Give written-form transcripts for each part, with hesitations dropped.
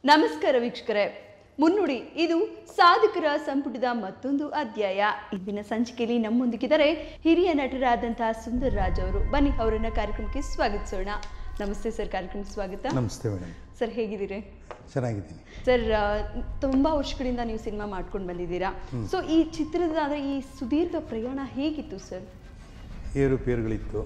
ನಮಸ್ಕಾರ ವೀಕ್ಷಕರೇ. ಮುನ್ನುಡಿ ಇದು ಸಾಧಕರ ಸಂಪುಟದ ಮತ್ತೊಂದು ಅಧ್ಯಾಯ. ಇಂದಿನ ಸಂಚಿಕೆಯಲ್ಲಿ ನಮ್ಮೊಂದಿಗಿದ್ದಾರೆ ಹಿರಿಯ ನಟರಾದಂತಹ ಸುಂದರ್ ರಾಜ್ ಅವರು. ಬನ್ನಿ ಅವರನ್ನ ಕಾರ್ಯಕ್ರಮಕ್ಕೆ ಸ್ವಾಗತಿಸೋಣ. ನಮಸ್ತೆ ಸರ್, ಕಾರ್ಯಕ್ರಮಕ್ಕೆ ಸ್ವಾಗತ. ನಮಸ್ತೆ ಮೇಡಮ್. ಸರ್ ಹೇಗಿದ್ದೀರಿ? ಚೆನ್ನಾಗಿದ್ದೀನಿ ಸರ್. ತುಂಬ ವರ್ಷಗಳಿಂದ ನೀವು ಸಿನಿಮಾ ಮಾಡ್ಕೊಂಡು ಬಂದಿದ್ದೀರಾ. ಸೊ ಈ ಚಿತ್ರದ ಈ ಸುದೀರ್ಘ ಪ್ರಯಾಣ ಹೇಗಿತ್ತು ಸರ್? ಏರುಪೇರುಗಳಿತ್ತು,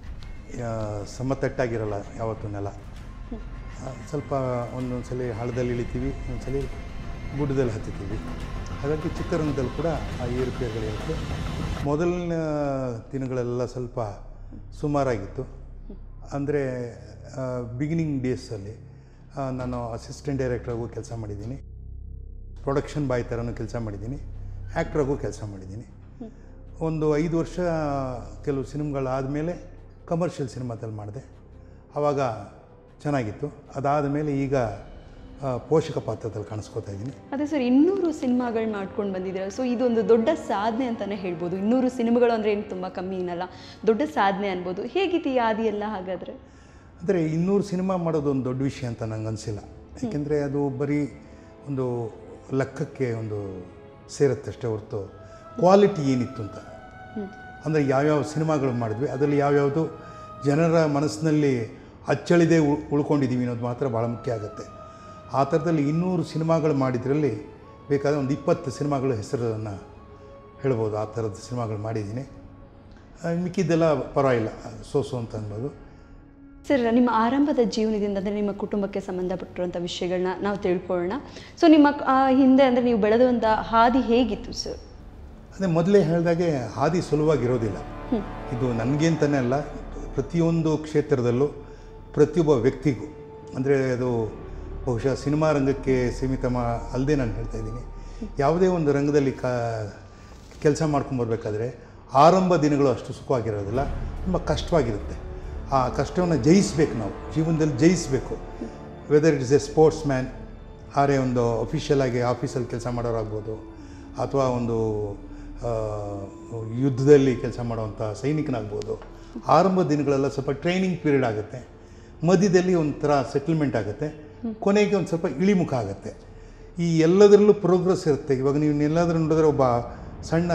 ಸಮತಟ್ಟಾಗಿರಲ್ಲ ಯಾವತ್ತೂ ನೆಲ. ಸ್ವಲ್ಪ ಒಂದೊಂದ್ಸಲಿ ಹಳ್ಳದಲ್ಲಿ ಇಳಿತೀವಿ, ಒಂದೊಂದ್ಸಲಿ ಗುಡ್ಡದಲ್ಲಿ ಹತ್ತಿತೀವಿ. ಹಾಗಾಗಿ ಚಿತ್ರರಂಗದಲ್ಲಿ ಕೂಡ ಆ ಏರುಪೇರುಗಳಿರುತ್ತೆ. ಮೊದಲನೇ ದಿನಗಳೆಲ್ಲ ಸ್ವಲ್ಪ ಸುಮಾರಾಗಿತ್ತು. ಅಂದರೆ ಬಿಗಿನಿಂಗ್ ಡೇಸಲ್ಲಿ ನಾನು ಅಸಿಸ್ಟೆಂಟ್ ಡೈರೆಕ್ಟ್ರಾಗೂ ಕೆಲಸ ಮಾಡಿದ್ದೀನಿ, ಪ್ರೊಡಕ್ಷನ್ ಬಾಯ್ ಥರನೂ ಕೆಲಸ ಮಾಡಿದ್ದೀನಿ, ಆ್ಯಕ್ಟ್ರಾಗೂ ಕೆಲಸ ಮಾಡಿದ್ದೀನಿ. ಒಂದು 5 ವರ್ಷ ಕೆಲವು ಸಿನಿಮಾಗಳಾದಮೇಲೆ ಕಮರ್ಷಿಯಲ್ ಸಿನಿಮಾದಲ್ಲಿ ಮಾಡಿದೆ. ಆವಾಗ ಚೆನ್ನಾಗಿತ್ತು. ಅದಾದ ಮೇಲೆ ಈಗ ಪೋಷಕ ಪಾತ್ರದಲ್ಲಿ ಕಾಣಿಸ್ಕೋತಾ ಇದ್ದೀನಿ. ಅದೇ ಸರ್, 200 ಸಿನಿಮಾಗಳು ಮಾಡ್ಕೊಂಡು ಬಂದಿದ್ದೀರಾ. ಸೊ ಇದೊಂದು ದೊಡ್ಡ ಸಾಧನೆ ಅಂತಲೇ ಹೇಳ್ಬೋದು. 200 ಸಿನಿಮಾಗಳು ಅಂದರೆ ಏನು ತುಂಬ ಕಮ್ಮಿ ಏನಲ್ಲ, ದೊಡ್ಡ ಸಾಧನೆ ಅನ್ಬೋದು. ಹೇಗಿತ್ತು ಆದಿ ಎಲ್ಲ ಹಾಗಾದರೆ? ಅಂದರೆ 200 ಸಿನಿಮಾ ಮಾಡೋದು ಒಂದು ದೊಡ್ಡ ವಿಷಯ ಅಂತ ನಂಗೆ ಅನಿಸಿಲ್ಲ. ಯಾಕೆಂದರೆ ಅದು ಬರೀ ಒಂದು ಲೆಕ್ಕಕ್ಕೆ ಒಂದು ಸೇರುತ್ತಷ್ಟೇ ಹೊರತು ಕ್ವಾಲಿಟಿ ಏನಿತ್ತು ಅಂತ, ಅಂದರೆ ಯಾವ್ಯಾವ ಸಿನಿಮಾಗಳು ಮಾಡಿದ್ವಿ, ಅದರಲ್ಲಿ ಯಾವ್ಯಾವುದು ಜನರ ಮನಸ್ಸಿನಲ್ಲಿ ಅಚ್ಚಳಿದೇ ಉಳ್ಕೊಂಡಿದ್ದೀವಿ ಅನ್ನೋದು ಮಾತ್ರ ಭಾಳ ಮುಖ್ಯ ಆಗುತ್ತೆ. ಆ ಥರದಲ್ಲಿ 200 ಸಿನಿಮಾಗಳು ಮಾಡಿದ್ರಲ್ಲಿ ಬೇಕಾದರೆ ಒಂದು 20 ಸಿನಿಮಾಗಳ ಹೆಸರನ್ನು ಹೇಳ್ಬೋದು. ಆ ಥರದ ಸಿನಿಮಾಗಳು ಮಾಡಿದ್ದೀನಿ. ಮಿಕ್ಕಿದ್ದೆಲ್ಲ ಪರವಾಗಿಲ್ಲ, ಸೋಸು ಅಂತ ಅನ್ಬೋದು. ಸರ್, ನಿಮ್ಮ ಆರಂಭದ ಜೀವನದಿಂದ ಅಂದರೆ ನಿಮ್ಮ ಕುಟುಂಬಕ್ಕೆ ಸಂಬಂಧಪಟ್ಟಿರುವಂಥ ವಿಷಯಗಳನ್ನ ನಾವು ತಿಳ್ಕೊಳ್ಳೋಣ. ಸೊ ನಿಮ್ಮ ಹಿಂದೆ ಅಂದರೆ ನೀವು ಬೆಳೆದಂಥ ಹಾದಿ ಹೇಗಿತ್ತು ಸರ್? ಅದೇ ಮೊದಲೇ ಹೇಳಿದಾಗೆ ಹಾದಿ ಸುಲಭವಾಗಿರೋದಿಲ್ಲ. ಇದು ನನಗೇಂತನೇ ಅಲ್ಲ, ಪ್ರತಿಯೊಂದು ಕ್ಷೇತ್ರದಲ್ಲೂ ಪ್ರತಿಯೊಬ್ಬ ವ್ಯಕ್ತಿಗೂ, ಅಂದರೆ ಅದು ಬಹುಶಃ ಸಿನಿಮಾ ರಂಗಕ್ಕೆ ಸೀಮಿತ ಅಲ್ಲದೆ ನಾನು ಹೇಳ್ತಾ ಇದ್ದೀನಿ. ಯಾವುದೇ ಒಂದು ರಂಗದಲ್ಲಿ ಕೆಲಸ ಮಾಡ್ಕೊಂಬರ್ಬೇಕಾದ್ರೆ ಆರಂಭ ದಿನಗಳು ಅಷ್ಟು ಸುಖವಾಗಿರೋದಿಲ್ಲ, ತುಂಬ ಕಷ್ಟವಾಗಿರುತ್ತೆ. ಆ ಕಷ್ಟವನ್ನು ಜಯಿಸಬೇಕು, ನಾವು ಜೀವನದಲ್ಲಿ ಜಯಿಸಬೇಕು. Whether it is a sportsman, ಆರೇ ಒಂದು ಅಫಿಷಿಯಲ್ ಆಗಿ ಆಫೀಸಲ್ಲಿ ಕೆಲಸ ಮಾಡೋರಾಗ್ಬೋದು, ಅಥವಾ ಒಂದು ಯುದ್ಧದಲ್ಲಿ ಕೆಲಸ ಮಾಡುವಂಥ ಸೈನಿಕನಾಗ್ಬೋದು. ಆರಂಭ ದಿನಗಳೆಲ್ಲ ಸ್ವಲ್ಪ ಟ್ರೈನಿಂಗ್ ಪೀರಿಯಡ್ ಆಗುತ್ತೆ, ಮಧ್ಯದಲ್ಲಿ ಒಂಥರ ಸೆಟಲ್ಮೆಂಟ್ ಆಗುತ್ತೆ, ಕೊನೆಗೆ ಒಂದು ಸ್ವಲ್ಪ ಇಳಿಮುಖ ಆಗುತ್ತೆ. ಈ ಎಲ್ಲದರಲ್ಲೂ ಪ್ರೋಗ್ರೆಸ್ ಇರುತ್ತೆ. ಇವಾಗ ನೀವು ಎಲ್ಲಾದರೂ ನೋಡಿದ್ರೆ ಒಬ್ಬ ಸಣ್ಣ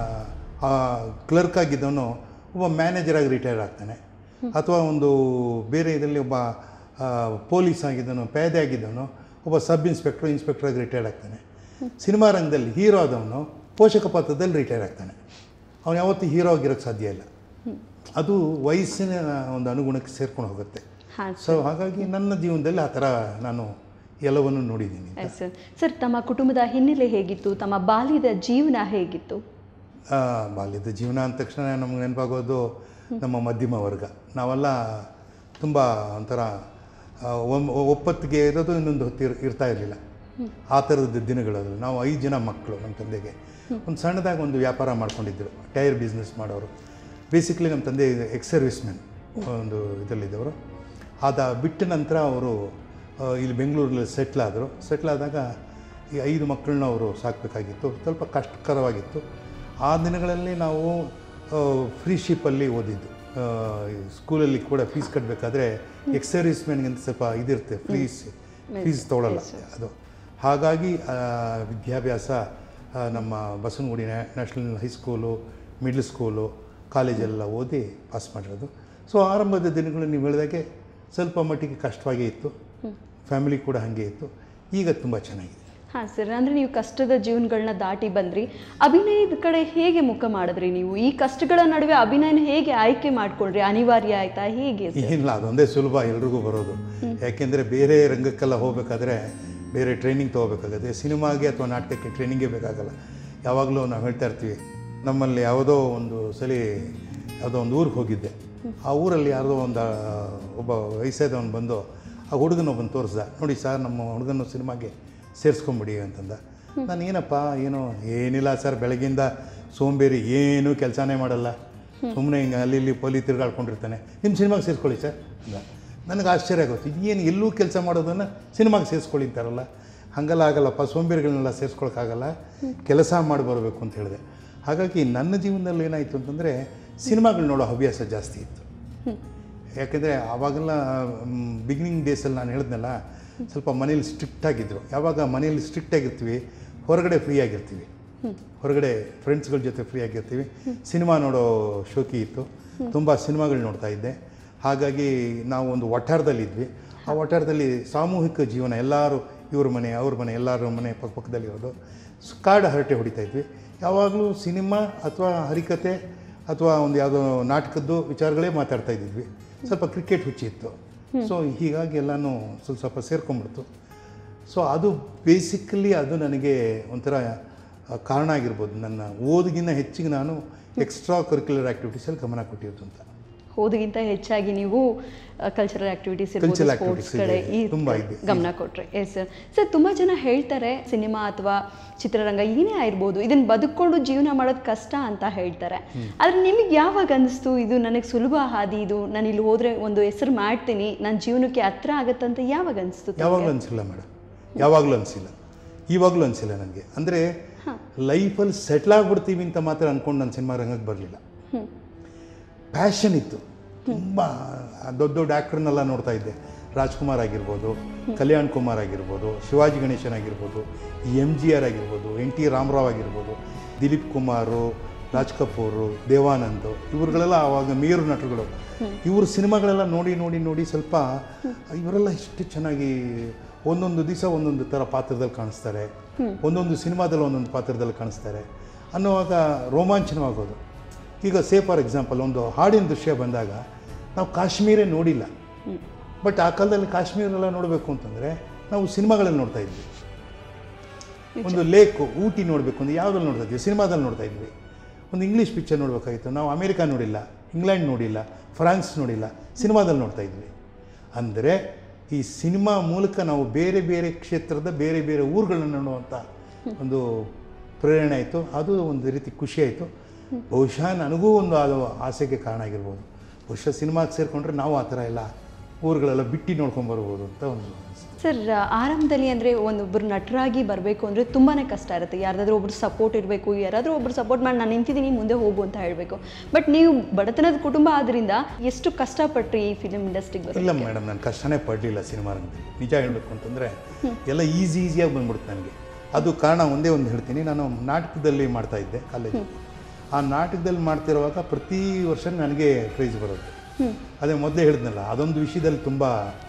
ಕ್ಲರ್ಕ್ ಆಗಿದ್ದವನು ಒಬ್ಬ ಮ್ಯಾನೇಜರಾಗಿ ರಿಟೈರ್ ಆಗ್ತಾನೆ, ಅಥವಾ ಒಂದು ಬೇರೆ ಇದರಲ್ಲಿ ಒಬ್ಬ ಪೊಲೀಸ್ ಆಗಿದ್ದವನು, ಪೇದೆ ಆಗಿದ್ದವನು ಒಬ್ಬ ಸಬ್ ಇನ್ಸ್ಪೆಕ್ಟ್ರಾಗಿ ರಿಟೈರ್ ಆಗ್ತಾನೆ. ಸಿನಿಮಾ ರಂಗದಲ್ಲಿ ಹೀರೋ ಆದವನು ಪೋಷಕ ಪಾತ್ರದಲ್ಲಿ ರಿಟೈರ್ ಆಗ್ತಾನೆ. ಅವನು ಯಾವತ್ತೂ ಹೀರೋ ಆಗಿರೋಕ್ಕೆ ಸಾಧ್ಯ ಇಲ್ಲ. ಅದು ವಯಸ್ಸಿನ ಒಂದು ಅನುಗುಣಕ್ಕೆ ಸೇರ್ಕೊಂಡು ಹೋಗುತ್ತೆ. ಸೊ ಹಾಗಾಗಿ ನನ್ನ ಜೀವನದಲ್ಲಿ ಆ ಥರ ನಾನು ಎಲ್ಲವನ್ನು ನೋಡಿದ್ದೀನಿ. ಸರ್, ತಮ್ಮ ಕುಟುಂಬದ ಹಿನ್ನೆಲೆ ಹೇಗಿತ್ತು? ತಮ್ಮ ಬಾಲ್ಯದ ಜೀವನ ಹೇಗಿತ್ತು? ಬಾಲ್ಯದ ಜೀವನ ಅಂದ ತಕ್ಷಣ ನಮ್ಗೆ ನೆನಪಾಗೋದು ನಮ್ಮ ಮಧ್ಯಮ ವರ್ಗ. ನಾವೆಲ್ಲ ತುಂಬ ಒಂಥರ ಒಪ್ಪತ್ತಿಗೆ ಇರೋದು, ಇನ್ನೊಂದು ಹೊತ್ತು ಇರ್ತಾ ಇರಲಿಲ್ಲ. ಆ ಥರದ ದಿನಗಳದು. ನಾವು 5 ಜನ ಮಕ್ಕಳು. ನಮ್ಮ ತಂದೆಗೆ ಒಂದು ಸಣ್ಣದಾಗಿ ಒಂದು ವ್ಯಾಪಾರ ಮಾಡ್ಕೊಂಡಿದ್ದರು, ಟೈರ್ ಬಿಸ್ನೆಸ್ ಮಾಡೋರು. ಬೇಸಿಕ್ಲಿ ನಮ್ಮ ತಂದೆ ಎಕ್ಸ್-ಸರ್ವಿಸ್ ಮ್ಯಾನ್ ಒಂದು ಇದರಲ್ಲಿದ್ದವರು. ಅದು ಬಿಟ್ಟ ನಂತರ ಅವರು ಇಲ್ಲಿ ಬೆಂಗಳೂರಲ್ಲಿ ಸೆಟ್ಲ್ ಆದಾಗ ಈ 5 ಮಕ್ಕಳನ್ನ ಅವರು ಸಾಕಬೇಕಾಗಿತ್ತು. ಸ್ವಲ್ಪ ಕಷ್ಟಕರವಾಗಿತ್ತು. ಆ ದಿನಗಳಲ್ಲಿ ನಾವು ಫ್ರೀ ಶಿಪ್ಪಲ್ಲಿ ಓದಿದ್ದು. ಸ್ಕೂಲಲ್ಲಿ ಕೂಡ ಫೀಸ್ ಕಟ್ಟಬೇಕಾದ್ರೆ ಎಕ್ಸ್-ಸರ್ವಿಸ್ ಮ್ಯಾನ್ಗಿಂತ ಸ್ವಲ್ಪ ಇದಿರುತ್ತೆ, ಫೀಸ್ ತೊಗೊಳ್ಳಲ್ಲ ಅದು. ಹಾಗಾಗಿ ವಿದ್ಯಾಭ್ಯಾಸ ನಮ್ಮ Basavanagudi national high school, middle school, ಕಾಲೇಜೆಲ್ಲ ಓದಿ ಪಾಸ್ ಮಾಡಿರೋದು. ಸೊ ಆರಂಭದ ದಿನಗಳು ನೀವು ಹೇಳಿದಾಗೆ ಸ್ವಲ್ಪ ಮಟ್ಟಿಗೆ ಕಷ್ಟವಾಗೇ ಇತ್ತು, ಫ್ಯಾಮಿಲಿ ಕೂಡ ಹಾಗೆ ಇತ್ತು. ಈಗ ತುಂಬ ಚೆನ್ನಾಗಿದೆ. ಹಾಂ ಸರ್, ಅಂದರೆ ನೀವು ಕಷ್ಟದ ಜೀವನಗಳನ್ನ ದಾಟಿ ಬಂದ್ರಿ. ಅಭಿನಯದ ಕಡೆ ಹೇಗೆ ಮುಖ ಮಾಡಿದ್ರಿ ನೀವು? ಈ ಕಷ್ಟಗಳ ನಡುವೆ ಅಭಿನಯನ ಹೇಗೆ ಆಯ್ಕೆ ಮಾಡ್ಕೊಂಡ್ರಿ? ಅನಿವಾರ್ಯ ಆಯಿತಾ, ಹೇಗೆ? ಏನಿಲ್ಲ, ಅದೊಂದೇ ಸುಲಭ ಎಲ್ರಿಗೂ ಬರೋದು. ಯಾಕೆಂದರೆ ಬೇರೆ ರಂಗಕ್ಕೆಲ್ಲ ಹೋಗಬೇಕಾದ್ರೆ ಬೇರೆ ಟ್ರೈನಿಂಗ್ ತೊಗೋಬೇಕಾಗುತ್ತೆ. ಸಿನಿಮಾಗೆ ಅಥವಾ ನಾಟಕಕ್ಕೆ ಟ್ರೈನಿಂಗೇ ಬೇಕಾಗಲ್ಲ. ಯಾವಾಗಲೂ ನಾವು ಹೇಳ್ತಾ ಇರ್ತೀವಿ. ನಮ್ಮಲ್ಲಿ ಯಾವುದೋ ಒಂದು ಸಲ ಯಾವುದೋ ಒಂದು ಊರಿಗೆ ಹೋಗಿದ್ದೆ. ಆ ಊರಲ್ಲಿ ಯಾರೋ ಒಬ್ಬ ವಯಸ್ಸಾದವನು ಬಂದು ಆ ಹುಡುಗನೊಬ್ಬನು ತೋರಿಸ್ದ. ನೋಡಿ ಸರ್, ನಮ್ಮ ಹುಡುಗನ ಸಿನಿಮಾಗೆ ಸೇರಿಸ್ಕೊಂಬಿಡಿ ಅಂತಂದ. ನಾನು ಏನಿಲ್ಲ ಸರ್, ಬೆಳಗ್ಗಿಂದ ಸೋಂಬೇರಿ, ಏನೂ ಕೆಲಸನೇ ಮಾಡಲ್ಲ, ಸುಮ್ಮನೆ ಹಿಂಗೆ ಅಲ್ಲಿ ಇಲ್ಲಿ ಪೊಲಿ ತಿರುಗಾಡ್ಕೊಂಡಿರ್ತಾನೆ, ನಿಮ್ಮ ಸಿನಿಮಾಗೆ ಸೇರಿಸ್ಕೊಳ್ಳಿ ಸರ್ ಅಂದ. ನನಗೆ ಆಶ್ಚರ್ಯ ಆಗುತ್ತೆ, ಏನು ಎಲ್ಲೂ ಕೆಲಸ ಮಾಡೋದನ್ನು ಸಿನಿಮಾಗೆ ಸೇರಿಸ್ಕೊಳ್ಳಿ ಅಂತಾರಲ್ಲ. ಹಾಗೆಲ್ಲ ಆಗಲ್ಲಪ್ಪ, ಸೋಂಬೇರಿಗಳನ್ನೆಲ್ಲ ಸೇರಿಸ್ಕೊಳಕ್ಕಾಗಲ್ಲ, ಕೆಲಸ ಮಾಡಿ ಬರಬೇಕು ಅಂತ ಹೇಳಿದೆ. ಹಾಗಾಗಿ ನನ್ನ ಜೀವನದಲ್ಲಿ ಏನಾಯಿತು ಅಂತಂದರೆ ಸಿನಿಮಾಗಳು ನೋಡೋ ಹವ್ಯಾಸ ಜಾಸ್ತಿ ಇತ್ತು. ಯಾಕೆಂದರೆ ಆವಾಗೆಲ್ಲ ಬಿಗಿನಿಂಗ್ ಡೇಸಲ್ಲಿ ನಾನು ಹೇಳಿದ್ನಲ್ಲ, ಸ್ವಲ್ಪ ಮನೇಲಿ ಸ್ಟ್ರಿಕ್ಟ್ ಆಗಿದ್ದರು. ಯಾವಾಗ ಮನೇಲಿ ಸ್ಟ್ರಿಕ್ಟ್ ಆಗಿರ್ತೀವಿ, ಹೊರಗಡೆ ಫ್ರೀ ಆಗಿರ್ತೀವಿ, ಹೊರಗಡೆ ಫ್ರೆಂಡ್ಸ್ಗಳ ಜೊತೆ ಫ್ರೀ ಆಗಿರ್ತೀವಿ. ಸಿನಿಮಾ ನೋಡೋ ಶೋಕಿ ಇತ್ತು, ತುಂಬ ಸಿನಿಮಾಗಳು ನೋಡ್ತಾ ಇದ್ದೆ. ಹಾಗಾಗಿ ನಾವು ಒಂದು ವಠಾರದಲ್ಲಿದ್ವಿ. ಆ ವಠಾರದಲ್ಲಿ ಸಾಮೂಹಿಕ ಜೀವನ, ಎಲ್ಲರೂ ಇವ್ರ ಮನೆ ಅವ್ರ ಮನೆ ಎಲ್ಲರ ಮನೆ ಪಕ್ಕದಲ್ಲಿ ಇರೋದು, ಕಾಡು ಹರಟೆ ಹೊಡಿತಾ ಇದ್ವಿ. ಯಾವಾಗಲೂ ಸಿನಿಮಾ ಅಥವಾ ಹರಿಕತೆ ಅಥವಾ ಒಂದು ಯಾವುದೋ ನಾಟಕದ್ದು ವಿಚಾರಗಳೇ ಮಾತಾಡ್ತಾ ಇದ್ದಿದ್ವಿ. ಸ್ವಲ್ಪ ಕ್ರಿಕೆಟ್ ಹುಚ್ಚಿತ್ತು. ಸೊ ಹೀಗಾಗಿ ಎಲ್ಲನೂ ಸ್ವಲ್ಪ ಸೇರ್ಕೊಂಡ್ಬಿಡ್ತು. ಸೊ ಅದು ಬೇಸಿಕಲಿ ಅದು ನನಗೆ ಒಂಥರ ಕಾರಣ ಆಗಿರ್ಬೋದು. ನನ್ನ ಓದಿಗಿಂತ ಹೆಚ್ಚಿಗೆ ನಾನು ಎಕ್ಸ್ಟ್ರಾ ಕರಿಕ್ಯುಲರ್ ಆ್ಯಕ್ಟಿವಿಟೀಸಲ್ಲಿ ಗಮನ ಕೊಟ್ಟಿರೋದು ಅಂತ. ಓದಿಗಿಂತ ಹೆಚ್ಚಾಗಿ ನೀವು ಕಲ್ಚರಲ್ ಆ್ಯಕ್ಟಿವಿಟೀಸ್ ಇರ್ಬೋದು, ಸ್ಪೋರ್ಟ್ಸ್ ಕಡೆ ಈ ಗಮನ ಕೊಟ್ಟರೆ. Yes sir. ಸರ್, ತುಂಬ ಜನ ಹೇಳ್ತಾರೆ ಸಿನಿಮಾ ಅಥವಾ ಚಿತ್ರರಂಗ ಏನೇ ಆಗಿರ್ಬೋದು, ಇದನ್ನು ಬದುಕೊಂಡು ಜೀವನ ಮಾಡೋದು ಕಷ್ಟ ಅಂತ ಹೇಳ್ತಾರೆ. ಆದರೆ ನಿಮಗೆ ಯಾವಾಗ ಅನ್ನಿಸ್ತು ಇದು ನನಗೆ ಸುಲಭ ಹಾದಿ, ಇದು ನಾನು ಇಲ್ಲಿ ಹೋದರೆ ಒಂದು ಹೆಸರು ಮಾಡ್ತೀನಿ, ನನ್ನ ಜೀವನಕ್ಕೆ ಹತ್ರ ಆಗುತ್ತಂತ ಯಾವಾಗ ಅನಿಸ್ತು? ಯಾವಾಗಲೂ ಅನಿಸಿಲ್ಲ ಮೇಡಮ್, ಯಾವಾಗಲೂ ಅನಿಸಿಲ್ಲ, ಇವಾಗಲೂ ಅನಿಸಿಲ್ಲ ನನಗೆ. ಅಂದರೆ ಲೈಫಲ್ಲಿ ಸೆಟ್ಲ್ ಆಗಿಬಿಡ್ತೀವಿ ಅಂತ ಮಾತ್ರ ಅಂದ್ಕೊಂಡು ನಾನು ಸಿನಿಮಾ ರಂಗಕ್ಕೆ ಬರಲಿಲ್ಲ. ಪ್ಯಾಷನ್ ಇತ್ತು ತುಂಬ. ದೊಡ್ಡ ದೊಡ್ಡ ಆ್ಯಕ್ಟ್ರನ್ನೆಲ್ಲ ನೋಡ್ತಾ ಇದ್ದೆ. ರಾಜ್ಕುಮಾರ್ ಆಗಿರ್ಬೋದು, ಕಲ್ಯಾಣ್ ಕುಮಾರ್ ಆಗಿರ್ಬೋದು, ಶಿವಾಜಿ ಗಣೇಶನ್ ಆಗಿರ್ಬೋದು, MGR ಆಗಿರ್ಬೋದು, NT ರಾಮರಾವ್ ಆಗಿರ್ಬೋದು, ದಿಲೀಪ್ ಕುಮಾರು, ರಾಜ್ ಕಪೂರು, ದೇವಾನಂದ್, ಇವ್ರುಗಳೆಲ್ಲ ಆವಾಗ ಮೇರು ನಟರುಗಳು. ಇವ್ರ ಸಿನಿಮಾಗಳೆಲ್ಲ ನೋಡಿ ನೋಡಿ ನೋಡಿ ಸ್ವಲ್ಪ ಇವರೆಲ್ಲ ಇಷ್ಟು ಚೆನ್ನಾಗಿ ಒಂದೊಂದು ದಿವಸ ಒಂದೊಂದು ಥರ ಪಾತ್ರದಲ್ಲಿ ಕಾಣಿಸ್ತಾರೆ, ಒಂದೊಂದು ಸಿನಿಮಾದಲ್ಲಿ ಒಂದೊಂದು ಪಾತ್ರದಲ್ಲಿ ಕಾಣಿಸ್ತಾರೆ ಅನ್ನುವಾಗ ರೋಮಾಂಚನವಾಗೋದು. ಈಗ ಫಾರ್ ಎಕ್ಸಾಂಪಲ್ ಒಂದು ಹಾಡಿನ ದೃಶ್ಯ ಬಂದಾಗ ನಾವು ಕಾಶ್ಮೀರೇ ನೋಡಿಲ್ಲ, ಬಟ್ ಆ ಕಾಲದಲ್ಲಿ ಕಾಶ್ಮೀರೆಲ್ಲ ನೋಡಬೇಕು ಅಂತಂದರೆ ನಾವು ಸಿನಿಮಾಗಳಲ್ಲಿ ನೋಡ್ತಾ ಇದ್ವಿ. ಒಂದು ಲೇಕು ಊಟಿ ನೋಡಬೇಕು ಅಂದರೆ ಯಾವುದ್ರಲ್ಲಿ ನೋಡ್ತಾ ಇದ್ವಿ? ಸಿನಿಮಾದಲ್ಲಿ ನೋಡ್ತಾ ಇದ್ವಿ. ಒಂದು ಇಂಗ್ಲೀಷ್ ಪಿಕ್ಚರ್ ನೋಡಬೇಕಾಗಿತ್ತು, ನಾವು ಅಮೇರಿಕಾ ನೋಡಿಲ್ಲ, ಇಂಗ್ಲೆಂಡ್ ನೋಡಿಲ್ಲ, ಫ್ರಾನ್ಸ್ ನೋಡಿಲ್ಲ, ಸಿನಿಮಾದಲ್ಲಿ ನೋಡ್ತಾ ಇದ್ವಿ. ಅಂದರೆ ಈ ಸಿನಿಮಾ ಮೂಲಕ ನಾವು ಬೇರೆ ಬೇರೆ ಕ್ಷೇತ್ರದ ಬೇರೆ ಬೇರೆ ಊರುಗಳನ್ನ ನೋಡುವಂಥ ಒಂದು ಪ್ರೇರಣೆ ಆಯಿತು. ಅದು ಒಂದು ರೀತಿ ಖುಷಿ ಆಯಿತು. ಬಹುಶಃ ನನಗೂ ಒಂದು ಅದು ಆಸೆಗೆ ಕಾರಣ ಆಗಿರ್ಬೋದು. ಬಹುಶಃ ಸಿನಿಮಾಗೆ ಸೇರಿಕೊಂಡ್ರೆ ನಾವು ಆ ಥರ ಎಲ್ಲ ಊರುಗಳೆಲ್ಲ ಬಿಟ್ಟು ನೋಡ್ಕೊಂಬರ್ಬೋದು ಅಂತ ಒಂದು. ಸರ್, ಆರಂಭದಲ್ಲಿ ಅಂದರೆ ಒಂದೊಬ್ಬರು ನಟರಾಗಿ ಬರಬೇಕು ಅಂದರೆ ತುಂಬಾ ಕಷ್ಟ ಇರುತ್ತೆ. ಯಾರಾದರೂ ಒಬ್ರು ಸಪೋರ್ಟ್ ಇರಬೇಕು, ಯಾರಾದರೂ ಒಬ್ರು ಸಪೋರ್ಟ್ ಮಾಡಿ ನಾನು ನಿಂತಿದ್ದೀನಿ ಮುಂದೆ ಹೋಗು ಅಂತ ಹೇಳಬೇಕು. ಬಟ್ ನೀವು ಬಡತನದ ಕುಟುಂಬ ಆದ್ದರಿಂದ ಎಷ್ಟು ಕಷ್ಟಪಟ್ರಿ ಈ ಫಿಲ್ಮ್ ಇಂಡಸ್ಟ್ರಿಗೆ ಬರೋದು? ಇಲ್ಲ ಮೇಡಮ್, ನಾನು ಕಷ್ಟನೇ ಪಡಲಿಲ್ಲ ಸಿನಿಮಾ ರಂಗದಲ್ಲಿ. ನಿಜ ಹೇಳಬೇಕು ಅಂತಂದರೆ ಎಲ್ಲ ಈಸಿಯಾಗಿ ಬಂದ್ಬಿಡುತ್ತೆ ನನಗೆ. ಅದು ಕಾರಣ ಒಂದೇ ಒಂದು ಹೇಳ್ತೀನಿ. ನಾನು ನಾಟಕದಲ್ಲಿ ಮಾಡ್ತಾಯಿದ್ದೆ ಕಾಲೇಜಲ್ಲಿ. ಆ ನಾಟಕದಲ್ಲಿ ಮಾಡ್ತಿರುವಾಗ ಪ್ರತಿ ವರ್ಷ ನನಗೆ ಪ್ರೈಸ್ ಬರೋದು. ಅದೇ ಮೊದಲೇ ಹೇಳಿದ್ನಲ್ಲ, ಅದೊಂದು ವಿಷಯದಲ್ಲಿ ತುಂಬ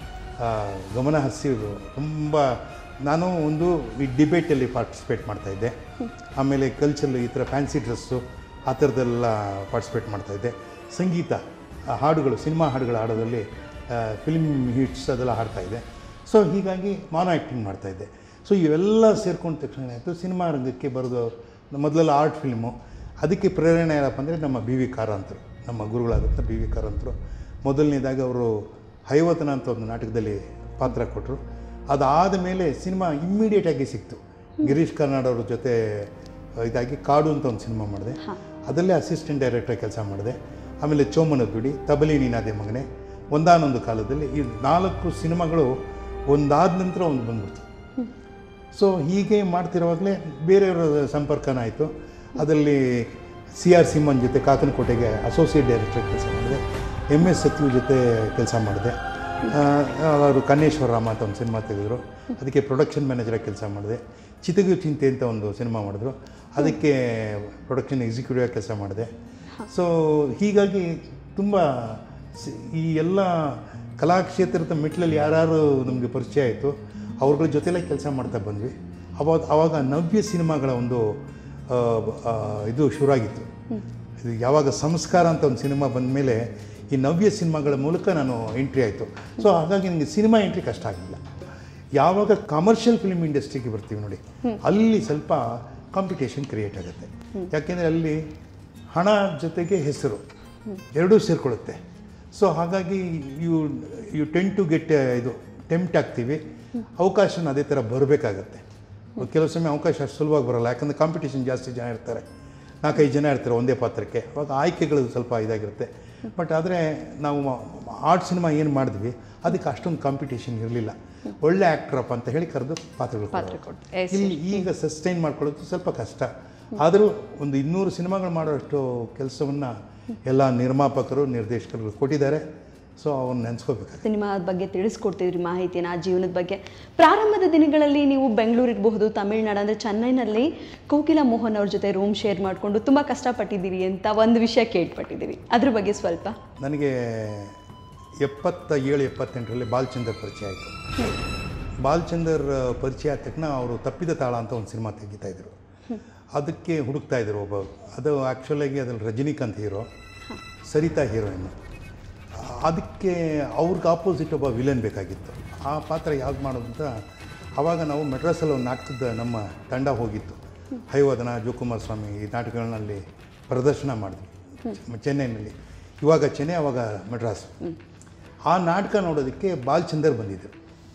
ಗಮನ ಹರಿಸಿದ್ರು. ತುಂಬ ನಾನು ಒಂದು ಈ ಡಿಬೇಟಲ್ಲಿ ಪಾರ್ಟಿಸಿಪೇಟ್ ಮಾಡ್ತಾಯಿದ್ದೆ. ಆಮೇಲೆ ಕಲ್ಚರಲ್ ಈ ಥರ ಫ್ಯಾನ್ಸಿ ಡ್ರೆಸ್ಸು ಆ ಥರದ್ದೆಲ್ಲ ಪಾರ್ಟಿಸಿಪೇಟ್ ಮಾಡ್ತಾಯಿದ್ದೆ. ಸಂಗೀತ ಹಾಡುಗಳು, ಸಿನಿಮಾ ಹಾಡುಗಳು ಹಾಡೋದ್ರಲ್ಲಿ ಫಿಲ್ಮ್ ಹಿಟ್ಸ್ ಅದೆಲ್ಲ ಹಾಡ್ತಾಯಿದ್ದೆ. ಸೊ ಹೀಗಾಗಿ ಮಾನೋ ಆ್ಯಕ್ಟಿಂಗ್ ಮಾಡ್ತಾಯಿದ್ದೆ. ಸೊ ಇವೆಲ್ಲ ಸೇರ್ಕೊಂಡ ತಕ್ಷಣ ಏನಾಯಿತು, ಸಿನಿಮಾ ರಂಗಕ್ಕೆ ಬರೋದು. ಮೊದಲೆಲ್ಲ ಆರ್ಟ್ ಫಿಲ್ಮು. ಅದಕ್ಕೆ ಪ್ರೇರಣೆ ಏನಪ್ಪ ಅಂದರೆ ನಮ್ಮ BV ಕಾರಂತರು, ನಮ್ಮ ಗುರುಗಳಾದಂಥ BV ಕಾರಂತರು. ಮೊದಲನೇದಾಗಿ ಅವರು ಹೈವತನ ಅಂತ ಒಂದು ನಾಟಕದಲ್ಲಿ ಪಾತ್ರ ಕೊಟ್ಟರು. ಅದಾದ ಮೇಲೆ ಸಿನಿಮಾ ಇಮ್ಮಿಡಿಯೇಟಾಗಿ ಸಿಕ್ತು. ಗಿರೀಶ್ ಕಾರ್ನಾಡ್ ಅವ್ರ ಜೊತೆ ಇದಾಗಿ ಕಾಡು ಅಂತ ಒಂದು ಸಿನಿಮಾ ಮಾಡಿದೆ. ಅದರಲ್ಲೇ ಅಸಿಸ್ಟೆಂಟ್ ಡೈರೆಕ್ಟರ್ ಕೆಲಸ ಮಾಡಿದೆ. ಆಮೇಲೆ ಚೋಮನ ದುಡಿ, ತಬಲಿ ನೀನಾದೆ ಮಗನೆ, ಒಂದಾನೊಂದು ಕಾಲದಲ್ಲಿ ಈ 4 ಸಿನಿಮಾಗಳು ಒಂದಾದ ನಂತರ ಒಂದು ಬಂದ್ಬಿಡ್ತು. ಸೊ ಹೀಗೆ ಮಾಡ್ತಿರುವಾಗಲೇ ಬೇರೆಯವರ ಸಂಪರ್ಕನ ಆಯಿತು. ಅದರಲ್ಲಿ CR ಸಿಮ್ಮನ್ ಜೊತೆ ಕಾಕನಕೋಟೆಗೆ ಅಸೋಸಿಯೇಟ್ ಡೈರೆಕ್ಟರ್ ಕೆಲಸ ಮಾಡಿದೆ. MS ಸತ್ಯು ಜೊತೆ ಕೆಲಸ ಮಾಡಿದೆ. ಅವರು ಕನ್ನೇಶ್ವರ ರಾಮ ಅಂತ ಒಂದು ಸಿನಿಮಾ ತೆಗೆದರು, ಅದಕ್ಕೆ ಪ್ರೊಡಕ್ಷನ್ ಮ್ಯಾನೇಜರಾಗಿ ಕೆಲಸ ಮಾಡಿದೆ. ಚಿತಗು ಚಿಂತೆ ಅಂತ ಒಂದು ಸಿನಿಮಾ ಮಾಡಿದ್ರು, ಅದಕ್ಕೆ ಪ್ರೊಡಕ್ಷನ್ ಎಕ್ಸಿಕ್ಯೂಟಿವ್ ಕೆಲಸ ಮಾಡಿದೆ. ಸೊ ಹೀಗಾಗಿ ತುಂಬ ಈ ಎಲ್ಲ ಕಲಾಕ್ಷೇತ್ರದ ಮೆಟ್ಲಲ್ಲಿ ಯಾರು ನಮಗೆ ಪರಿಚಯ ಆಯಿತು ಅವ್ರಗಳ ಜೊತೆಲೇ ಕೆಲಸ ಮಾಡ್ತಾ ಬಂದ್ವಿ. ಆವಾಗ ನವ್ಯ ಸಿನಿಮಾಗಳ ಒಂದು ಇದು ಶುರುವಾಗಿತ್ತು. ಇದು ಯಾವಾಗ ಸಂಸ್ಕಾರ ಅಂತ ಒಂದು ಸಿನಿಮಾ ಬಂದ ಮೇಲೆ ಈ ನವ್ಯ ಸಿನಿಮಾಗಳ ಮೂಲಕ ನಾನು ಎಂಟ್ರಿ ಆಯಿತು. ಸೊ ಹಾಗಾಗಿ ನನಗೆ ಸಿನಿಮಾ ಎಂಟ್ರಿ ಕಷ್ಟ ಆಗಲಿಲ್ಲ. ಯಾವಾಗ ಕಮರ್ಷಿಯಲ್ ಫಿಲ್ಮ್ ಇಂಡಸ್ಟ್ರಿಗೆ ಬರ್ತೀವಿ ನೋಡಿ, ಅಲ್ಲಿ ಸ್ವಲ್ಪ ಕಾಂಪಿಟೇಷನ್ ಕ್ರಿಯೇಟ್ ಆಗುತ್ತೆ. ಯಾಕೆಂದರೆ ಅಲ್ಲಿ ಹಣ ಜೊತೆಗೆ ಹೆಸರು ಎರಡೂ ಸೇರಿಕೊಳ್ಳುತ್ತೆ. ಸೊ ಹಾಗಾಗಿ ಯು ಟೆನ್ ಟು ಗೆಟ್ ಇದು ಟೆಂಪ್ಟ್ ಆಗ್ತೀವಿ. ಅವಕಾಶನ ಅದೇ ಥರ ಬರಬೇಕಾಗತ್ತೆ. ಕೆಲವು ಸಮಯ ಅವಕಾಶ ಅಷ್ಟು ಸುಲಭವಾಗಿ ಬರೋಲ್ಲ, ಯಾಕಂದರೆ ಕಾಂಪಿಟೇಷನ್ ಜಾಸ್ತಿ ಜನ ಇರ್ತಾರೆ, 4-5 ಜನ ಇರ್ತಾರೆ ಒಂದೇ ಪಾತ್ರಕ್ಕೆ. ಅವಾಗ ಆಯ್ಕೆಗಳು ಸ್ವಲ್ಪ ಇದಾಗಿರುತ್ತೆ. ಬಟ್ ಆದರೆ ನಾವು ಆರ್ಟ್ ಸಿನಿಮಾ ಏನು ಮಾಡಿದ್ವಿ ಅದಕ್ಕೆ ಅಷ್ಟೊಂದು ಕಾಂಪಿಟೇಷನ್ ಇರಲಿಲ್ಲ. ಒಳ್ಳೆ ಆ್ಯಕ್ಟ್ರಪ್ಪ ಅಂತ ಹೇಳಿ ಕರೆದು ಪಾತ್ರಗಳು ಇಲ್ಲಿ ಈಗ ಸಸ್ಟೈನ್ ಮಾಡ್ಕೊಳ್ಳೋದು ಸ್ವಲ್ಪ ಕಷ್ಟ. ಆದರೂ ಒಂದು 200 ಸಿನಿಮಾಗಳು ಮಾಡೋಷ್ಟು ಕೆಲಸವನ್ನು ಎಲ್ಲ ನಿರ್ಮಾಪಕರು ನಿರ್ದೇಶಕರು ಕೊಟ್ಟಿದ್ದಾರೆ. ಸೊ ಅವ್ನು ನೆನೆಸ್ಕೋಬೇಕಾಗ್ತದೆ. ಸಿನಿಮಾದ ಬಗ್ಗೆ ತಿಳಿಸ್ಕೊಡ್ತಿದ್ರಿ ಮಾಹಿತಿನ, ಆ ಜೀವನದ ಬಗ್ಗೆ. ಪ್ರಾರಂಭದ ದಿನಗಳಲ್ಲಿ ನೀವು ಬೆಂಗಳೂರಿರಬಹುದು, ತಮಿಳ್ನಾಡು ಅಂದರೆ ಚೆನ್ನೈನಲ್ಲಿ ಕೋಕಿಲ ಮೋಹನ್ ಅವ್ರ ಜೊತೆ ರೂಮ್ ಶೇರ್ ಮಾಡಿಕೊಂಡು ತುಂಬ ಕಷ್ಟಪಟ್ಟಿದ್ದೀರಿ ಅಂತ ಒಂದು ವಿಷಯ ಕೇಳ್ಪಟ್ಟಿದ್ದೀವಿ. ಅದ್ರ ಬಗ್ಗೆ ಸ್ವಲ್ಪ. ನನಗೆ 77-78ರಲ್ಲಿ ಬಾಲಚಂದರ್ ಪರಿಚಯ ಆಯಿತು. ಬಾಲಚಂದರ್ ಪರಿಚಯ ಆದ ತಕ್ಷಣ ಅವರು ತಪ್ಪಿದ ತಾಳ ಅಂತ ಒಂದು ಸಿನಿಮಾ ತೆಗಿತಾಯಿದ್ರು. ಅದಕ್ಕೆ ಹುಡುಕ್ತಾಯಿದ್ರು ಒಬ್ಬ. ಅದು ಆ್ಯಕ್ಚುಲಾಗಿ ಅದ್ರಲ್ಲಿ ರಜನಿಕಾಂತ್ ಹೀರೋ, ಸರಿತಾ ಹೀರೋಯಿನ್ನು. ಅದಕ್ಕೆ ಅವ್ರಿಗೆ ಆಪೋಸಿಟ್ ಒಬ್ಬ ವಿಲನ್ ಬೇಕಾಗಿತ್ತು. ಆ ಪಾತ್ರ ಯಾವ್ದು ಮಾಡೋದು ಅಂತ ಆವಾಗ ನಾವು ಮೆಡ್ರಾಸಲ್ಲಿ ಒಂದು ನಾಟಕದ ನಮ್ಮ ತಂಡ ಹೋಗಿತ್ತು. ಹೈವದನ, ಜೋಕುಮಾರ್ ಸ್ವಾಮಿ ಈ ನಾಟಕಗಳಲ್ಲಿ ಪ್ರದರ್ಶನ ಮಾಡಿದ್ವಿ ಚೆನ್ನೈನಲ್ಲಿ. ಇವಾಗ ಚೆನ್ನೈ, ಆವಾಗ ಮೆಡ್ರಾಸ್. ಆ ನಾಟಕ ನೋಡೋದಕ್ಕೆ ಬಾಲಚಂದರ್ ಬಂದಿದ್ದರು.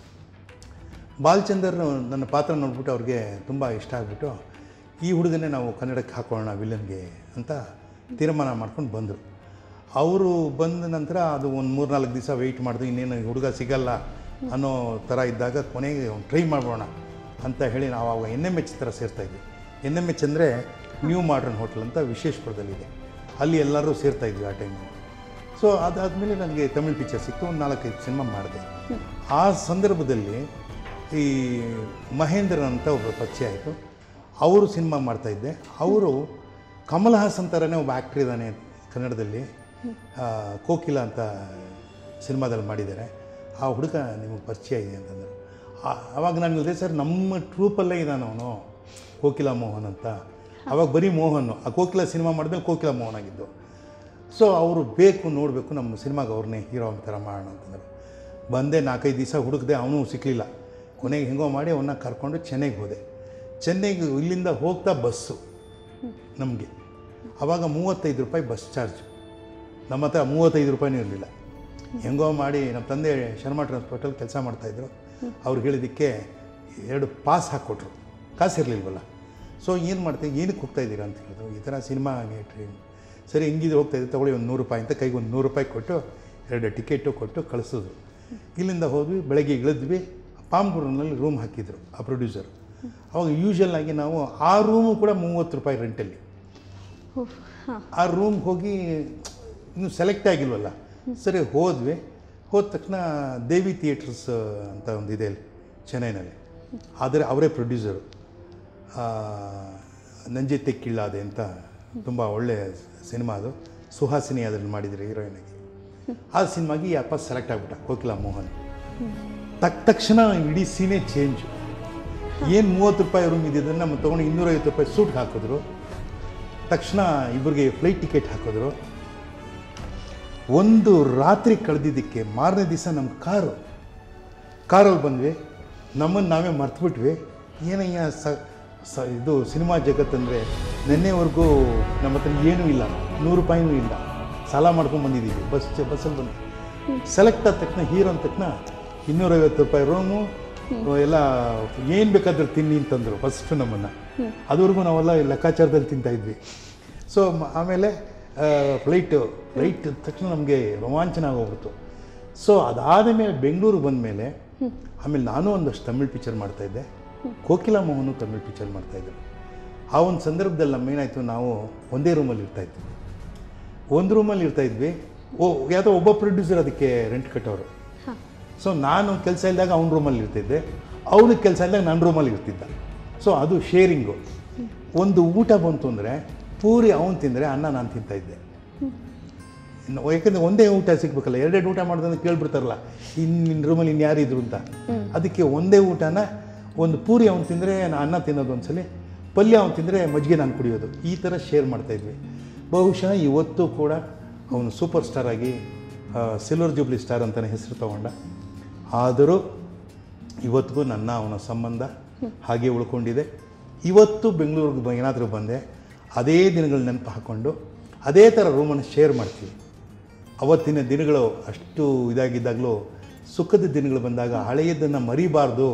ಬಾಲಚಂದರ್ ನನ್ನ ಪಾತ್ರ ನೋಡ್ಬಿಟ್ಟು ಅವ್ರಿಗೆ ತುಂಬ ಇಷ್ಟ ಆಗಿಬಿಟ್ಟು, ಈ ಹುಡುಗನೇ ನಾವು ಕನ್ನಡಕ್ಕೆ ಹಾಕೋಣ ವಿಲನ್ಗೆ ಅಂತ ತೀರ್ಮಾನ ಮಾಡ್ಕೊಂಡು ಬಂದರು. ಅವರು ಬಂದ ನಂತರ ಅದು ಒಂದು 3-4 ದಿವಸ ವೆಯ್ಟ್ ಮಾಡಿದ್ರು. ಇನ್ನೇನು ಹುಡುಗ ಸಿಗಲ್ಲ ಅನ್ನೋ ಥರ ಇದ್ದಾಗ ಕೊನೆಗೆ ಟ್ರೈ ಮಾಡೋಣ ಅಂತ ಹೇಳಿ ನಾವು ಆವಾಗ NMH ಥರ ಸೇರ್ತಾಯಿದ್ವಿ. NMH ಅಂದರೆ ನ್ಯೂ ಮಾಡ್ರನ್ ಹೋಟೆಲ್ ಅಂತ ವಿಶೇಷಪುರದಲ್ಲಿದೆ. ಅಲ್ಲಿ ಎಲ್ಲರೂ ಸೇರ್ತಾಯಿದ್ವಿ ಆ ಟೈಮಲ್ಲಿ. ಸೊ ಅದಾದಮೇಲೆ ನನಗೆ ತಮಿಳ್ ಪಿಕ್ಚರ್ ಸಿಕ್ತು. ಒಂದು 4-5 ಸಿನಿಮಾ ಮಾಡಿದೆ. ಆ ಸಂದರ್ಭದಲ್ಲಿ ಈ ಮಹೇಂದ್ರನ್ ಅಂತ ಒಬ್ಬರು ಪರಿಚಯ ಆಯಿತು. ಅವರು ಸಿನಿಮಾ ಮಾಡ್ತಾಯಿದ್ದೆ. ಅವರು ಕಮಲ್ ಹಾಸನ್ ಥರನೇ ಒಬ್ಬ ಆ್ಯಕ್ಟ್ರ್ ಇದ್ದಾನೆ ಕನ್ನಡದಲ್ಲಿ, ಕೋಕಿಲ ಅಂತ ಸಿನಿಮಾದಲ್ಲಿ ಮಾಡಿದ್ದಾರೆ, ಆ ಹುಡುಗ ನಿಮಗೆ ಪರಿಚಯ ಇದೆ ಅಂತಂದರು. ಆವಾಗ ನಾನು ಹೇಳಿದೆ, ಸರ್ ನಮ್ಮ ಟ್ರೂಪಲ್ಲೇ ಇದ್ದಾನೆ ಅವನು, ಕೋಕಿಲ ಮೋಹನ್ ಅಂತ. ಆವಾಗ ಬರೀ ಮೋಹನ್ನು, ಆ ಕೋಕಿಲ ಸಿನಿಮಾ ಮಾಡಿದ್ಮೇಲೆ ಕೋಕಿಲ ಮೋಹನ್ ಆಗಿದ್ದು. ಸೊ ಅವರು ಬೇಕು, ನೋಡಬೇಕು, ನಮ್ಮ ಸಿನಿಮಾಗೆ ಅವ್ರನ್ನೇ ಹೀರೋ ಥರ ಮಾಡೋಣ ಅಂತಂದರು. ಬಂದೆ 4-5 ದಿವಸ ಹುಡುಕಿದೆ, ಅವನು ಸಿಕ್ಕಲಿಲ್ಲ. ಕೊನೆಗೆ ಹೆಂಗೋ ಮಾಡಿ ಅವನ್ನ ಕರ್ಕೊಂಡು ಚೆನ್ನೈಗೆ ಹೋದೆ. ಚೆನ್ನೈಗೆ ಇಲ್ಲಿಂದ ಹೋಗ್ತಾ ಬಸ್ಸು ನಮಗೆ. ಆವಾಗ 35 ರೂಪಾಯಿ ಬಸ್ ಚಾರ್ಜು. ನಮ್ಮ ಹತ್ರ 35 ರೂಪಾಯಿನೂ ಇರಲಿಲ್ಲ. ಹೆಂಗೋ ಮಾಡಿ ನಮ್ಮ ತಂದೆ ಶರ್ಮಾ ಟ್ರಾನ್ಸ್ಪೋರ್ಟಲ್ಲಿ ಕೆಲಸ ಮಾಡ್ತಾಯಿದ್ರು. ಅವ್ರಿಗೆ ಹೇಳಿದ್ದಕ್ಕೆ 2 ಪಾಸ್ ಹಾಕ್ಕೊಟ್ರು, ಕಾಸಿರಲಿಲ್ವಲ್ಲ. ಸೊ ಏನು ಮಾಡ್ತೀವಿ, ಏನಕ್ಕೆ ಹೋಗ್ತಾಯಿದ್ದೀರಾ ಅಂತ ಹೇಳಿದ್ರು. ಈ ಥರ ಸಿನಿಮಾ ಟ್ರೈನ್. ಸರಿ, ಹಿಂಗಿದ್ರೆ ಹೋಗ್ತಾಯಿದ್ದೆ, ತೊಗೊಳ್ಳಿ ಒಂದು 100 ರೂಪಾಯಿ ಅಂತ ಕೈಗೆ ಒಂದು 100 ರೂಪಾಯಿ ಕೊಟ್ಟು 2 ಟಿಕೆಟು ಕೊಟ್ಟು ಕಳಿಸಿದ್ರು. ಇಲ್ಲಿಂದ ಹೋದ್ವಿ, ಬೆಳಗ್ಗೆ ಇಳಿದ್ವಿ. ಪಾಮ್ಗೂರಿನಲ್ಲಿ ರೂಮ್ ಹಾಕಿದ್ರು ಆ ಪ್ರೊಡ್ಯೂಸರ್. ಅವಾಗ ಯೂಶ್ವಲ್ಲಾಗಿ ನಾವು ಆ ರೂಮು ಕೂಡ 30 ರೂಪಾಯಿ ರೆಂಟಲ್ಲಿ. ಆ ರೂಮ್ಗೆ ಹೋಗಿ ಇನ್ನೂ ಸೆಲೆಕ್ಟ್ ಆಗಿಲ್ವಲ್ಲ, ಸರಿ ಹೋದ್ವಿ. ಹೋದ ತಕ್ಷಣ ದೇವಿ ಥಿಯೇಟರ್ಸ್ ಅಂತ ಒಂದಿದೆ ಅಲ್ಲಿ ಚೆನ್ನೈನಲ್ಲಿ, ಆದರೆ ಅವರೇ ಪ್ರೊಡ್ಯೂಸರು. ನಂಜೆ ತೆಕ್ಕಿಳ್ಳಾದೆ ಅಂತ ತುಂಬ ಒಳ್ಳೆಯ ಸಿನಿಮಾ ಅದು. ಸುಹಾಸಿನಿ ಅದರಲ್ಲಿ ಮಾಡಿದರೆ ಹೀರೋಯಿನಾಗಿ. ಆ ಸಿನಿಮಾಗೆ ಈ ಅಪ್ಪ ಸೆಲೆಕ್ಟ್ ಆಗಿಬಿಟ್ಟ, ಕೋಕಿಲ ಮೋಹನ್. ತಕ್ಷಣ ಇಡೀ ಸೀನೇ ಚೇಂಜು. ಏನು 30 ರೂಪಾಯಿ ರೂಮ್ ಇದ್ದಿದ್ದನ್ನು ನಮ್ಮ ತೊಗೊಂಡು 250 ರೂಪಾಯಿ ಸೂಟ್ಗೆ ಹಾಕಿದ್ರು. ತಕ್ಷಣ ಇಬ್ಬರಿಗೆ ಫ್ಲೈಟ್ ಟಿಕೆಟ್ ಹಾಕಿದ್ರು. ಒಂದು ರಾತ್ರಿ ಕಳೆದಿದ್ದಕ್ಕೆ ಮಾರನೇ ದಿವಸ ನಮ್ಮ ಕಾರಲ್ಲಿ ಬಂದ್ವಿ. ನಮ್ಮನ್ನು ನಾವೇ ಮರ್ತುಬಿಟ್ವಿ. ಏನಯ್ಯ ಇದು ಸಿನಿಮಾ ಜಗತ್ತಂದರೆ, ನಿನ್ನೆವರೆಗೂ ನಮ್ಮ ಹತ್ರ ಏನೂ ಇಲ್ಲ, 100 ರೂಪಾಯಿನೂ ಇಲ್ಲ, ಸಾಲ ಮಾಡ್ಕೊಂಡು ಬಂದಿದ್ದೀವಿ. ಬಸ್ಸಲ್ಲಿ ಬಂದು ಸೆಲೆಕ್ಟ್ ಆದ ತಕ್ಷಣ ಹೀರೋ ಅಂದ ತಕ್ಷಣ 250 ರೂಪಾಯಿ ರೂಮು, ಎಲ್ಲ ಏನು ಬೇಕಾದ್ರೂ ತಿನ್ನಿ ಅಂತಂದರು ಫಸ್ಟು ನಮ್ಮನ್ನು. ಅದುವರೆಗೂ ನಾವೆಲ್ಲ ಲೆಕ್ಕಾಚಾರದಲ್ಲಿ ತಿಂತಾಯಿದ್ವಿ. ಸೊ ಆಮೇಲೆ ಫ್ಲೈಟ್ ತಕ್ಷಣ ನಮಗೆ ರೋಮಾಂಚನ ಆಗೋಗ್ಬಿಡ್ತು. ಸೊ ಅದಾದ ಮೇಲೆ ಬೆಂಗಳೂರಿಗೆ ಬಂದ ಮೇಲೆ ಆಮೇಲೆ ನಾನು ಒಂದಷ್ಟು ತಮಿಳ್ ಪಿಕ್ಚರ್ ಮಾಡ್ತಾಯಿದ್ದೆ. ಕೋಕಿಲ ಮೋಹನು ತಮಿಳ್ ಪಿಕ್ಚರ್ ಮಾಡ್ತಾಯಿದ್ದರು. ಆ ಒಂದು ಸಂದರ್ಭದಲ್ಲಿ ನಮ್ಮೇನಾಯಿತು, ನಾವು ಒಂದೇ ರೂಮಲ್ಲಿ ಇರ್ತಾಯಿದ್ವಿ. ಒಂದು ರೂಮಲ್ಲಿ ಇರ್ತಾಯಿದ್ವಿ. ಯಾವುದೋ ಒಬ್ಬ ಪ್ರೊಡ್ಯೂಸರ್ ಅದಕ್ಕೆ ರೆಂಟ್ ಕಟ್ಟೋರು. ಸೊ ನಾನು ಕೆಲಸ ಇದ್ದಾಗ ಅವ್ನ ರೂಮಲ್ಲಿ ಇರ್ತಿದ್ದೆ, ಅವನಿಗೆ ಕೆಲಸ ಇದ್ದಾಗ ನನ್ನ ರೂಮಲ್ಲಿ ಇರ್ತಿದ್ದ. ಸೊ ಅದು ಶೇರಿಂಗು. ಒಂದು ಊಟ ಬಂತು ಅಂದರೆ ಪೂರಿ ಅವನು ತಿಂದರೆ ಅನ್ನ ನಾನು ತಿಂತಾಯಿದ್ದೆ. ಯಾಕೆಂದರೆ ಒಂದೇ ಊಟ ಸಿಗ್ಬೇಕಲ್ಲ, 2 ಊಟ ಮಾಡೋದಂತ ಕೇಳ್ಬಿಡ್ತಾರಲ್ಲ, ನಿನ್ನ ರೂಮಲ್ಲಿ ಇನ್ಯಾರಿದ್ರು ಅಂತ. ಅದಕ್ಕೆ ಒಂದೇ ಊಟನ, ಒಂದು ಪೂರಿ ಅವನು ತಿಂದರೆ ಅನ್ನ ತಿನ್ನೋದು, ಒಂದ್ಸಲಿ ಪಲ್ಯ ಅವನು ತಿಂದರೆ ಮಜ್ಜಿಗೆ ನಾನು ಕುಡಿಯೋದು. ಈ ಥರ ಶೇರ್ ಮಾಡ್ತಾಯಿದ್ವಿ. ಬಹುಶಃ ಇವತ್ತು ಕೂಡ ಅವನು ಸೂಪರ್ ಸ್ಟಾರ್ ಆಗಿ ಸಿಲ್ವರ್ ಜೂಬ್ಲಿ ಸ್ಟಾರ್ ಅಂತಲೇ ಹೆಸರು ತೊಗೊಂಡ. ಆದರೂ ಇವತ್ತಿಗೂ ನನ್ನ ಅವನ ಸಂಬಂಧ ಹಾಗೆ ಉಳ್ಕೊಂಡಿದೆ. ಇವತ್ತು ಬೆಂಗಳೂರಿಗೆ ಏನಾದರೂ ಬಂದೆ, ಅದೇ ದಿನಗಳ ನೆನಪು ಹಾಕ್ಕೊಂಡು ಅದೇ ಥರ ರೂಮನ್ನು ಶೇರ್ ಮಾಡ್ತೀವಿ. ಅವತ್ತಿನ ದಿನಗಳು ಅಷ್ಟು ಇದಾಗಿದ್ದಾಗಲೂ ಸುಖದ ದಿನಗಳು ಬಂದಾಗ ಹಳೆಯದನ್ನು ಮರಿಬಾರ್ದು.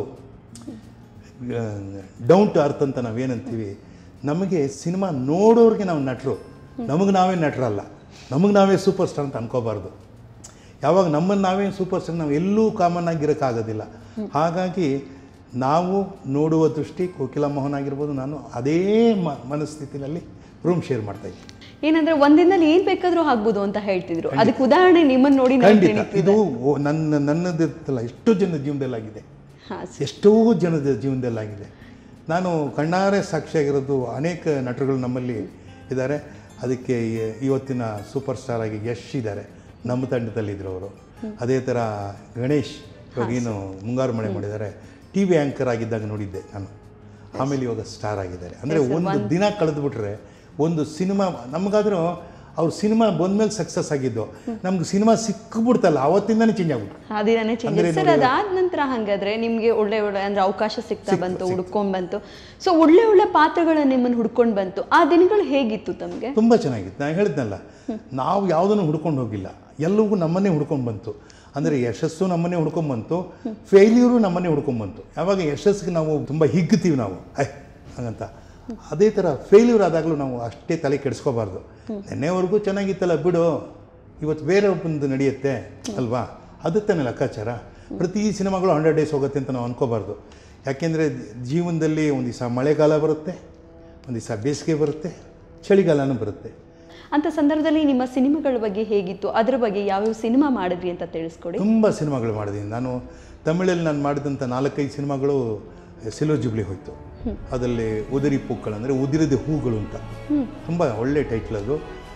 ಡೌನ್ ಟು ಅರ್ತ್ ಅಂತ ನಾವೇನಂತೀವಿ. ನಮಗೆ ಸಿನಿಮಾ ನೋಡೋರಿಗೆ ನಾವು ನಟರು, ನಮಗೆ ನಾವೇ ನಟರಲ್ಲ, ನಮಗೆ ನಾವೇ ಸೂಪರ್ ಸ್ಟಾರ್ ಅಂತ ಅನ್ಕೋಬಾರ್ದು. ಯಾವಾಗ ನಮ್ಮನ್ನು ನಾವೇ ಸೂಪರ್ ಸ್ಟಾರ್, ನಾವು ಎಲ್ಲೂ ಕಾಮನ್ ಆಗಿರೋಕ್ಕಾಗೋದಿಲ್ಲ. ಹಾಗಾಗಿ ನಾವು ನೋಡುವ ದೃಷ್ಟಿ ಕೋಕಿಲ ಮೋಹನ್ ಆಗಿರ್ಬೋದು, ನಾನು ಅದೇ ಮನಸ್ಥಿತಿನಲ್ಲಿ ರೂಮ್ ಶೇರ್ ಮಾಡ್ತಾಯಿದ್ದೆ. ಏನಂದ್ರೆ ಒಂದಿನಲ್ಲಿ ಏನ್ ಬೇಕಾದ್ರೂ ಆಗ್ಬೋದು ಅಂತ ಹೇಳ್ತಿದ್ರು. ಅದಕ್ಕೆ ಉದಾಹರಣೆ ನಿಮ್ಮನ್ನ ನೋಡಿ ಇದು ನನ್ನದಿರ್ತಲ್ಲ ಎಷ್ಟೋ ಜನದ ಜೀವನದಲ್ಲಾಗಿದೆ, ಎಷ್ಟೋ ಜನದ ಜೀವನದಲ್ಲಾಗಿದೆ. ನಾನು ಕಣ್ಣಾರೆ ಸಾಕ್ಷಿಯಾಗಿರೋದು ಅನೇಕ ನಟರುಗಳು ನಮ್ಮಲ್ಲಿ ಇದ್ದಾರೆ. ಅದಕ್ಕೆ ಇವತ್ತಿನ ಸೂಪರ್ ಸ್ಟಾರ್ ಆಗಿ ಯಶ್ ಇದ್ದಾರೆ, ನಮ್ಮ ತಂಡದಲ್ಲಿದ್ದರು ಅವರು. ಅದೇ ಥರ ಗಣೇಶ್ ಇವಾಗೇನು ಮುಂಗಾರು ಮಳೆ ಮಾಡಿದ್ದಾರೆ, ಟಿ ವಿ ಆ್ಯಂಕರ್ ಆಗಿದ್ದಾಗ ನೋಡಿದ್ದೆ ನಾನು. ಆಮೇಲೆ ಇವಾಗ ಸ್ಟಾರ್ ಆಗಿದ್ದಾರೆ. ಅಂದರೆ ಒಂದು ದಿನ ಕಳೆದುಬಿಟ್ರೆ ಒಂದು ಸಿನಿಮಾ ನಮಗಾದರೂ ಅವ್ರು ಸಿನಿಮಾ ಬಂದ್ಮೇಲೆ ಸಕ್ಸಸ್ ಆಗಿದ್ದು, ನಮ್ಗೆ ಸಿನಿಮಾ ಸಿಕ್ಕಿಬಿಡ್ತಲ್ಲ ಅವತ್ತಿಂದನೇ ಚೇಂಜ್ ಆಗ್ಬಿಟ್ಟು. ಸರ್ ಅದಾದ ನಂತರ ಹಾಗಾದ್ರೆ ನಿಮ್ಗೆ ಒಳ್ಳೆ ಅಂದ್ರೆ ಅವಕಾಶ ಸಿಗ್ತಾ ಬಂತು, ಹುಡ್ಕೊಂಡ್ ಬಂತು. ಸೊ ಒಳ್ಳೆ ಪಾತ್ರಗಳನ್ನ ನಿಮ್ಮನ್ನು ಹುಡ್ಕೊಂಡು ಬಂತು. ಆ ದಿನಗಳು ಹೇಗಿತ್ತು ತಮಗೆ? ತುಂಬ ಚೆನ್ನಾಗಿತ್ತು. ನಾನು ಹೇಳಿದ್ನಲ್ಲ, ನಾವು ಯಾವುದನ್ನು ಹುಡ್ಕೊಂಡು ಹೋಗಿಲ್ಲ, ಎಲ್ಲವೂ ನಮ್ಮನ್ನೇ ಹುಡ್ಕೊಂಡು ಬಂತು. ಅಂದರೆ ಯಶಸ್ಸು ನಮ್ಮನ್ನೇ ಹುಡ್ಕೊಂಡು ಬಂತು, ಫೇಲ್ಯೂರು ನಮ್ಮನ್ನೇ ಹುಡ್ಕೊಂಡು ಬಂತು. ಯಾವಾಗ ಯಶಸ್ಸಿಗೆ ನಾವು ತುಂಬ ಹಿಗ್ಗುತ್ತೀವಿ ನಾವು ಹಾಗಂತ, ಅದೇ ಥರ ಫೇಲ್ಯೂರ್ ಆದಾಗಲೂ ನಾವು ಅಷ್ಟೇ ತಲೆ ಕೆಡಿಸ್ಕೋಬಾರ್ದು. ನೆನ್ನೆವರೆಗೂ ಚೆನ್ನಾಗಿತ್ತಲ್ಲ ಬಿಡು, ಇವತ್ತು ಬೇರೆ ಒಂದು ನಡೆಯುತ್ತೆ ಅಲ್ವಾ, ಅದು ತಾನೇ ಲೆಕ್ಕಾಚಾರ. ಪ್ರತಿ ಸಿನಿಮಾಗಳು 100 days ಹೋಗುತ್ತೆ ಅಂತ ನಾವು ಅನ್ಕೋಬಾರ್ದು. ಯಾಕೆಂದರೆ ಜೀವನದಲ್ಲಿ ಒಂದು ದಿವಸ ಮಳೆಗಾಲ ಬರುತ್ತೆ, ಒಂದು ದಿವಸ ಬೇಸಿಗೆ ಬರುತ್ತೆ, ಚಳಿಗಾಲನೂ ಬರುತ್ತೆ. ಅಂಥ ಸಂದರ್ಭದಲ್ಲಿ ನಿಮ್ಮ ಸಿನಿಮಾಗಳ ಬಗ್ಗೆ ಹೇಗಿತ್ತು, ಅದರ ಬಗ್ಗೆ ಯಾವ್ಯಾವ ಸಿನಿಮಾ ಮಾಡಿದ್ರಿ ಅಂತ ತಿಳಿಸ್ಕೊಡಿ. ತುಂಬ ಸಿನಿಮಾಗಳು ಮಾಡಿದ್ದೀನಿ ನಾನು. ತಮಿಳಲ್ಲಿ ನಾನು ಮಾಡಿದಂಥ 4-5 ಸಿನಿಮಾಗಳು ಸಿಲ್ವರ್ ಜೂಬ್ಲಿ ಹೋಯಿತು. ಅದರಲ್ಲಿ ಉದಿರಿ ಪೂಕ್ಕಳು ಅಂದರೆ ಉದಿರಿದ ಹೂಗಳು ಅಂತ ತುಂಬ ಒಳ್ಳೆ ಟೈಟ್ಲ್ ಅದು.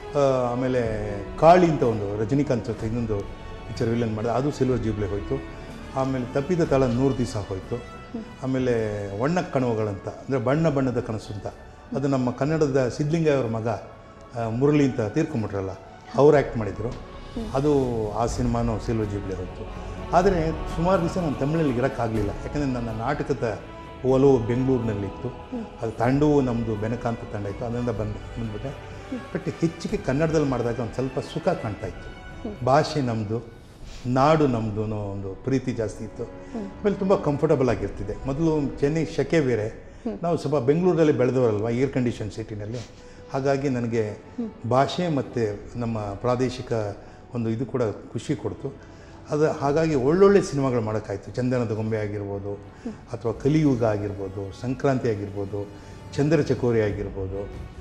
ಆಮೇಲೆ ಕಾಳಿ ಅಂತ ಒಂದು ರಜನಿಕಾಂತ್ ಜೊತೆ ಇನ್ನೊಂದು ಪಿಕ್ಚರ್ ವಿಲನ್ ಮಾಡಿದೆ, ಅದು ಸಿಲ್ವರ್ ಜೂಬ್ಲಿ ಹೋಯಿತು. ಆಮೇಲೆ ತಪ್ಪಿದ ತಾಳ 100 ದಿವಸ ಹೋಯಿತು. ಆಮೇಲೆ ಒಣ್ಣ ಕಣವುಗಳಂತ ಅಂದರೆ ಬಣ್ಣ ಬಣ್ಣದ ಕನಸು ಅಂತ, ಅದು ನಮ್ಮ ಕನ್ನಡದ ಸಿದ್ಧಲಿಂಗ ಅವ್ರ ಮಗ ಮುರಳಿ ಅಂತ ತೀರ್ಕೊಂಬಿಟ್ರಲ್ಲ, ಅವ್ರು ಆ್ಯಕ್ಟ್ ಮಾಡಿದರು. ಅದು ಆ ಸಿನಿಮಾನೂ ಸಿಲ್ವರ್ ಜೂಬ್ಲಿ ಹೋಯಿತು. ಆದರೆ ಸುಮಾರು ದಿವಸ ನಾನು ತಮಿಳಲ್ಲಿ ಇರೋಕ್ಕಾಗಲಿಲ್ಲ, ಯಾಕಂದರೆ ನನ್ನ ನಾಟಕದ ಒಲವು ಬೆಂಗಳೂರಿನಲ್ಲಿತ್ತು. ಅದು ತಂಡವೂ ನಮ್ಮದು ಬೆನಕಾಂತ ತಂಡ ಇತ್ತು, ಅದರಿಂದ ಬಂದುಬಿಟ್ಟೆ. ಬಟ್ ಹೆಚ್ಚಿಗೆ ಕನ್ನಡದಲ್ಲಿ ಮಾಡಿದಾಗ ಒಂದು ಸ್ವಲ್ಪ ಸುಖ ಕಾಣ್ತಾ ಇತ್ತು. ಭಾಷೆ ನಮ್ಮದು, ನಾಡು ನಮ್ಮದು ಅನ್ನೋ ಒಂದು ಪ್ರೀತಿ ಜಾಸ್ತಿ ಇತ್ತು. ಆಮೇಲೆ ತುಂಬ ಕಂಫರ್ಟಬಲ್ ಆಗಿರ್ತಿದೆ. ಮೊದಲು ಚೆನ್ನೈ ಶೆಕೆ ಬೇರೆ, ನಾವು ಸ್ವಲ್ಪ ಬೆಂಗಳೂರಲ್ಲಿ ಬೆಳೆದವರಲ್ವ, ಏರ್ ಕಂಡೀಷನ್ ಸಿಟಿನಲ್ಲಿ. ಹಾಗಾಗಿ ನನಗೆ ಭಾಷೆ ಮತ್ತು ನಮ್ಮ ಪ್ರಾದೇಶಿಕ ಒಂದು ಇದು ಕೂಡ ಖುಷಿ ಕೊಡ್ತು. ಅದು ಹಾಗಾಗಿ ಒಳ್ಳೊಳ್ಳೆ ಸಿನಿಮಾಗಳು ಮಾಡೋಕ್ಕಾಯ್ತು. ಚಂದನದ ಗೊಂಬೆ ಆಗಿರ್ಬೋದು, ಅಥವಾ ಕಲಿಯುಗ ಆಗಿರ್ಬೋದು, ಸಂಕ್ರಾಂತಿ ಆಗಿರ್ಬೋದು, ಚಂದ್ರ ಚಕೋರಿ ಆಗಿರ್ಬೋದು,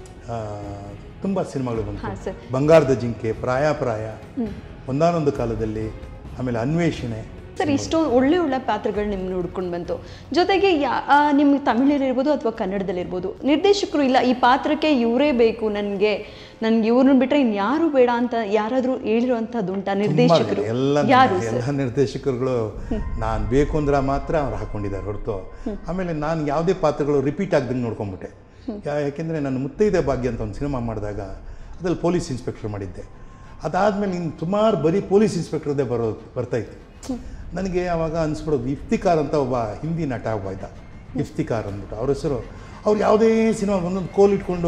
ತುಂಬ ಸಿನಿಮಾಗಳು ಬಂತು. ಬಂಗಾರದ ಜಿಂಕೆ, ಪ್ರಾಯ ಒಂದಾನೊಂದು ಕಾಲದಲ್ಲಿ, ಆಮೇಲೆ ಅನ್ವೇಷಣೆ. ಸರ್ ಇಷ್ಟೊಂದು ಒಳ್ಳೆ ಪಾತ್ರಗಳು ನಿಮ್ಮನ್ನು ಹುಡ್ಕೊಂಡು ಬಂತು. ಜೊತೆಗೆ ನಿಮ್ಗೆ ತಮಿಳಲ್ಲಿರ್ಬೋದು ಅಥವಾ ಕನ್ನಡದಲ್ಲಿರ್ಬೋದು ನಿರ್ದೇಶಕರು ಇಲ್ಲ ಈ ಪಾತ್ರಕ್ಕೆ ಇವರೇ ಬೇಕು, ನನಗೆ ಇವ್ರನ್ನ ಬಿಟ್ಟರೆ ಇನ್ಯಾರು ಬೇಡ ಅಂತ ಯಾರಾದರೂ ಹೇಳಿರುವಂಥದ್ದು ಉಂಟಾ ನಿರ್ದೇಶಕರು? ಎಲ್ಲ ನಿರ್ದೇಶಕರುಗಳು ನಾನು ಬೇಕು ಅಂದ್ರೆ ಮಾತ್ರ ಅವ್ರು ಹಾಕ್ಕೊಂಡಿದ್ದಾರೆ ಹೊರತು. ಆಮೇಲೆ ನಾನು ಯಾವುದೇ ಪಾತ್ರಗಳು ರಿಪೀಟ್ ಆಗ್ದಂಗೆ ನೋಡ್ಕೊಂಬಿಟ್ಟೆ. ಯಾಕೆಂದರೆ ನಾನು ಮುತ್ತೈದೆ ಭಾಗ್ಯ ಅಂತ ಒಂದು ಸಿನಿಮಾ ಮಾಡಿದಾಗ ಅದ್ರಲ್ಲಿ ಪೊಲೀಸ್ ಇನ್ಸ್ಪೆಕ್ಟರ್ ಮಾಡಿದ್ದೆ. ಅದಾದಮೇಲೆ ಇನ್ನು ಸುಮಾರು ಬರೀ ಪೊಲೀಸ್ ಇನ್ಸ್ಪೆಕ್ಟರ್ದೇ ಬರ್ತಾಯಿತ್ತು. ನನಗೆ ಆವಾಗ ಅನಿಸ್ಬಿಡೋದು, ಇಫ್ತಿಕಾರ್ ಅಂತ ಒಬ್ಬ ಹಿಂದಿ ನಟ ಒಬ್ಬ ಇದ್ದ, ಇಫ್ತಿಕಾರ್ ಅಂದ್ಬಿಟ್ಟು ಅವ್ರ ಹೆಸರು. ಅವ್ರು ಯಾವುದೇ ಸಿನಿಮಾ ಒಂದೊಂದು ಕೋಲ್ ಇಟ್ಕೊಂಡು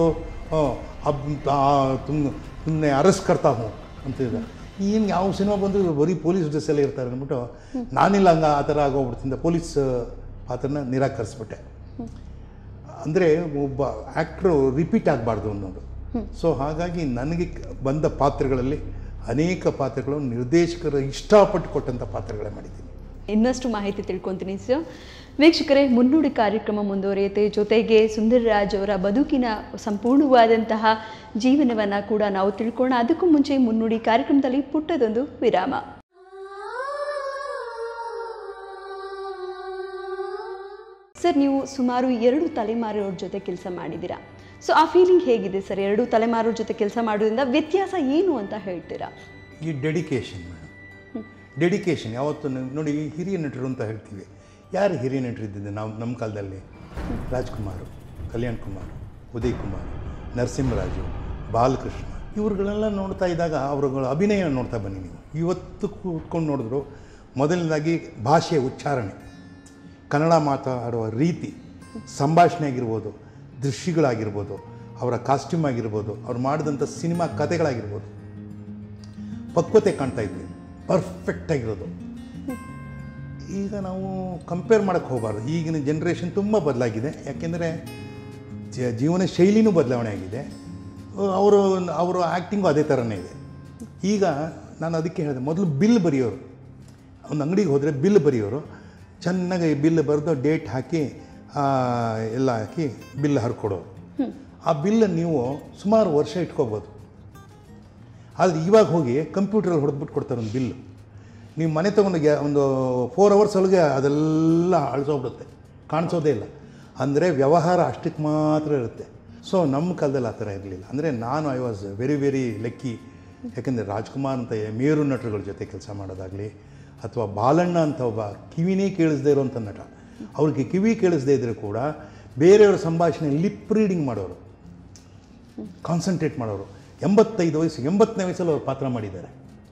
ತುಮ್ಮನೆ ಅರೆಸ್ಟ್ ಕರ್ತಾ ಹೋ ಅಂತಿದ್ದ. ಏನು ಯಾವ ಸಿನಿಮಾ ಬಂದರೂ ಬರೀ ಪೊಲೀಸ್ ಡ್ರೆಸ್ಸಲ್ಲೇ ಇರ್ತಾರೆ ಅಂದ್ಬಿಟ್ಟು ನಾನಿಲ್ಲ ಹಂಗೆ ಆ ಥರ ಆಗೋಗ್ಬಿಡ್ತಿದ್ದ. ಪೊಲೀಸ್ ಪಾತ್ರನ ನಿರಾಕರಿಸ್ಬಿಟ್ಟೆ. ಅಂದರೆ ಒಬ್ಬ ಆ್ಯಕ್ಟ್ರು ರಿಪೀಟ್ ಆಗಬಾರ್ದು ಅನ್ನೋದು. ಸೊ ಹಾಗಾಗಿ ನನಗೆ ಬಂದ ಪಾತ್ರಗಳಲ್ಲಿ ಅನೇಕ ಪಾತ್ರಗಳು ನಿರ್ದೇಶಕರು ಇಷ್ಟಪಟ್ಟು ಕೊಟ್ಟಂಥ ಪಾತ್ರಗಳೇ ಮಾಡಿದ್ದೀನಿ. ಇನ್ನಷ್ಟು ಮಾಹಿತಿ ತಿಳ್ಕೊತೀನಿ ಸರ್. ವೀಕ್ಷಕರೇ, ಮುನ್ನುಡಿ ಕಾರ್ಯಕ್ರಮ ಮುಂದುವರಿಯುತ್ತೆ. ಜೊತೆಗೆ ಸುಂದರರಾಜ್ ಅವರ ಬದುಕಿನ ಸಂಪೂರ್ಣವಾದಂತಹ ಜೀವನವನ್ನು ಕೂಡ ನಾವು ತಿಳ್ಕೊಳ್ಳೋಣ. ಅದಕ್ಕೂ ಮುಂಚೆ ಮುನ್ನುಡಿ ಕಾರ್ಯಕ್ರಮದಲ್ಲಿ ಪುಟ್ಟದೊಂದು ವಿರಾಮ. ಸರ್, ನೀವು ಸುಮಾರು 2 ತಲೆಮಾರಿನವ್ರ ಜೊತೆ ಕೆಲಸ ಮಾಡಿದ್ದೀರಾ. ಸೊ ಆ ಫೀಲಿಂಗ್ ಹೇಗಿದೆ ಸರ್? 2 ತಲೆಮಾರಿನವ್ರ ಜೊತೆ ಕೆಲಸ ಮಾಡೋದ್ರಿಂದ ವ್ಯತ್ಯಾಸ ಏನು ಅಂತ ಹೇಳ್ತೀರಾ? ಈ ಡೆಡಿಕೇಶನ್ ಡೆಡಿಕೇಶನ್ ಯಾವತ್ತು ನೋಡಿ, ಹಿರಿಯ ನಟರು ಅಂತ ಹೇಳ್ತೀವಿ. ಯಾರು ಹಿರಿಯ ನಟರಿದ್ದಿದ್ದೆ ನಮ್ಮ ಕಾಲದಲ್ಲಿ? ರಾಜ್ಕುಮಾರ್, ಕಲ್ಯಾಣ್ ಕುಮಾರ್, ಉದಯ್ ಕುಮಾರ್, ನರಸಿಂಹರಾಜು, ಬಾಲಕೃಷ್ಣ, ಇವ್ರುಗಳೆಲ್ಲ ನೋಡ್ತಾ ಇದ್ದಾಗ ಅವರುಗಳ ಅಭಿನಯ ನೋಡ್ತಾ ಬನ್ನಿ. ನೀವು ಇವತ್ತು ಕೂತ್ಕೊಂಡು ನೋಡಿದ್ರು, ಮೊದಲನೇದಾಗಿ ಭಾಷೆಯ ಉಚ್ಚಾರಣೆ, ಕನ್ನಡ ಮಾತಾಡುವ ರೀತಿ, ಸಂಭಾಷಣೆ ಆಗಿರ್ಬೋದು, ದೃಶ್ಯಗಳಾಗಿರ್ಬೋದು, ಅವರ ಕಾಸ್ಟ್ಯೂಮ್ ಆಗಿರ್ಬೋದು, ಅವ್ರು ಮಾಡಿದಂಥ ಸಿನಿಮಾ ಕಥೆಗಳಾಗಿರ್ಬೋದು, ಪಕ್ವತೆ ಕಾಣ್ತಾ ಇದ್ವಿ, ಪರ್ಫೆಕ್ಟಾಗಿರೋದು. ಈಗ ನಾವು ಕಂಪೇರ್ ಮಾಡೋಕ್ಕೆ ಹೋಗಬಾರ್ದು. ಈಗಿನ ಜನ್ರೇಷನ್ ತುಂಬ ಬದಲಾಗಿದೆ. ಯಾಕೆಂದರೆ ಜೀವನ ಶೈಲಿನೂ ಬದಲಾವಣೆ ಆಗಿದೆ. ಅವರು ಆ್ಯಕ್ಟಿಂಗು ಅದೇ ಥರನೇ ಇದೆ. ಈಗ ನಾನು ಅದಕ್ಕೆ ಹೇಳಿದೆ, ಮೊದಲು ಬಿಲ್ ಬರೆಯೋರು, ಒಂದು ಅಂಗಡಿಗೆ ಹೋದರೆ ಬಿಲ್ ಬರೆಯೋರು, ಚೆನ್ನಾಗಿ ಬಿಲ್ ಬರೆದು ಡೇಟ್ ಹಾಕಿ ಎಲ್ಲ ಹಾಕಿ ಬಿಲ್ ಹರ್ಕೊಡೋರು. ಆ ಬಿಲ್ಲನ್ನು ನೀವು ಸುಮಾರು ವರ್ಷ ಇಟ್ಕೋಬೋದು. ಆದರೆ ಇವಾಗ ಹೋಗಿ ಕಂಪ್ಯೂಟ್ರಲ್ಲಿ ಹೊಡೆದ್ಬಿಟ್ಟು ಕೊಡ್ತಾರೆ ಒಂದು ಬಿಲ್ಲು. ನೀವು ಮನೆ ತೊಗೊಂಡು ಒಂದು 4 ಅವರ್ಸ್ ಒಳಗೆ ಅದೆಲ್ಲ ಅಳಿಸೋಗ್ಬಿಡುತ್ತೆ, ಕಾಣಿಸೋದೇ ಇಲ್ಲ. ಅಂದರೆ ವ್ಯವಹಾರ ಅಷ್ಟಕ್ಕೆ ಮಾತ್ರ ಇರುತ್ತೆ. ಸೊ ನಮ್ಮ ಕಾಲದಲ್ಲಿ ಆ ಥರ ಇರಲಿಲ್ಲ. ಅಂದರೆ ನಾನು I was very very lucky. ಯಾಕೆಂದರೆ ರಾಜ್ಕುಮಾರ್ ಅಂತ ಮೇರು ನಟರುಗಳ ಜೊತೆ ಕೆಲಸ ಮಾಡೋದಾಗಲಿ, ಅಥವಾ ಬಾಲಣ್ಣ ಅಂತ ಒಬ್ಬ ಕಿವಿನೇ ಕೇಳಿಸದೇ ಇರೋಂಥ ನಟ, ಅವ್ರಿಗೆ ಕಿವಿ ಕೇಳಿಸದೇ ಇದ್ದರೆ ಕೂಡ ಬೇರೆಯವರ ಸಂಭಾಷಣೆ ಲಿಪ್ ರೀಡಿಂಗ್ ಮಾಡೋರು, ಕಾನ್ಸಂಟ್ರೇಟ್ ಮಾಡೋರು. 85 ವಯಸ್ಸು, 80ನೇ ವಯಸ್ಸಲ್ಲಿ ಅವ್ರು ಪಾತ್ರ ಮಾಡಿದ್ದಾರೆ.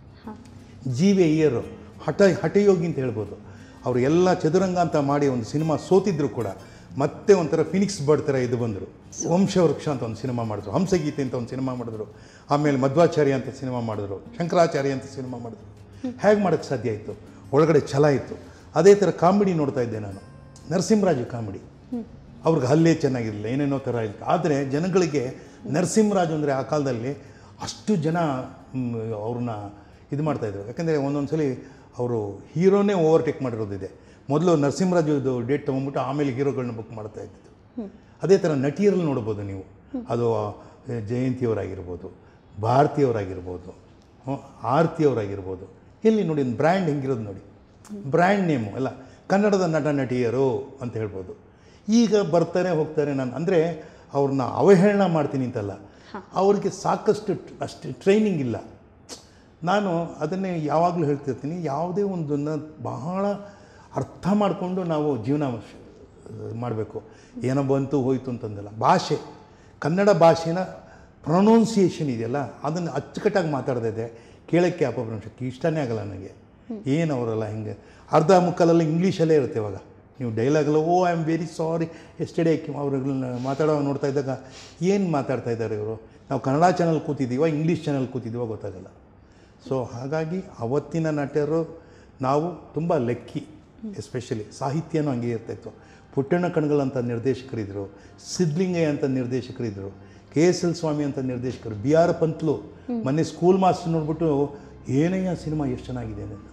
ಜಿ.ವಿ. ಅಯ್ಯರು ಹಠಯೋಗಿ ಅಂತ ಹೇಳ್ಬೋದು. ಅವರು ಎಲ್ಲ ಚದುರಂಗ ಅಂತ ಮಾಡಿ ಒಂದು ಸಿನಿಮಾ ಸೋತಿದ್ರು ಕೂಡ ಮತ್ತೆ ಒಂಥರ ಫಿನಿಕ್ಸ್ ಬರ್ಡ್ ಥರ ಇದು ಬಂದರು. ವಂಶವೃಕ್ಷ ಅಂತ ಒಂದು ಸಿನಿಮಾ ಮಾಡಿದ್ರು, ಹಂಸಗೀತೆ ಅಂತ ಒಂದು ಸಿನಿಮಾ ಮಾಡಿದ್ರು, ಆಮೇಲೆ ಮಧ್ವಾಚಾರ್ಯ ಅಂತ ಸಿನಿಮಾ ಮಾಡಿದ್ರು, ಶಂಕರಾಚಾರ್ಯ ಅಂತ ಸಿನಿಮಾ ಮಾಡಿದ್ರು. ಹೇಗೆ ಮಾಡೋಕ್ಕೆ ಸಾಧ್ಯ ಆಯಿತು? ಒಳಗಡೆ ಛಲ ಇತ್ತು. ಅದೇ ಥರ ಕಾಮಿಡಿ ನೋಡ್ತಾ ಇದ್ದೆ ನಾನು, ನರಸಿಂಹರಾಜು ಕಾಮಿಡಿ. ಅವ್ರಿಗೆ ಹಲ್ಲೆ ಚೆನ್ನಾಗಿರಲಿಲ್ಲ, ಏನೇನೋ ಥರ ಇತ್ತು. ಆದರೆ ಜನಗಳಿಗೆ ನರಸಿಂಹರಾಜು ಅಂದರೆ ಆ ಕಾಲದಲ್ಲಿ ಅಷ್ಟು ಜನ ಅವ್ರನ್ನ ಇದು ಮಾಡ್ತಾಯಿದ್ರು. ಯಾಕೆಂದರೆ ಒಂದೊಂದು ಸಲ ಅವರು ಹೀರೋನೇ ಓವರ್ಟೇಕ್ ಮಾಡಿರೋದಿದೆ. ಮೊದಲು ನರಸಿಂಹರಾಜುದು ಡೇಟ್ ತೊಗೊಂಡ್ಬಿಟ್ಟು ಆಮೇಲೆ ಹೀರೋಗಳನ್ನ ಬುಕ್ ಮಾಡ್ತಾ ಇದ್ದಿದ್ದು. ಅದೇ ಥರ ನಟಿಯರಲ್ಲಿ ನೋಡ್ಬೋದು ನೀವು. ಅದು ಜಯಂತಿಯವರಾಗಿರ್ಬೋದು, ಭಾರತಿಯವರಾಗಿರ್ಬೋದು, ಆರತಿಯವರಾಗಿರ್ಬೋದು. ಎಲ್ಲಿ ನೋಡಿ ಬ್ರ್ಯಾಂಡ್ ಹೆಂಗಿರೋದು ನೋಡಿ, ಬ್ರ್ಯಾಂಡ್ ನೇಮು ಎಲ್ಲ ಕನ್ನಡದ ನಟ ನಟಿಯರು ಅಂತ ಹೇಳ್ಬೋದು. ಈಗ ಬರ್ತಾರೆ ಹೋಗ್ತಾರೆ. ನಾನು ಅಂದರೆ ಅವ್ರನ್ನ ಅವಹೇಳನ ಮಾಡ್ತೀನಿ ಅಂತಲ್ಲ, ಅವ್ರಿಗೆ ಸಾಕಷ್ಟು ಅಷ್ಟು ಟ್ರೈನಿಂಗ್ ಇಲ್ಲ. ನಾನು ಅದನ್ನೇ ಯಾವಾಗಲೂ ಹೇಳ್ತಿರ್ತೀನಿ, ಯಾವುದೇ ಒಂದನ್ನು ಬಹಳ ಅರ್ಥ ಮಾಡಿಕೊಂಡು ನಾವು ಜೀವನ ಮಾಡಬೇಕು. ಏನೋ ಬಂತು ಹೋಯಿತು ಅಂತಂದಲ್ಲ. ಭಾಷೆ, ಕನ್ನಡ ಭಾಷೆನ ಪ್ರೊನೌನ್ಸಿಯೇಷನ್ ಇದೆಯಲ್ಲ, ಅದನ್ನು ಅಚ್ಚುಕಟ್ಟಾಗಿ ಮಾತಾಡ್ದಿದೆ ಕೇಳೋಕ್ಕೆ ಅಪಭ್ರಂಶಕ್ಕೆ ಇಷ್ಟನೇ ಆಗಲ್ಲ ನನಗೆ. ಏನು ಅವರೆಲ್ಲ ಹಿಂಗೆ ಅರ್ಧ ಮುಕ್ಕಲೆಲ್ಲ ಇಂಗ್ಲೀಷಲ್ಲೇ ಇರುತ್ತೆ. ಇವಾಗ ನೀವು ಡೈಲಾಗಲ್ಲ, oh I am very sorry yesterday ಅವ್ರನ್ನ ಮಾತಾಡೋ ನೋಡ್ತಾ ಇದ್ದಾಗ ಏನು ಮಾತಾಡ್ತಾ ಇದ್ದಾರೆ ಇವರು, ನಾವು ಕನ್ನಡ ಚಾನಲ್ ಕೂತಿದ್ದೀವ ಇಂಗ್ಲೀಷ್ ಚಾನಲ್ ಕೂತಿದ್ದೀವ ಗೊತ್ತಾಗಲ್ಲ. ಸೊ ಹಾಗಾಗಿ ಅವತ್ತಿನ ನಟರು ನಾವು ತುಂಬ ಲಕ್ಕಿ. ಎಸ್ಪೆಷಲಿ ಸಾಹಿತ್ಯನೂ ಹಂಗೆ ಇರ್ತಾಯಿತ್ತು. ಪುಟ್ಟಣ್ಣ ಕಣಗಲ್ ಅಂತ ನಿರ್ದೇಶಕರಿದ್ದರು, ಸಿದ್ಧಲಿಂಗಯ್ಯ ಅಂತ ನಿರ್ದೇಶಕರಿದ್ದರು, KSL ಸ್ವಾಮಿ ಅಂತ ನಿರ್ದೇಶಕರು, B.R. ಪಂತ್ಲು. ಮೊನ್ನೆ ಸ್ಕೂಲ್ ಮಾಸ್ಟರ್ ನೋಡ್ಬಿಟ್ಟು ಏನಯ್ಯ ಸಿನಿಮಾ ಎಷ್ಟು ಚೆನ್ನಾಗಿದೆ ಅಂತ.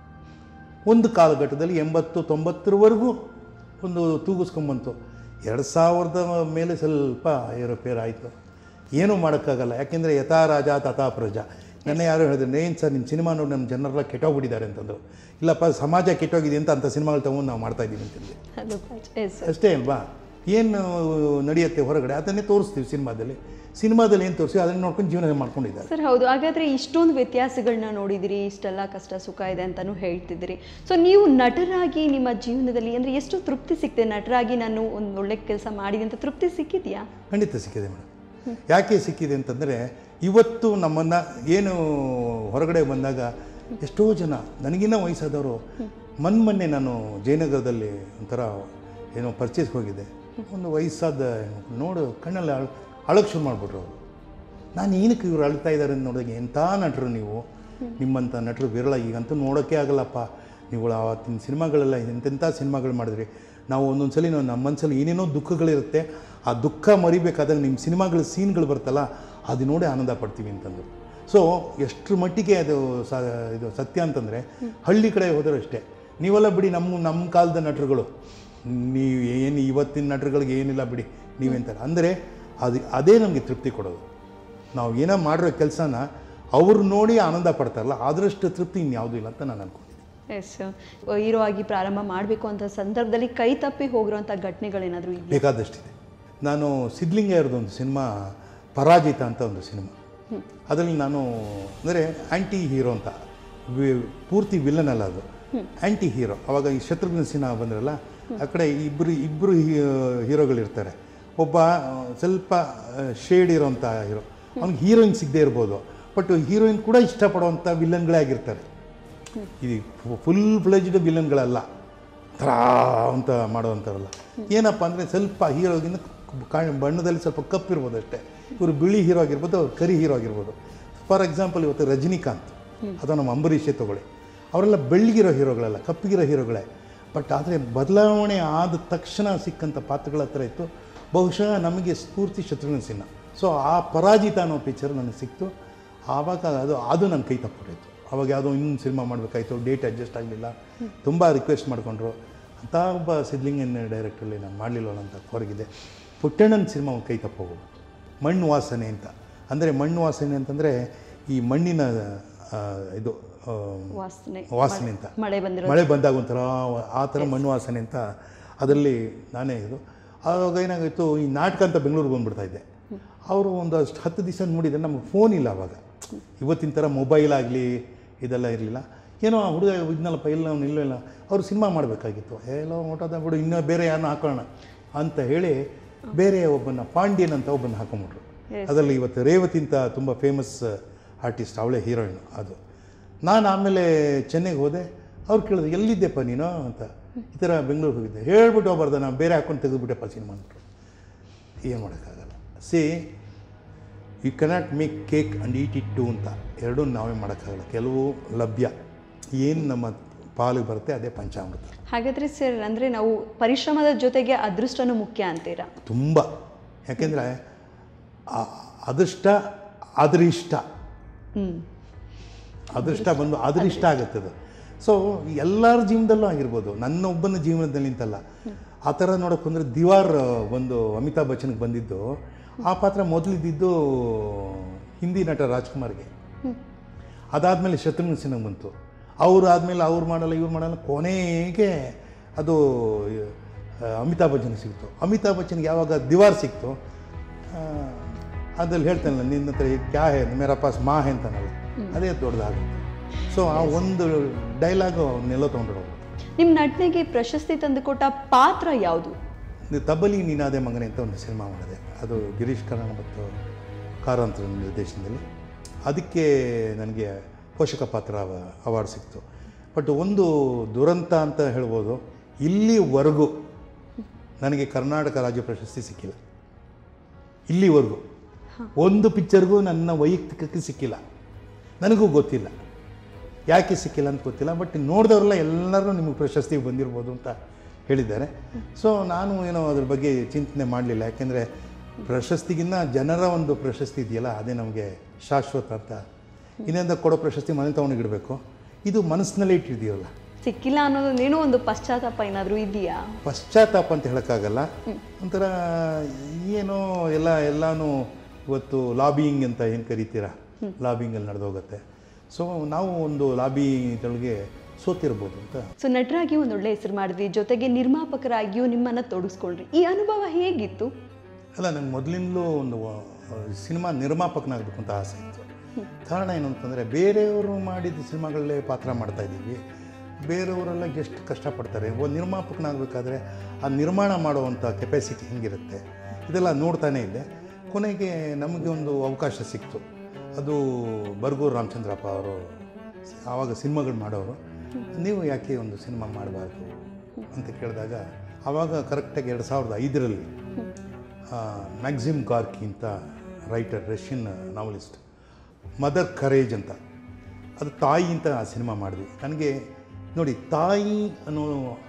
ಒಂದು ಕಾಲಘಟ್ಟದಲ್ಲಿ 80-90ರವರೆಗೂ ಒಂದು ತೂಗಿಸ್ಕೊಂಬಂತು. 2000ದ ಮೇಲೆ ಸ್ವಲ್ಪ ಏರೋಪೇರ್ ಆಯಿತು. ಏನೂ ಮಾಡೋಕ್ಕಾಗಲ್ಲ. ಯಾಕೆಂದರೆ ಯಥಾ ರಾಜ ತಥಾ ಪ್ರಜಾ. ನನ್ನ ಯಾರು ಹೇಳಿದ್ರು, ಏನು ಸರ್ ನಿಮ್ಮ ಸಿನಿಮಾ ನೋಡಿ ನಮ್ಮ ಜನರೆಲ್ಲ ಕೆಟ್ಟೋಗ್ಬಿಟ್ಟಿದ್ದಾರೆ ಅಂತಂದರು. ಇಲ್ಲಪ್ಪ, ಸಮಾಜ ಕೆಟ್ಟೋಗಿದೆ ಅಂತ ಸಿನಿಮಾಗಳು ತೊಗೊಂಡು ನಾವು ಮಾಡ್ತಾಯಿದ್ದೀವಿ ಅಂತಂದು ಅಷ್ಟೇ ಅಲ್ವಾ. ಏನು ನಡೆಯುತ್ತೆ ಹೊರಗಡೆ ಅದನ್ನೇ ತೋರಿಸ್ತೀವಿ ಸಿನಿಮಾದಲ್ಲಿ ಏನು ತೋರಿಸಿ ಅದನ್ನು ನೋಡ್ಕೊಂಡು ಜೀವನ ಮಾಡ್ಕೊಂಡಿದ್ದಾರೆ ಸರ್. ಹೌದು. ಹಾಗಾದರೆ ಇಷ್ಟೊಂದು ವ್ಯತ್ಯಾಸಗಳನ್ನ ನೋಡಿದಿರಿ, ಇಷ್ಟೆಲ್ಲ ಕಷ್ಟ ಸುಖ ಇದೆ ಅಂತಲೂ ಹೇಳ್ತಿದ್ದೀರಿ. ಸೊ ನೀವು ನಟರಾಗಿ ನಿಮ್ಮ ಜೀವನದಲ್ಲಿ ಅಂದರೆ ಎಷ್ಟು ತೃಪ್ತಿ ಸಿಕ್ತೆ? ನಟರಾಗಿ ನಾನು ಒಂದು ಒಳ್ಳೆ ಕೆಲಸ ಮಾಡಿದೆ ಅಂತ ತೃಪ್ತಿ ಸಿಕ್ಕಿದೆಯಾ? ಖಂಡಿತ ಸಿಕ್ಕಿದೆ ಮೇಡಮ್. ಯಾಕೆ ಸಿಕ್ಕಿದೆ ಅಂತಂದರೆ, ಇವತ್ತು ನಮ್ಮನ್ನು ಏನು ಹೊರಗಡೆ ಬಂದಾಗ ಎಷ್ಟೋ ಜನ ನನಗಿನ್ನ ವಯಸ್ಸಾದವರು, ಮೊನ್ನೆ ನಾನು ಜಯನಗರದಲ್ಲಿ ಒಂಥರ ಏನೋ ಪರ್ಚೇಸ್ಗೆ ಹೋಗಿದ್ದೆ. ಒಂದು ವಯಸ್ಸಾದ ನೋಡು ಕಣ್ಣಲ್ಲಿ ಅಳಕ್ಕೆ ಶುರು ಮಾಡಿಬಿಟ್ರು ಅವರು. ನಾನು ಏನಕ್ಕೆ ಇವ್ರು ಅಳ್ತಾ ಇದ್ದಾರೆ ಅಂತ ನೋಡಿದಾಗ, ಎಂಥ ನಟರು ನೀವು, ನಿಮ್ಮಂಥ ನಟರು ವಿರಳ. ಈಗಂತೂ ನೋಡೋಕ್ಕೆ ಆಗಲ್ಲಪ್ಪ. ನೀವುಗಳು ಆವತ್ತಿನ ಸಿನಿಮಾಗಳೆಲ್ಲ ಎಂತೆಂಥ ಸಿನಿಮಾಗಳು ಮಾಡಿದ್ರಿ. ನಾವು ಒಂದೊಂದು ಸಲ ನಮ್ಮ ಮನಸ್ಸಲ್ಲಿ ಏನೇನೋ ದುಃಖಗಳಿರುತ್ತೆ, ಆ ದುಃಖ ಮರಿಬೇಕಾದಾಗ ನಿಮ್ಮ ಸಿನಿಮಾಗಳ ಸೀನ್ಗಳು ಬರ್ತಲ್ಲ, ಅದು ನೋಡಿ ಆನಂದ ಪಡ್ತೀವಿ ಅಂತಂದರು. ಸೊ ಎಷ್ಟರ ಮಟ್ಟಿಗೆ ಅದು ಇದು ಸತ್ಯ ಅಂತಂದರೆ, ಹಳ್ಳಿ ಕಡೆ ಹೋದರೂ ಅಷ್ಟೇ. ನೀವೆಲ್ಲ ಬಿಡಿ, ನಮ್ಮ ಕಾಲದ ನಟರುಗಳು, ನೀವು ಏನು ಇವತ್ತಿನ ನಟರುಗಳಿಗೆ ಏನಿಲ್ಲ ಬಿಡಿ ನೀವೆಂತಾರೆ ಅಂದರೆ ಅದೇ ನಮಗೆ ತೃಪ್ತಿ ಕೊಡೋದು. ನಾವು ಏನೋ ಮಾಡಿರೋ ಕೆಲಸನ ಅವ್ರು ನೋಡಿ ಆನಂದ ಪಡ್ತಾರಲ್ಲ, ಅದರಷ್ಟು ತೃಪ್ತಿ ಇನ್ಯಾವುದೂ ಇಲ್ಲ ಅಂತ ನಾನು ಅಂದ್ಕೊಂಡಿದ್ದೀನಿ. ಎಸ್, ಹೀರೋ ಆಗಿ ಪ್ರಾರಂಭ ಮಾಡಬೇಕು ಅಂತ ಸಂದರ್ಭದಲ್ಲಿ ಕೈ ತಪ್ಪಿ ಹೋಗಿರೋಂಥ ಘಟನೆಗಳೇನಾದರೂ ಬೇಕಾದಷ್ಟಿದೆ. ನಾನು ಸಿದ್ಧಲಿಂಗಯ್ಯರದೊಂದು ಸಿನಿಮಾ ಪರಾಜಿತ ಅಂತ ಒಂದು ಸಿನಿಮಾ, ಅದರಲ್ಲಿ ನಾನು ಅಂದರೆ ಆ್ಯಂಟಿ ಹೀರೋ ಅಂತ, ಪೂರ್ತಿ ವಿಲ್ಲನ್ ಅಲ್ಲ ಅದು, ಆ್ಯಂಟಿ ಹೀರೋ. ಅವಾಗ ಈ ಶತ್ರುಘ್ನ ಸಿನ್ಹಾ ಬಂದ್ರಲ್ಲ, ಆ ಕಡೆ ಇಬ್ಬರು ಹೀರೋಗಳಿರ್ತಾರೆ. ಒಬ್ಬ ಸ್ವಲ್ಪ ಶೇಡ್ ಇರೋಂಥ ಹೀರೋ, ಅವ್ನಿಗೆ ಹೀರೋಯಿನ್ ಸಿಗದೇ ಇರ್ಬೋದು, ಬಟ್ ಹೀರೋಯಿನ್ ಕೂಡ ಇಷ್ಟಪಡೋವಂಥ ವಿಲ್ಲನ್ಗಳೇ ಆಗಿರ್ತಾರೆ. ಇದು ಫುಲ್ ಫ್ಲೆಜ್ಡ್ ವಿಲ್ಲನ್ಗಳಲ್ಲ, ಥರ ಅಂತ ಮಾಡೋವಂಥವಲ್ಲ. ಏನಪ್ಪ ಅಂದರೆ ಸ್ವಲ್ಪ ಹೀರೋಗಿಂತ ಬಣ್ಣದಲ್ಲಿ ಸ್ವಲ್ಪ ಕಪ್ಪಿರ್ಬೋದು ಅಷ್ಟೇ. ಇವರು ಬಿಳಿ ಹೀರೋ ಆಗಿರ್ಬೋದು, ಅವ್ರು ಕರಿ ಹೀರೋ ಆಗಿರ್ಬೋದು. ಫಾರ್ ಎಕ್ಸಾಂಪಲ್ ಇವತ್ತು ರಜನಿಕಾಂತ್ ಅಥವಾ ನಮ್ಮ ಅಂಬರೀಷೇ ತಗೊಳ್ಳಿ, ಅವರೆಲ್ಲ ಬೆಳ್ಳಗಿರೋ ಹೀರೋಗಳಲ್ಲ, ಕಪ್ಪಿಗಿರೋ ಹೀರೋಗಳೇ. ಬಟ್ ಆದರೆ ಬದಲಾವಣೆ ಆದ ತಕ್ಷಣ ಸಿಕ್ಕಂಥ ಪಾತ್ರಗಳ ಹತ್ರ ಇತ್ತು. ಬಹುಶಃ ನಮಗೆ ಸ್ಫೂರ್ತಿ ಶತ್ರುಘ್ನ ಸಿನ್ಹಾ. ಸೊ ಆ ಪರಾಜಿತ ಅನ್ನೋ ಪಿಕ್ಚರ್ ನನಗೆ ಸಿಕ್ತು. ಆವಾಗ ಅದು ನನ್ನ ಕೈ ತಪ್ಪಿಬಿಟ್ಟಿತ್ತು. ಅವಾಗ ಯಾವುದೋ ಇನ್ನೊಂದು ಸಿನಿಮಾ ಮಾಡಬೇಕಾಯ್ತು, ಡೇಟ್ ಅಡ್ಜಸ್ಟ್ ಆಗಲಿಲ್ಲ, ತುಂಬ ರಿಕ್ವೆಸ್ಟ್ ಮಾಡಿಕೊಂಡ್ರು ಅಂತ. ಒಬ್ಬ ಸಿದ್ಧಲಿಂಗಯ್ಯನ ಡೈರೆಕ್ಟ್ರಲ್ಲಿ ನಾನು ಮಾಡಲಿಲ್ಲ ಅಂತ ಹೊರಗಿದೆ. ಪುಟ್ಟಣ್ಣನ ಸಿನಿಮಾ ಒಂದು ಕೈ ತಪ್ಪೋಗೋದು, ಮಣ್ಣು ವಾಸನೆ ಅಂತ. ಅಂದರೆ ಮಣ್ಣು ವಾಸನೆ ಅಂತಂದರೆ ಈ ಮಣ್ಣಿನ ಇದು ವಾಸನೆ ಅಂತ ಮಳೆ ಬಂದಾಗ ಒಂಥರ ಆ ಥರ ಮಣ್ಣು ವಾಸನೆ ಅಂತ ಅದರಲ್ಲಿ ನಾನೇ ಇದು ಆವಾಗ ಏನಾಗಿತ್ತು ಈ ನಾಟಕ ಅಂತ ಬೆಂಗಳೂರಿಗೆ ಬಂದುಬಿಡ್ತಾ ಇದ್ದೆ. ಅವರು ಒಂದಷ್ಟು 10 ದಿವಸ ನೋಡಿದರೆ ನಮಗೆ ಫೋನ್ ಇಲ್ಲ ಆವಾಗ, ಇವತ್ತಿನ ಥರ ಮೊಬೈಲ್ ಆಗಲಿ ಇದೆಲ್ಲ ಇರಲಿಲ್ಲ. ಏನೋ ಆ ಹುಡುಗ ಇದನ್ನಲ್ಲಪ್ಪ ಇಲ್ಲ ಅವ್ನು ಇಲ್ಲ ಅವರು ಸಿನಿಮಾ ಮಾಡಬೇಕಾಗಿತ್ತು, ಎಲ್ಲೋ ಹೊಟ್ಟೋದ ಬಿಡು ಇನ್ನೂ ಬೇರೆ ಯಾರನ್ನ ಹಾಕೋಣ ಅಂತ ಹೇಳಿ ಬೇರೆ ಒಬ್ಬನ ಪಾಂಡ್ಯನ್ ಅಂತ ಒಬ್ಬನ ಹಾಕೊಂಬಿಟ್ರು. ಅದರಲ್ಲಿ ಇವತ್ತು ರೇವತಿ ಅಂತ ತುಂಬ ಫೇಮಸ್ ಆರ್ಟಿಸ್ಟ್, ಅವಳೇ ಹೀರೋಯಿನ್. ಅದು ನಾನು ಆಮೇಲೆ ಚೆನ್ನೈಗೆ ಹೋದೆ. ಅವ್ರು ಕೇಳಿದ್ರು ಎಲ್ಲಿದ್ದೆಪ್ಪ ನೀನು ಅಂತ, ಈ ಥರ ಬೆಂಗಳೂರಿಗೆ ಹೋಗಿದ್ದೆ ಹೇಳ್ಬಿಟ್ಟು ಹೋಗ್ಬಾರ್ದು, ನಾನು ಬೇರೆ ಹಾಕ್ಕೊಂಡು ತೆಗೆದುಬಿಟ್ಟೆಪ್ಪ ಸಿನಿಮಾ ಅಂದರು. ಏನು ಮಾಡೋಕ್ಕಾಗಲ್ಲ. See you cannot make cake and eat it too ಅಂತ ಎರಡೂ ನಾವೇ ಮಾಡೋಕ್ಕಾಗಲ್ಲ. ಕೆಲವು ಲಭ್ಯ, ಏನು ನಮ್ಮ ಪಾಲಿಗೆ ಬರುತ್ತೆ ಅದೇ ಪಂಚಾಮೃತ. ಹಾಗಾದರೆ ಸರ್, ಅಂದರೆ ನಾವು ಪರಿಶ್ರಮದ ಜೊತೆಗೆ ಅದೃಷ್ಟನೂ ಮುಖ್ಯ ಅಂತೀರಾ? ತುಂಬ. ಯಾಕೆಂದರೆ ಅದೃಷ್ಟ ಅದರಿಷ್ಟ, ಅದೃಷ್ಟ ಬಂದು ಅದರಿಷ್ಟ ಆಗುತ್ತದೆ. ಸೊ ಎಲ್ಲರ ಜೀವನದಲ್ಲೂ ಆಗಿರ್ಬೋದು, ನನ್ನ ಒಬ್ಬನ ಜೀವನದಲ್ಲಿ ಅಂತಲ್ಲ. ಆ ಥರ ನೋಡೋಕೆ ಅಂದರೆ ದಿವಾರ್ ಒಂದು ಅಮಿತಾಬ್ ಬಚ್ಚನ್ಗೆ ಬಂದಿದ್ದು, ಆ ಪಾತ್ರ ಮೊದಲಿದ್ದು ಹಿಂದಿ ನಟ ರಾಜ್ಕುಮಾರ್ಗೆ. ಅದಾದಮೇಲೆ ಶತ್ರುಘ್ನ ಸಿನ್ಹಾಗೆ ಬಂತು. ಅವ್ರು ಆದಮೇಲೆ ಅವ್ರು ಮಾಡಲ್ಲ ಇವ್ರು ಮಾಡಲ್ಲ, ಕೊನೆಗೆ ಅದು ಅಮಿತಾಬ್ ಬಚ್ಚನ್ ಸಿಕ್ತು. ಅಮಿತಾಬ್ ಬಚ್ಚನ್ಗೆ ಯಾವಾಗ ದಿವಾರ್ ಸಿಕ್ತು, ಅದ್ರಲ್ಲಿ ಹೇಳ್ತಾನಲ್ಲ ನಿನ್ನ ಹತ್ರ ಕ್ಯಾ ಹೇ ಮೇರಾ ಪಾಸ್ ಮಾ ಹೇ ಅಂತಾನಲ್ಲ, ಅದೇ ದೊಡ್ಡದಾಗುತ್ತೆ. ಸೊ ಆ ಒಂದು ಡೈಲಾಗು ಅವನ್ನೆಲ್ಲ ತೊಗೊಂಡು ನಿಮ್ಮ ನಟನೆಗೆ ಪ್ರಶಸ್ತಿ ತಂದುಕೊಟ್ಟ ಪಾತ್ರ ಯಾವುದು? ತಬ್ಬಲಿ ನೀನಾದೆ ಮಗನೆ ಅಂತ ಒಂದು ಸಿನಿಮಾ ಮಾಡಿದೆ. ಅದು ಗಿರೀಶ್ ಕಾರ್ನಾಡ್ ಮತ್ತು ಕಾರಂತರ ನಿರ್ದೇಶನದಲ್ಲಿ. ಅದಕ್ಕೆ ನನಗೆ ಪೋಷಕ ಪಾತ್ರ ಅವಾರ್ಡ್ ಸಿಕ್ತು. ಬಟ್ ಒಂದು ದುರಂತ ಅಂತ ಹೇಳ್ಬೋದು, ಇಲ್ಲಿವರೆಗೂ ನನಗೆ ಕರ್ನಾಟಕ ರಾಜ್ಯ ಪ್ರಶಸ್ತಿ ಸಿಕ್ಕಿಲ್ಲ. ಇಲ್ಲಿವರೆಗೂ ಒಂದು ಪಿಕ್ಚರ್ಗೂ ನನ್ನ ವೈಯಕ್ತಿಕಕ್ಕೆ ಸಿಕ್ಕಿಲ್ಲ. ನನಗೂ ಗೊತ್ತಿಲ್ಲ ಯಾಕೆ ಸಿಕ್ಕಿಲ್ಲ ಅಂತ ಗೊತ್ತಿಲ್ಲ. ಬಟ್ ನೋಡಿದವರೆಲ್ಲ ಎಲ್ಲರೂ ನಿಮಗೆ ಪ್ರಶಸ್ತಿ ಬಂದಿರ್ಬೋದು ಅಂತ ಹೇಳಿದ್ದಾರೆ. ಸೊ ನಾನು ಏನೋ ಅದ್ರ ಬಗ್ಗೆ ಚಿಂತನೆ ಮಾಡಲಿಲ್ಲ. ಯಾಕೆಂದರೆ ಪ್ರಶಸ್ತಿಗಿನ್ನ ಜನರ ಒಂದು ಪ್ರಶಸ್ತಿ ಇದೆಯಲ್ಲ, ಅದೇ ನಮಗೆ ಶಾಶ್ವತ ಅಂತ. ಇನ್ನೊಂದು ಕೊಡೋ ಪ್ರಶಸ್ತಿ ಮನೆ ತೊಗೊಂಡಿಡಬೇಕು, ಇದು ಮನಸ್ಸಿನಲ್ಲೇ ಇಟ್ಟಿದ್ದೀವಲ್ಲ. ಸಿಕ್ಕಿಲ್ಲ ಅನ್ನೋದು ಏನೋ ಒಂದು ಪಶ್ಚಾತ್ತಾಪ ಏನಾದರೂ ಇದೆಯಾ? ಪಶ್ಚಾತ್ತಾಪ ಅಂತ ಹೇಳೋಕ್ಕಾಗಲ್ಲ. ಒಂಥರ ಏನೋ ಎಲ್ಲನೂ ಇವತ್ತು ಲಾಬಿಯಿಂಗ್ ಅಂತ ಏನು ಕರಿತೀರಾ, ಲಾಬಿಂಗಲ್ಲಿ ನಡೆದೋಗುತ್ತೆ. ಸೊ ನಾವು ಒಂದು ಲಾಬಿದೊಳಗೆ ಸೋತಿರ್ಬೋದು ಅಂತ. ಸೊ ನಟರಾಗಿ ಒಂದು ಒಳ್ಳೆ ಹೆಸರು ಮಾಡಿದ್ವಿ, ಜೊತೆಗೆ ನಿರ್ಮಾಪಕರಾಗಿಯೂ ನಿಮ್ಮನ್ನು ತೊಡಗಿಸ್ಕೊಂಡ್ರಿ. ಈ ಅನುಭವ ಹೇಗಿತ್ತು? ಅಲ್ಲ, ನನಗೆ ಮೊದಲಿಂದಲೂ ಒಂದು ಸಿನಿಮಾ ನಿರ್ಮಾಪಕನಾಗಬೇಕು ಅಂತ ಆಸೆ ಇತ್ತು. ಕಾರಣ ಏನು ಅಂತಂದರೆ, ಬೇರೆಯವರು ಮಾಡಿದ ಸಿನಿಮಾಗಳಲ್ಲೇ ಪಾತ್ರ ಮಾಡ್ತಾಯಿದ್ದೀವಿ, ಬೇರೆಯವರೆಲ್ಲ ಎಷ್ಟು ಕಷ್ಟಪಡ್ತಾರೆ. ಒಂದು ನಿರ್ಮಾಪಕನಾಗಬೇಕಾದ್ರೆ ಆ ನಿರ್ಮಾಣ ಮಾಡುವಂಥ ಕೆಪಾಸಿಟಿ ಹೆಂಗಿರುತ್ತೆ ಇದೆಲ್ಲ ನೋಡ್ತಾನೇ ಇದ್ದೆ. ಕೊನೆಗೆ ನಮಗೆ ಒಂದು ಅವಕಾಶ ಸಿಕ್ತು. ಅದು ಬರ್ಗೂರು ರಾಮಚಂದ್ರಪ್ಪ ಅವರು ಆವಾಗ ಸಿನಿಮಾಗಳು ಮಾಡೋರು. ನೀವು ಯಾಕೆ ಒಂದು ಸಿನಿಮಾ ಮಾಡಬಾರ್ದು ಅಂತ ಕೇಳಿದಾಗ, ಆವಾಗ ಕರೆಕ್ಟಾಗಿ 2005ರಲ್ಲಿ ಮ್ಯಾಕ್ಸಿಮ್ ಗಾರ್ಕಿ ಅಂತ writer, Russian novelist, mother courage ಅಂತ, ಅದು ತಾಯಿ ಅಂತ ಆ ಸಿನಿಮಾ ಮಾಡಿದ್ವಿ. ನನಗೆ ನೋಡಿ, ತಾಯಿ ಅನ್ನೋ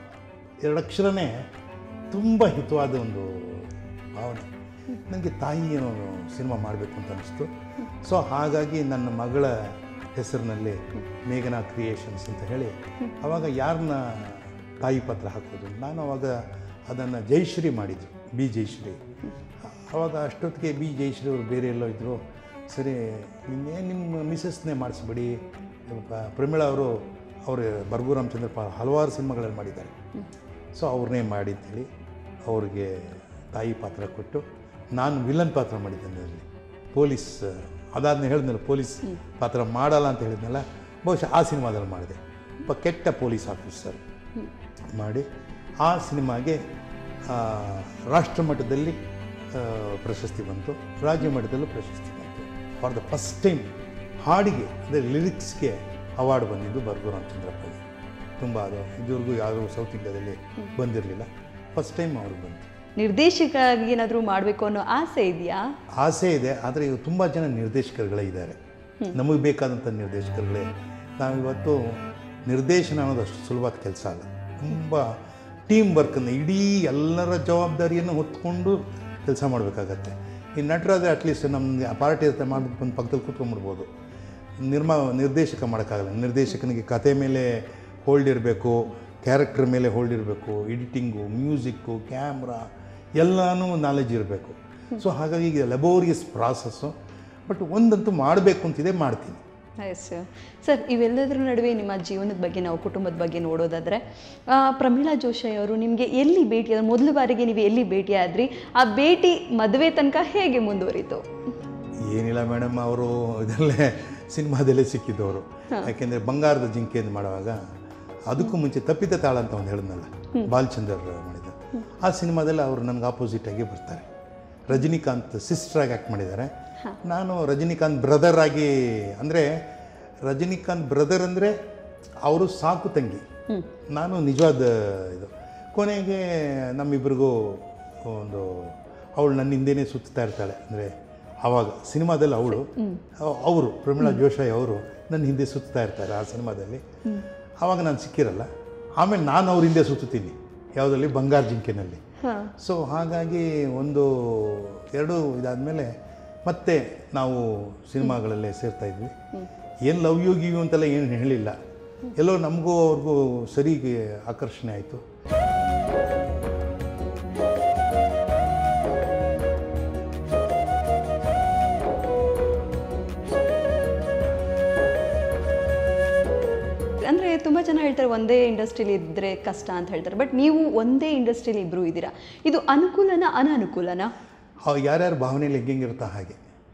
2 ಅಕ್ಷರನೇ ತುಂಬ ಹಿತವಾದ ಒಂದು ಭಾವನೆ. ನನಗೆ ತಾಯಿ ಅನ್ನೋ ಸಿನಿಮಾ ಮಾಡಬೇಕು ಅಂತ ಅನಿಸ್ತು. ಸೊ ಹಾಗಾಗಿ ನನ್ನ ಮಗಳ ಹೆಸರಿನಲ್ಲಿ ಮೇಘನಾ ಕ್ರಿಯೇಷನ್ಸ್ ಅಂತ ಹೇಳಿ, ಆವಾಗ ಯಾರನ್ನ ತಾಯಿ ಪಾತ್ರ ಹಾಕೋದು, ನಾನು ಆವಾಗ ಅದನ್ನು ಜಯಶ್ರೀ ಮಾಡಿದ್ರು, ಬಿ ಜಯಶ್ರೀ. ಆವಾಗ ಅಷ್ಟೊತ್ತಿಗೆ ಬಿ ಜಯಶ್ರೀ ಅವರು ಬೇರೆ ಎಲ್ಲೋ ಇದ್ದರು. ಸರಿ, ಇನ್ನೇನು ನಿಮ್ಮ ಮಿಸಸ್ನೇ ಮಾಡಿಸ್ಬಿಡಿ, ಪ್ರಮೀಳಾ ಅವರು ಬರ್ಗೂರು ರಾಮಚಂದ್ರಪ್ಪ ಹಲವಾರು ಸಿನಿಮಾಗಳಲ್ಲಿ ಮಾಡಿದ್ದಾರೆ, ಸೊ ಅವ್ರನ್ನೇ ಮಾಡಿ ಅಂತೇಳಿ ಅವ್ರಿಗೆ ತಾಯಿ ಪಾತ್ರ ಕೊಟ್ಟು, ನಾನು ವಿಲನ್ ಪಾತ್ರ ಮಾಡಿದ್ದೇನೆ ಅದರಲ್ಲಿ, ಪೊಲೀಸ್. ಅದಾದ್ಮೇಲೆ ಹೇಳಿದ್ನಲ್ಲ ಪೊಲೀಸ್ ಪಾತ್ರ ಮಾಡಲ್ಲ ಅಂತ ಹೇಳಿದ್ನಲ್ಲ, ಬಹುಶಃ ಆ ಸಿನಿಮಾದಲ್ಲಿ ಮಾಡಿದೆ. ಒಬ್ಬ ಕೆಟ್ಟ ಪೊಲೀಸ್ ಆಫೀಸರ್ ಮಾಡಿ ಆ ಸಿನಿಮಾಗೆ ರಾಷ್ಟ್ರ ಮಟ್ಟದಲ್ಲಿ ಪ್ರಶಸ್ತಿ ಬಂತು, ರಾಜ್ಯ ಮಟ್ಟದಲ್ಲೂ ಪ್ರಶಸ್ತಿ ಬಂತು. ಫಾರ್ ದ ಫಸ್ಟ್ ಟೈಮ್ ಹಾಡಿಗೆ, ಅಂದರೆ ಲಿರಿಕ್ಸ್ಗೆ ಅವಾರ್ಡ್ ಬಂದಿದ್ದು ಬರ್ಗೂರು ರಾಮಚಂದ್ರಪ್ಪಗೆ. ತುಂಬ ಅದು ಇದುವರೆಗೂ ಯಾರೂ ಸೌತ್ ಇಂಡಿಯಾದಲ್ಲಿ ಬಂದಿರಲಿಲ್ಲ, ಫಸ್ಟ್ ಟೈಮ್ ಅವ್ರಿಗೆ ಬಂತು. ನಿರ್ದೇಶಕರಾಗಿ ಏನಾದರೂ ಮಾಡಬೇಕು ಅನ್ನೋ ಆಸೆ ಇದೆಯಾ? ಆಸೆ ಇದೆ, ಆದರೆ ಇವು ತುಂಬ ಜನ ನಿರ್ದೇಶಕರುಗಳೇ ಇದ್ದಾರೆ, ನಮಗೆ ಬೇಕಾದಂಥ ನಿರ್ದೇಶಕರುಗಳೇ. ನಾವಿವತ್ತು ನಿರ್ದೇಶನ ಅನ್ನೋದು ಅಷ್ಟು ಸುಲಭದ ಕೆಲಸ ಅಲ್ಲ, ತುಂಬ ಟೀಮ್ ವರ್ಕನ್ನು, ಇಡೀ ಎಲ್ಲರ ಜವಾಬ್ದಾರಿಯನ್ನು ಹೊತ್ಕೊಂಡು ಕೆಲಸ ಮಾಡಬೇಕಾಗತ್ತೆ. ಈ ನಟರಾದರೆ ಅಟ್ಲೀಸ್ಟ್ ನಮ್ಮದು ಪಾರ್ಟಿ ಇರುತ್ತೆ, ಮಾಡ್ಬಿಟ್ಟು ಬಂದು ಪಕ್ಕದಲ್ಲಿ ಕೂತ್ಕೊಂಡ್ಬಿಡ್ಬೋದು. ನಿರ್ದೇಶಕ ಮಾಡೋಕ್ಕಾಗಲ್ಲ. ನಿರ್ದೇಶಕನಿಗೆ ಕತೆ ಮೇಲೆ ಹೋಲ್ಡ್ ಇರಬೇಕು, ಕ್ಯಾರೆಕ್ಟರ್ ಮೇಲೆ ಹೋಲ್ಡ್ ಇರಬೇಕು, ಎಡಿಟಿಂಗು, ಮ್ಯೂಸಿಕ್ಕು, ಕ್ಯಾಮ್ರಾ ಎಲ್ಲನೂ ನಾಲೆಜ್ ಇರಬೇಕು. ಸೊ ಹಾಗಾಗಿ ಈಗ ಲೆಬೋರಿಯಸ್ ಪ್ರಾಸೆಸ್ಸು. ಬಟ್ ಒಂದಂತೂ ಮಾಡಬೇಕು ಅಂತಿದೆ, ಮಾಡ್ತೀನಿ. ಎಸ್ ಸರ್, ಇವೆಲ್ಲದರ ನಡುವೆ ನಿಮ್ಮ ಜೀವನದ ಬಗ್ಗೆ ನಾವು ಕುಟುಂಬದ ಬಗ್ಗೆ ನೋಡೋದಾದರೆ ಪ್ರಮೀಳಾ ಜೋಶಿ ಅವರು ನಿಮಗೆ ಎಲ್ಲಿ ಭೇಟಿ ಆದ್ರೆ ಮೊದಲ ಬಾರಿಗೆ ನೀವು ಎಲ್ಲಿ ಭೇಟಿ ಆದ್ರಿ, ಆ ಭೇಟಿ ಮದುವೆ ತನಕ ಹೇಗೆ ಮುಂದುವರಿತು? ಏನಿಲ್ಲ ಮೇಡಮ್, ಅವರು ಇದರಲ್ಲೇ ಸಿನಿಮಾದಲ್ಲೇ ಸಿಕ್ಕಿದ್ದವರು. ಯಾಕೆಂದರೆ ಬಂಗಾರದ ಜಿಂಕೆ ಅಂತ ಮಾಡುವಾಗ ಅದಕ್ಕೂ ಮುಂಚೆ ತಪ್ಪಿದ ತಾಳ ಅಂತ ಒಂದು ಹೇಳಿದ್ನಲ್ಲ, ಬಾಲಚಂದರ್ ಮಾಡಿದ ಆ ಸಿನಿಮಾದಲ್ಲಿ ಅವರು ನನಗೆ ಆಪೋಸಿಟಾಗಿ ಬರ್ತಾರೆ. ರಜನಿಕಾಂತ್ ಸಿಸ್ಟ್ರಾಗಿ ಆ್ಯಕ್ಟ್ ಮಾಡಿದ್ದಾರೆ, ನಾನು ರಜನಿಕಾಂತ್ ಬ್ರದರ್ ಆಗಿ. ಅಂದರೆ ರಜನಿಕಾಂತ್ ಬ್ರದರ್ ಅಂದರೆ ಅವರು ಸಾಕು ತಂಗಿ, ನಾನು ನಿಜವಾದ ಇದು. ಕೊನೆಗೆ ನಮ್ಮಿಬ್ಬರಿಗೂ ಒಂದು ಅವಳು ನನ್ನ ಹಿಂದೆಯೇ ಸುತ್ತಾ ಇರ್ತಾಳೆ. ಅಂದರೆ ಆವಾಗ ಸಿನಿಮಾದಲ್ಲಿ ಅವರು ಪ್ರಮೀಳಾ ಜೋಶಿ ಅವರು ನನ್ನ ಹಿಂದೆ ಸುತ್ತಾ ಇರ್ತಾರೆ ಆ ಸಿನಿಮಾದಲ್ಲಿ. ಆವಾಗ ನಾನು ಸಿಕ್ಕಿರಲ್ಲ. ಆಮೇಲೆ ನಾನು ಅವ್ರ ಹಿಂದೆ ಸುತ್ತೀನಿ ಯಾವುದರಲ್ಲಿ, ಬಂಗಾರ ಜಿಂಕೆನಲ್ಲಿ. ಸೊ ಹಾಗಾಗಿ ಒಂದು ಎರಡು ಇದಾದಮೇಲೆ ಮತ್ತೆ ನಾವು ಸಿನಿಮಾಗಳಲ್ಲೇ ಸೇರ್ತಾಯಿದ್ವಿ. ಏನು ಲವ್ ಯು ಗಿವ್ ಯು ಅಂತೆಲ್ಲ ಏನು ಹೇಳಿಲ್ಲ, ಎಲ್ಲೋ ನಮಗೂ ಅವ್ರಿಗೂ ಸರಿ ಆಕರ್ಷಣೆ ಆಯಿತು. ಅಂದರೆ ತುಂಬ ಜನ ಹೇಳ್ತಾರೆ ಒಂದೇ ಇಂಡಸ್ಟ್ರಿಲಿ ಇದ್ದರೆ ಕಷ್ಟ ಅಂತ ಹೇಳ್ತಾರೆ, ಬಟ್ ನೀವು ಒಂದೇ ಇಂಡಸ್ಟ್ರಿಲಿ ಇಬ್ಬರು ಇದ್ದೀರಾ. ಇದು ಅನುಕೂಲನ ಅನಾನುಕೂಲನ? ಯಾರ್ಯಾರ ಭಾವನೆಯಲ್ಲಿ ಹೆಂಗಿರುತ್ತಾ ಹಾಗೆ.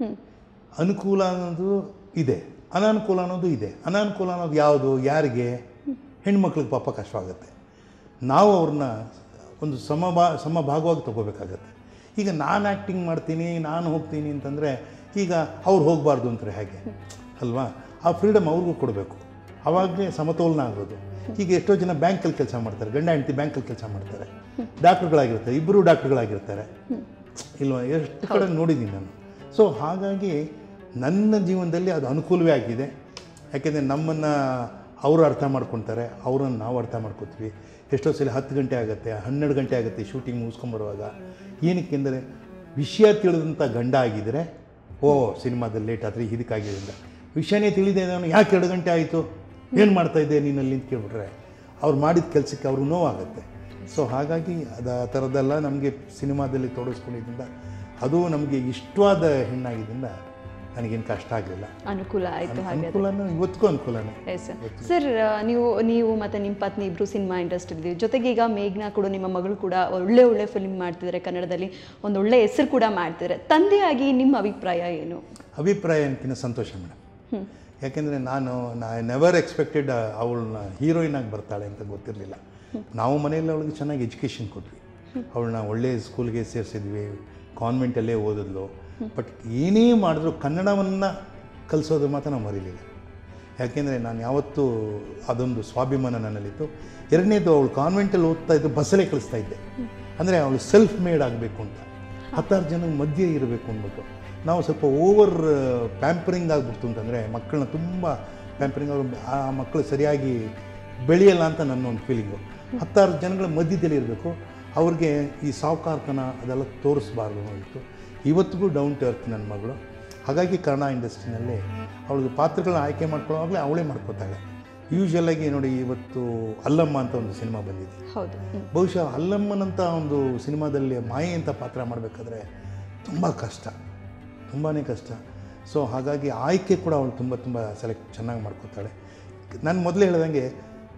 ಅನುಕೂಲ ಅನ್ನೋದು ಇದೆ, ಅನಾನುಕೂಲ ಅನ್ನೋದು ಇದೆ. ಅನಾನುಕೂಲ ಅನ್ನೋದು ಯಾವುದು, ಯಾರಿಗೆ? ಹೆಣ್ಮಕ್ಳಿಗೆ ಪಾಪ ಕಷ್ಟವಾಗುತ್ತೆ. ನಾವು ಅವ್ರನ್ನ ಒಂದು ಸಮಭಾಗವಾಗಿ ತೊಗೋಬೇಕಾಗತ್ತೆ. ಈಗ ನಾನು ಆ್ಯಕ್ಟಿಂಗ್ ಮಾಡ್ತೀನಿ, ನಾನು ಹೋಗ್ತೀನಿ ಅಂತಂದರೆ ಈಗ ಅವ್ರು ಹೋಗಬಾರ್ದು ಅಂತಾರೆ ಹೇಗೆ ಅಲ್ವಾ? ಆ ಫ್ರೀಡಮ್ ಅವ್ರಿಗೂ ಕೊಡಬೇಕು, ಆವಾಗಲೇ ಸಮತೋಲನ ಆಗೋದು. ಈಗ ಎಷ್ಟೋ ಜನ ಬ್ಯಾಂಕಲ್ಲಿ ಕೆಲಸ ಮಾಡ್ತಾರೆ, ಗಂಡ ಹೆಂಡತಿ ಬ್ಯಾಂಕಲ್ಲಿ ಕೆಲಸ ಮಾಡ್ತಾರೆ, ಡಾಕ್ಟ್ರುಗಳಾಗಿರ್ತಾರೆ, ಇಬ್ಬರು ಡಾಕ್ಟ್ರುಗಳಾಗಿರ್ತಾರೆ ಇಲ್ವಾ? ಎಷ್ಟು ಕಡೆ ನೋಡಿದ್ದೀನಿ ನಾನು. ಸೊ ಹಾಗಾಗಿ ನನ್ನ ಜೀವನದಲ್ಲಿ ಅದು ಅನುಕೂಲವೇ ಆಗಿದೆ. ಯಾಕೆಂದರೆ ನಮ್ಮನ್ನು ಅವರು ಅರ್ಥ ಮಾಡ್ಕೊತಾರೆ, ಅವರನ್ನು ನಾವು ಅರ್ಥ ಮಾಡ್ಕೊತೀವಿ. ಎಷ್ಟೋ ಸಲ 10 ಗಂಟೆ ಆಗುತ್ತೆ, 12 ಗಂಟೆ ಆಗುತ್ತೆ ಶೂಟಿಂಗ್ ಮುಗಿಸ್ಕೊಂಬರುವಾಗ. ಏನಕ್ಕೆಂದರೆ ವಿಷಯ ತಿಳಿದಂಥ ಗಂಡ ಆಗಿದ್ದರೆ ಸಿನಿಮಾದಲ್ಲಿ ಲೇಟ್ ಆದರೆ ಇದಕ್ಕಾಗಿದ್ದರಿಂದ, ವಿಷಯನೇ ತಿಳಿದೆ ನಾನು ಯಾಕೆ 2 ಗಂಟೆ ಆಯಿತು, ಏನು ಮಾಡ್ತಾಯಿದ್ದೆ ನೀನಲ್ಲಿ ಅಂತ ಕೇಳ್ಬಿಟ್ರೆ ಅವ್ರು ಮಾಡಿದ ಕೆಲಸಕ್ಕೆ ಅವ್ರಿಗೆ ನೋವಾಗುತ್ತೆ. ಸೊ ಹಾಗಾಗಿ ಅದು ಆ ಥರದ್ದೆಲ್ಲ ನಮಗೆ ಸಿನಿಮಾದಲ್ಲಿ ತೋರಿಸ್ಕೊಂಡಿದ್ದರಿಂದ, ಅದು ನಮಗೆ ಇಷ್ಟವಾದ ಹೆಣ್ಣಾಗಿದ್ದರಿಂದ ನನಗೇನು ಕಷ್ಟ ಆಗಲಿಲ್ಲ, ಅನುಕೂಲ ಆಯಿತು. ಅನುಕೂಲನೂ ಇವತ್ತಿಗೂ ಅನುಕೂಲನೇ. ಎಸ್ ಸರ್, ನೀವು ಮತ್ತು ನಿಮ್ಮ ಪತ್ನಿ ಇಬ್ಬರು ಸಿನಿಮಾ ಇಂಡಸ್ಟ್ರಿ ಜೊತೆಗೆ ಈಗ ಮೇಘ್ನಾ ಕೂಡ, ನಿಮ್ಮ ಮಗಳು ಕೂಡ ಒಳ್ಳೆ ಫಿಲ್ಮ್ ಮಾಡ್ತಿದ್ದಾರೆ, ಕನ್ನಡದಲ್ಲಿ ಒಂದು ಒಳ್ಳೆ ಹೆಸರು ಕೂಡ ಮಾಡ್ತಿದ್ದಾರೆ. ತಂದೆಯಾಗಿ ನಿಮ್ಮ ಅಭಿಪ್ರಾಯ ಏನು? ಅಭಿಪ್ರಾಯ ಏನಕ್ಕಿಂತ ಸಂತೋಷ ಮೇಡಮ್. ಯಾಕೆಂದರೆ ಐ ನೆವರ್ ಎಕ್ಸ್ಪೆಕ್ಟೆಡ್ ಅವಳನ್ನ ಹೀರೋಯಿನ್ ಆಗಿ ಬರ್ತಾಳೆ ಅಂತ ಗೊತ್ತಿರಲಿಲ್ಲ. ನಾವು ಮನೆಯಲ್ಲಿ ಅವಳಿಗೆ ಚೆನ್ನಾಗಿ ಎಜುಕೇಷನ್ ಕೊಟ್ವಿ, ಅವಳನ್ನ ಒಳ್ಳೆಯ ಸ್ಕೂಲ್ಗೆ ಸೇರಿಸಿದ್ವಿ, ಕಾನ್ವೆಂಟಲ್ಲೇ ಓದಿದ್ಲು. ಬಟ್ ಏನೇ ಮಾಡಿದ್ರು ಕನ್ನಡವನ್ನು ಕಲಿಸೋದು ಮಾತ್ರ ನಾವು ಮರೀಲಿಲ್ಲ. ಯಾಕೆಂದರೆ ನಾನು ಯಾವತ್ತೂ ಅದೊಂದು ಸ್ವಾಭಿಮಾನ ನನ್ನಲ್ಲಿತ್ತು. ಎರಡನೇದು, ಅವಳು ಕಾನ್ವೆಂಟಲ್ಲಿ ಓದ್ತಾ ಇದ್ದು ಬಸ್ಸಲ್ಲೇ ಕಳಿಸ್ತಾ ಇದ್ದೆ. ಅಂದರೆ ಅವಳು ಸೆಲ್ಫ್ ಮೇಡ್ ಆಗಬೇಕು ಅಂತ, 10 ಜನ ಮಧ್ಯೆ ಇರಬೇಕು ಅಂದ್ಬಿಟ್ಟು. ನಾವು ಸ್ವಲ್ಪ ಓವರ್ ಪ್ಯಾಂಪರಿಂಗ್ ಆಗಿಬಿಡ್ತು ಅಂತಂದರೆ ಮಕ್ಕಳನ್ನ ತುಂಬ ಪ್ಯಾಂಪರಿಂಗ್, ಅವರು ಆ ಮಕ್ಕಳು ಸರಿಯಾಗಿ ಬೆಳೆಯಲ್ಲ ಅಂತ ನನ್ನ ಒಂದು ಫೀಲಿಂಗು. 10 ಜನಗಳ ಮಧ್ಯದಲ್ಲಿ ಇರಬೇಕು, ಅವ್ರಿಗೆ ಈ ಸಾವುಕಾರತನ ಅದೆಲ್ಲ ತೋರಿಸ್ಬಾರ್ದು ಅಂದ್ಬಿಟ್ಟು. ಇವತ್ತಿಗೂ ಡೌನ್ ಟು ಅರ್ತ್ ನನ್ನ ಮಗಳು. ಹಾಗಾಗಿ ಕನ್ನಡ ಇಂಡಸ್ಟ್ರಿನಲ್ಲಿ ಅವಳಿಗೆ ಪಾತ್ರಗಳನ್ನ ಆಯ್ಕೆ ಮಾಡ್ಕೊಳ್ಳೋವಾಗಲೇ ಅವಳೇ ಮಾಡ್ಕೋತಾಳೆ. ಯೂಶ್ವಲಾಗಿ ನೋಡಿ, ಇವತ್ತು ಅಲ್ಲಮ್ಮ ಅಂತ ಒಂದು ಸಿನಿಮಾ ಬಂದಿದೆ. ಹೌದು, ಬಹುಶಃ ಅಲ್ಲಮ್ಮನಂಥ ಒಂದು ಸಿನಿಮಾದಲ್ಲಿ ಮಾಯೆ ಅಂತ ಪಾತ್ರ ಮಾಡಬೇಕಾದ್ರೆ ತುಂಬ ಕಷ್ಟ, ತುಂಬಾ ಕಷ್ಟ. ಸೊ ಹಾಗಾಗಿ ಆಯ್ಕೆ ಕೂಡ ಅವಳು ತುಂಬ ಸೆಲೆಕ್ಟ್ ಚೆನ್ನಾಗಿ ಮಾಡ್ಕೋತಾಳೆ. ನಾನು ಮೊದಲೇ ಹೇಳ್ದಂಗೆ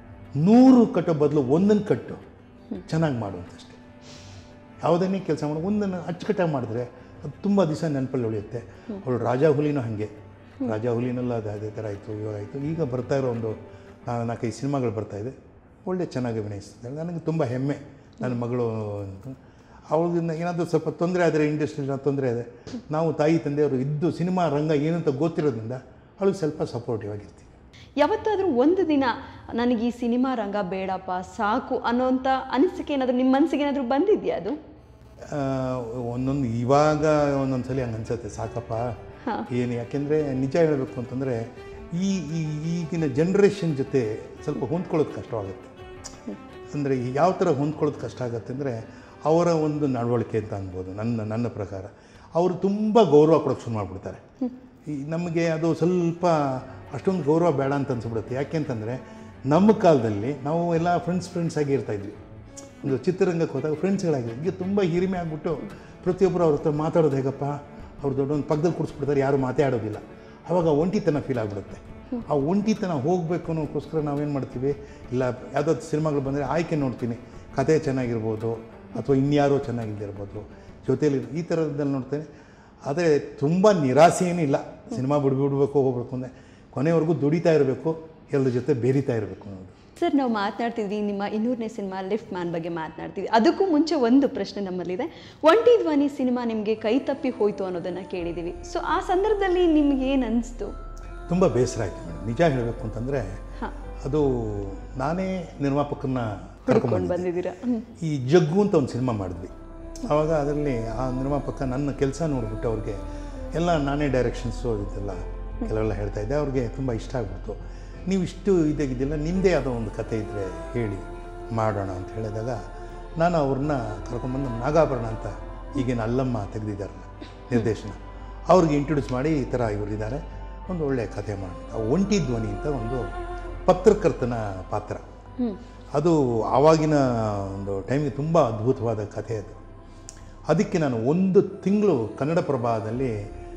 100 ಕಟ್ಟೋ ಬದಲು ಒಂದನ್ನು ಕಟ್ಟು ಚೆನ್ನಾಗಿ ಮಾಡುವಂತಷ್ಟೇ. ಯಾವುದನ್ನೇ ಕೆಲಸ ಮಾಡಿ ಒಂದನ್ನು ಅಚ್ಚುಕಟ್ಟಾಗಿ ಮಾಡಿದ್ರೆ ಅದು ತುಂಬ ದಿವಸ ನೆನಪಲ್ಲಿ ಉಳಿಯುತ್ತೆ. ಅವಳು ರಾಜಾ ಹುಲಿನೂ ಹಾಗೆ, ರಾಜಾ ಹುಲಿನೆಲ್ಲ ಅದೇ ಥರ ಆಯಿತು, ಇವಾಗಾಯಿತು. ಈಗ ಬರ್ತಾ ಇರೋ ಒಂದು 4-5 ಸಿನಿಮಾಗಳು ಬರ್ತಾಯಿದೆ, ಒಳ್ಳೆ ಚೆನ್ನಾಗಿ ಅಭಿನಯಿಸ್ತಿದ್ದಾಳೆ. ನನಗೆ ತುಂಬ ಹೆಮ್ಮೆ ನನ್ನ ಮಗಳು ಅಂತ. ಅವಳಿಂದ ಏನಾದರೂ ಸ್ವಲ್ಪ ತೊಂದರೆ ಆದರೆ, ಇಂಡಸ್ಟ್ರಿಯಲ್ಲಿ ತೊಂದರೆ ಇದೆ, ನಾವು ತಾಯಿ ತಂದೆಯವರು ಇದ್ದು ಸಿನಿಮಾ ರಂಗ ಏನಂತ ಗೊತ್ತಿರೋದ್ರಿಂದ ಅವಳಿಗೆ ಸ್ವಲ್ಪ ಸಪೋರ್ಟಿವ್ ಆಗಿರ್ತೀವಿ. ಯಾವತ್ತಾದರೂ ಒಂದು ದಿನ ನನಗೆ ಈ ಸಿನಿಮಾ ರಂಗ ಬೇಡಪ್ಪ ಸಾಕು ಅನ್ನೋಂಥ ಅನಿಸಿಕೆ ಏನಾದರೂ ನಿಮ್ಮ ಮನಸ್ಸಿಗೆ ಏನಾದರೂ ಬಂದಿದೆಯಾ? ಅದು ಇವಾಗ ಒಂದೊಂದು ಸಲ ಹಂಗೆ ಅನ್ಸುತ್ತೆ, ಸಾಕಪ್ಪ ಏನು. ಯಾಕೆಂದರೆ ನಿಜ ಹೇಳಬೇಕು ಅಂತಂದರೆ ಈಗಿನ ಜನ್ರೇಷನ್ ಜೊತೆ ಸ್ವಲ್ಪ ಹೊಂದ್ಕೊಳ್ಳೋದು ಕಷ್ಟವಾಗುತ್ತೆ. ಅಂದರೆ ಯಾವ ಥರ ಹೊಂದ್ಕೊಳ್ಳೋದು ಕಷ್ಟ ಆಗುತ್ತೆ ಅಂದರೆ, ಅವರ ಒಂದು ನಡವಳಿಕೆ ಅಂತ ಅನ್ಬೋದು. ನನ್ನ ಪ್ರಕಾರ ಅವರು ತುಂಬ ಗೌರವ ಕೊಡೋಕ್ಕೆ ಶುರು ಮಾಡಿಬಿಡ್ತಾರೆ. ನಮಗೆ ಅದು ಸ್ವಲ್ಪ ಅಷ್ಟೊಂದು ಗೌರವ ಬೇಡ ಅಂತ ಅನ್ಸ್ಬಿಡುತ್ತೆ. ಯಾಕೆ ಅಂತಂದರೆ, ನಮ್ಮ ಕಾಲದಲ್ಲಿ ನಾವು ಎಲ್ಲ ಫ್ರೆಂಡ್ಸ್ ಆಗಿ ಇರ್ತಾಯಿದ್ವಿ. ಒಂದು ಚಿತ್ರರಂಗಕ್ಕೆ ಹೋದಾಗ ಫ್ರೆಂಡ್ಸ್ಗಳಾಗಿ ಈಗ ತುಂಬ ಹಿರಿಮೆ ಆಗಿಬಿಟ್ಟು ಪ್ರತಿಯೊಬ್ಬರು ಅವ್ರ ಹತ್ರ ಮಾತಾಡೋದು ಹೇಗಪ್ಪ, ಅವ್ರು ದೊಡ್ಡೊಂದು ಪಕ್ಕದಲ್ಲಿ ಕೂರಿಸ್ಬಿಡ್ತಾರೆ, ಯಾರು ಮಾತಾಡೋದಿಲ್ಲ. ಆವಾಗ ಒಂಟಿತನ ಫೀಲ್ ಆಗಿಬಿಡುತ್ತೆ. ಆ ಒಂಟಿತನ ಹೋಗಬೇಕು ಅನ್ನೋಕ್ಕೋಸ್ಕರ ನಾವೇನು ಮಾಡ್ತೀವಿ, ಇಲ್ಲ ಯಾವುದಾದ್ರು ಸಿನಿಮಾಗಳು ಬಂದರೆ ಆಯ್ಕೆ ನೋಡ್ತೀನಿ, ಕತೆ ಚೆನ್ನಾಗಿರ್ಬೋದು ಅಥವಾ ಇನ್ಯಾರೋ ಚೆನ್ನಾಗಿದ್ದಿರ್ಬೋದು, ಜೊತೇಲಿ ಈ ಥರದಲ್ಲಿ ನೋಡ್ತೇನೆ. ಆದರೆ ತುಂಬ ನಿರಾಸೆ ಏನಿಲ್ಲ, ಸಿನಿಮಾ ಬಿಡಬೇಕು ಹೋಗ್ಬೇಕು ಅಂದರೆ ಕೊನೆವರೆಗೂ ದುಡಿತಾ ಇರಬೇಕು, ಎಲ್ಲರ ಜೊತೆ ಬೇರಿತಾ ಇರಬೇಕು ಅನ್ನೋದು. ಸರ್, ನಾವು ಮಾತನಾಡ್ತಿದ್ವಿ ನಿಮ್ಮ 200ನೇ ಸಿನಿಮಾ ಲಿಫ್ಟ್ ಮ್ಯಾನ್ ಬಗ್ಗೆ ಮಾತನಾಡ್ತಿದ್ವಿ. ಅದಕ್ಕೂ ಮುಂಚೆ ಒಂದು ಪ್ರಶ್ನೆ ನಮ್ಮಲ್ಲಿದೆ. ಒಂಟಿ ಧ್ವನಿ ಸಿನಿಮಾ ನಿಮಗೆ ಕೈ ತಪ್ಪಿ ಹೋಯಿತು ಅನ್ನೋದನ್ನು ಕೇಳಿದ್ದೀವಿ. ಸೊ ಆ ಸಂದರ್ಭದಲ್ಲಿ ನಿಮ್ಗೆ ಏನು ಅನಿಸ್ತು? ತುಂಬ ಬೇಸರ ಆಯಿತು ಮೇಡಮ್. ನಿಜ ಹೇಳಬೇಕು ಅಂತಂದರೆ ಅದು ನಾನೇ ನಿರ್ಮಾಪಕರನ್ನ ಕರ್ಕೊಂಡು ಬಂದಿದ್ದೀರಾ. ಈ ಜಗ್ಗು ಅಂತ ಒಂದು ಸಿನಿಮಾ ಮಾಡಿದ್ವಿ. ಆವಾಗ ಅದರಲ್ಲಿ ಆ ನಿರ್ಮಾಪಕ ನನ್ನ ಕೆಲಸ ನೋಡಿಬಿಟ್ಟು ಅವ್ರಿಗೆ ಎಲ್ಲ ನಾನೇ ಡೈರೆಕ್ಷನ್ಸು ಇದೆಲ್ಲ ಕೆಲವೆಲ್ಲ ಹೇಳ್ತಾಯಿದ್ದೆ. ಅವ್ರಿಗೆ ತುಂಬ ಇಷ್ಟ ಆಗ್ಬಿಡ್ತು. ನೀವು ಇಷ್ಟು ಇದಾಗಿದ್ದಿಲ್ಲ, ನಿಮ್ಮದೇ ಯಾವುದೋ ಒಂದು ಕತೆ ಇದ್ದರೆ ಹೇಳಿ ಮಾಡೋಣ ಅಂತ ಹೇಳಿದಾಗ ನಾನು ಅವ್ರನ್ನ ಕರ್ಕೊಂಡ್ಬಂದು ನಾಗಾಭರಣ ಅಂತ ಈಗೇನು ಅಲ್ಲಮ್ಮ ತೆಗೆದಿದ್ದಾರಲ್ಲ ನಿರ್ದೇಶನ, ಅವ್ರಿಗೆ ಇಂಟ್ರೊಡ್ಯೂಸ್ ಮಾಡಿ ಈ ಥರ ಇವರಿದ್ದಾರೆ, ಒಂದು ಒಳ್ಳೆಯ ಕತೆ ಮಾಡೋಣ. ಒಂಟಿ ಧ್ವನಿ ಅಂತ ಒಂದು ಪತ್ರಕರ್ತನ ಪಾತ್ರ. ಅದು ಆವಾಗಿನ ಒಂದು ಟೈಮಿಗೆ ತುಂಬ ಅದ್ಭುತವಾದ ಕಥೆ ಅದು. ಅದಕ್ಕೆ ನಾನು 1 ತಿಂಗಳು ಕನ್ನಡಪ್ರಭದಲ್ಲಿ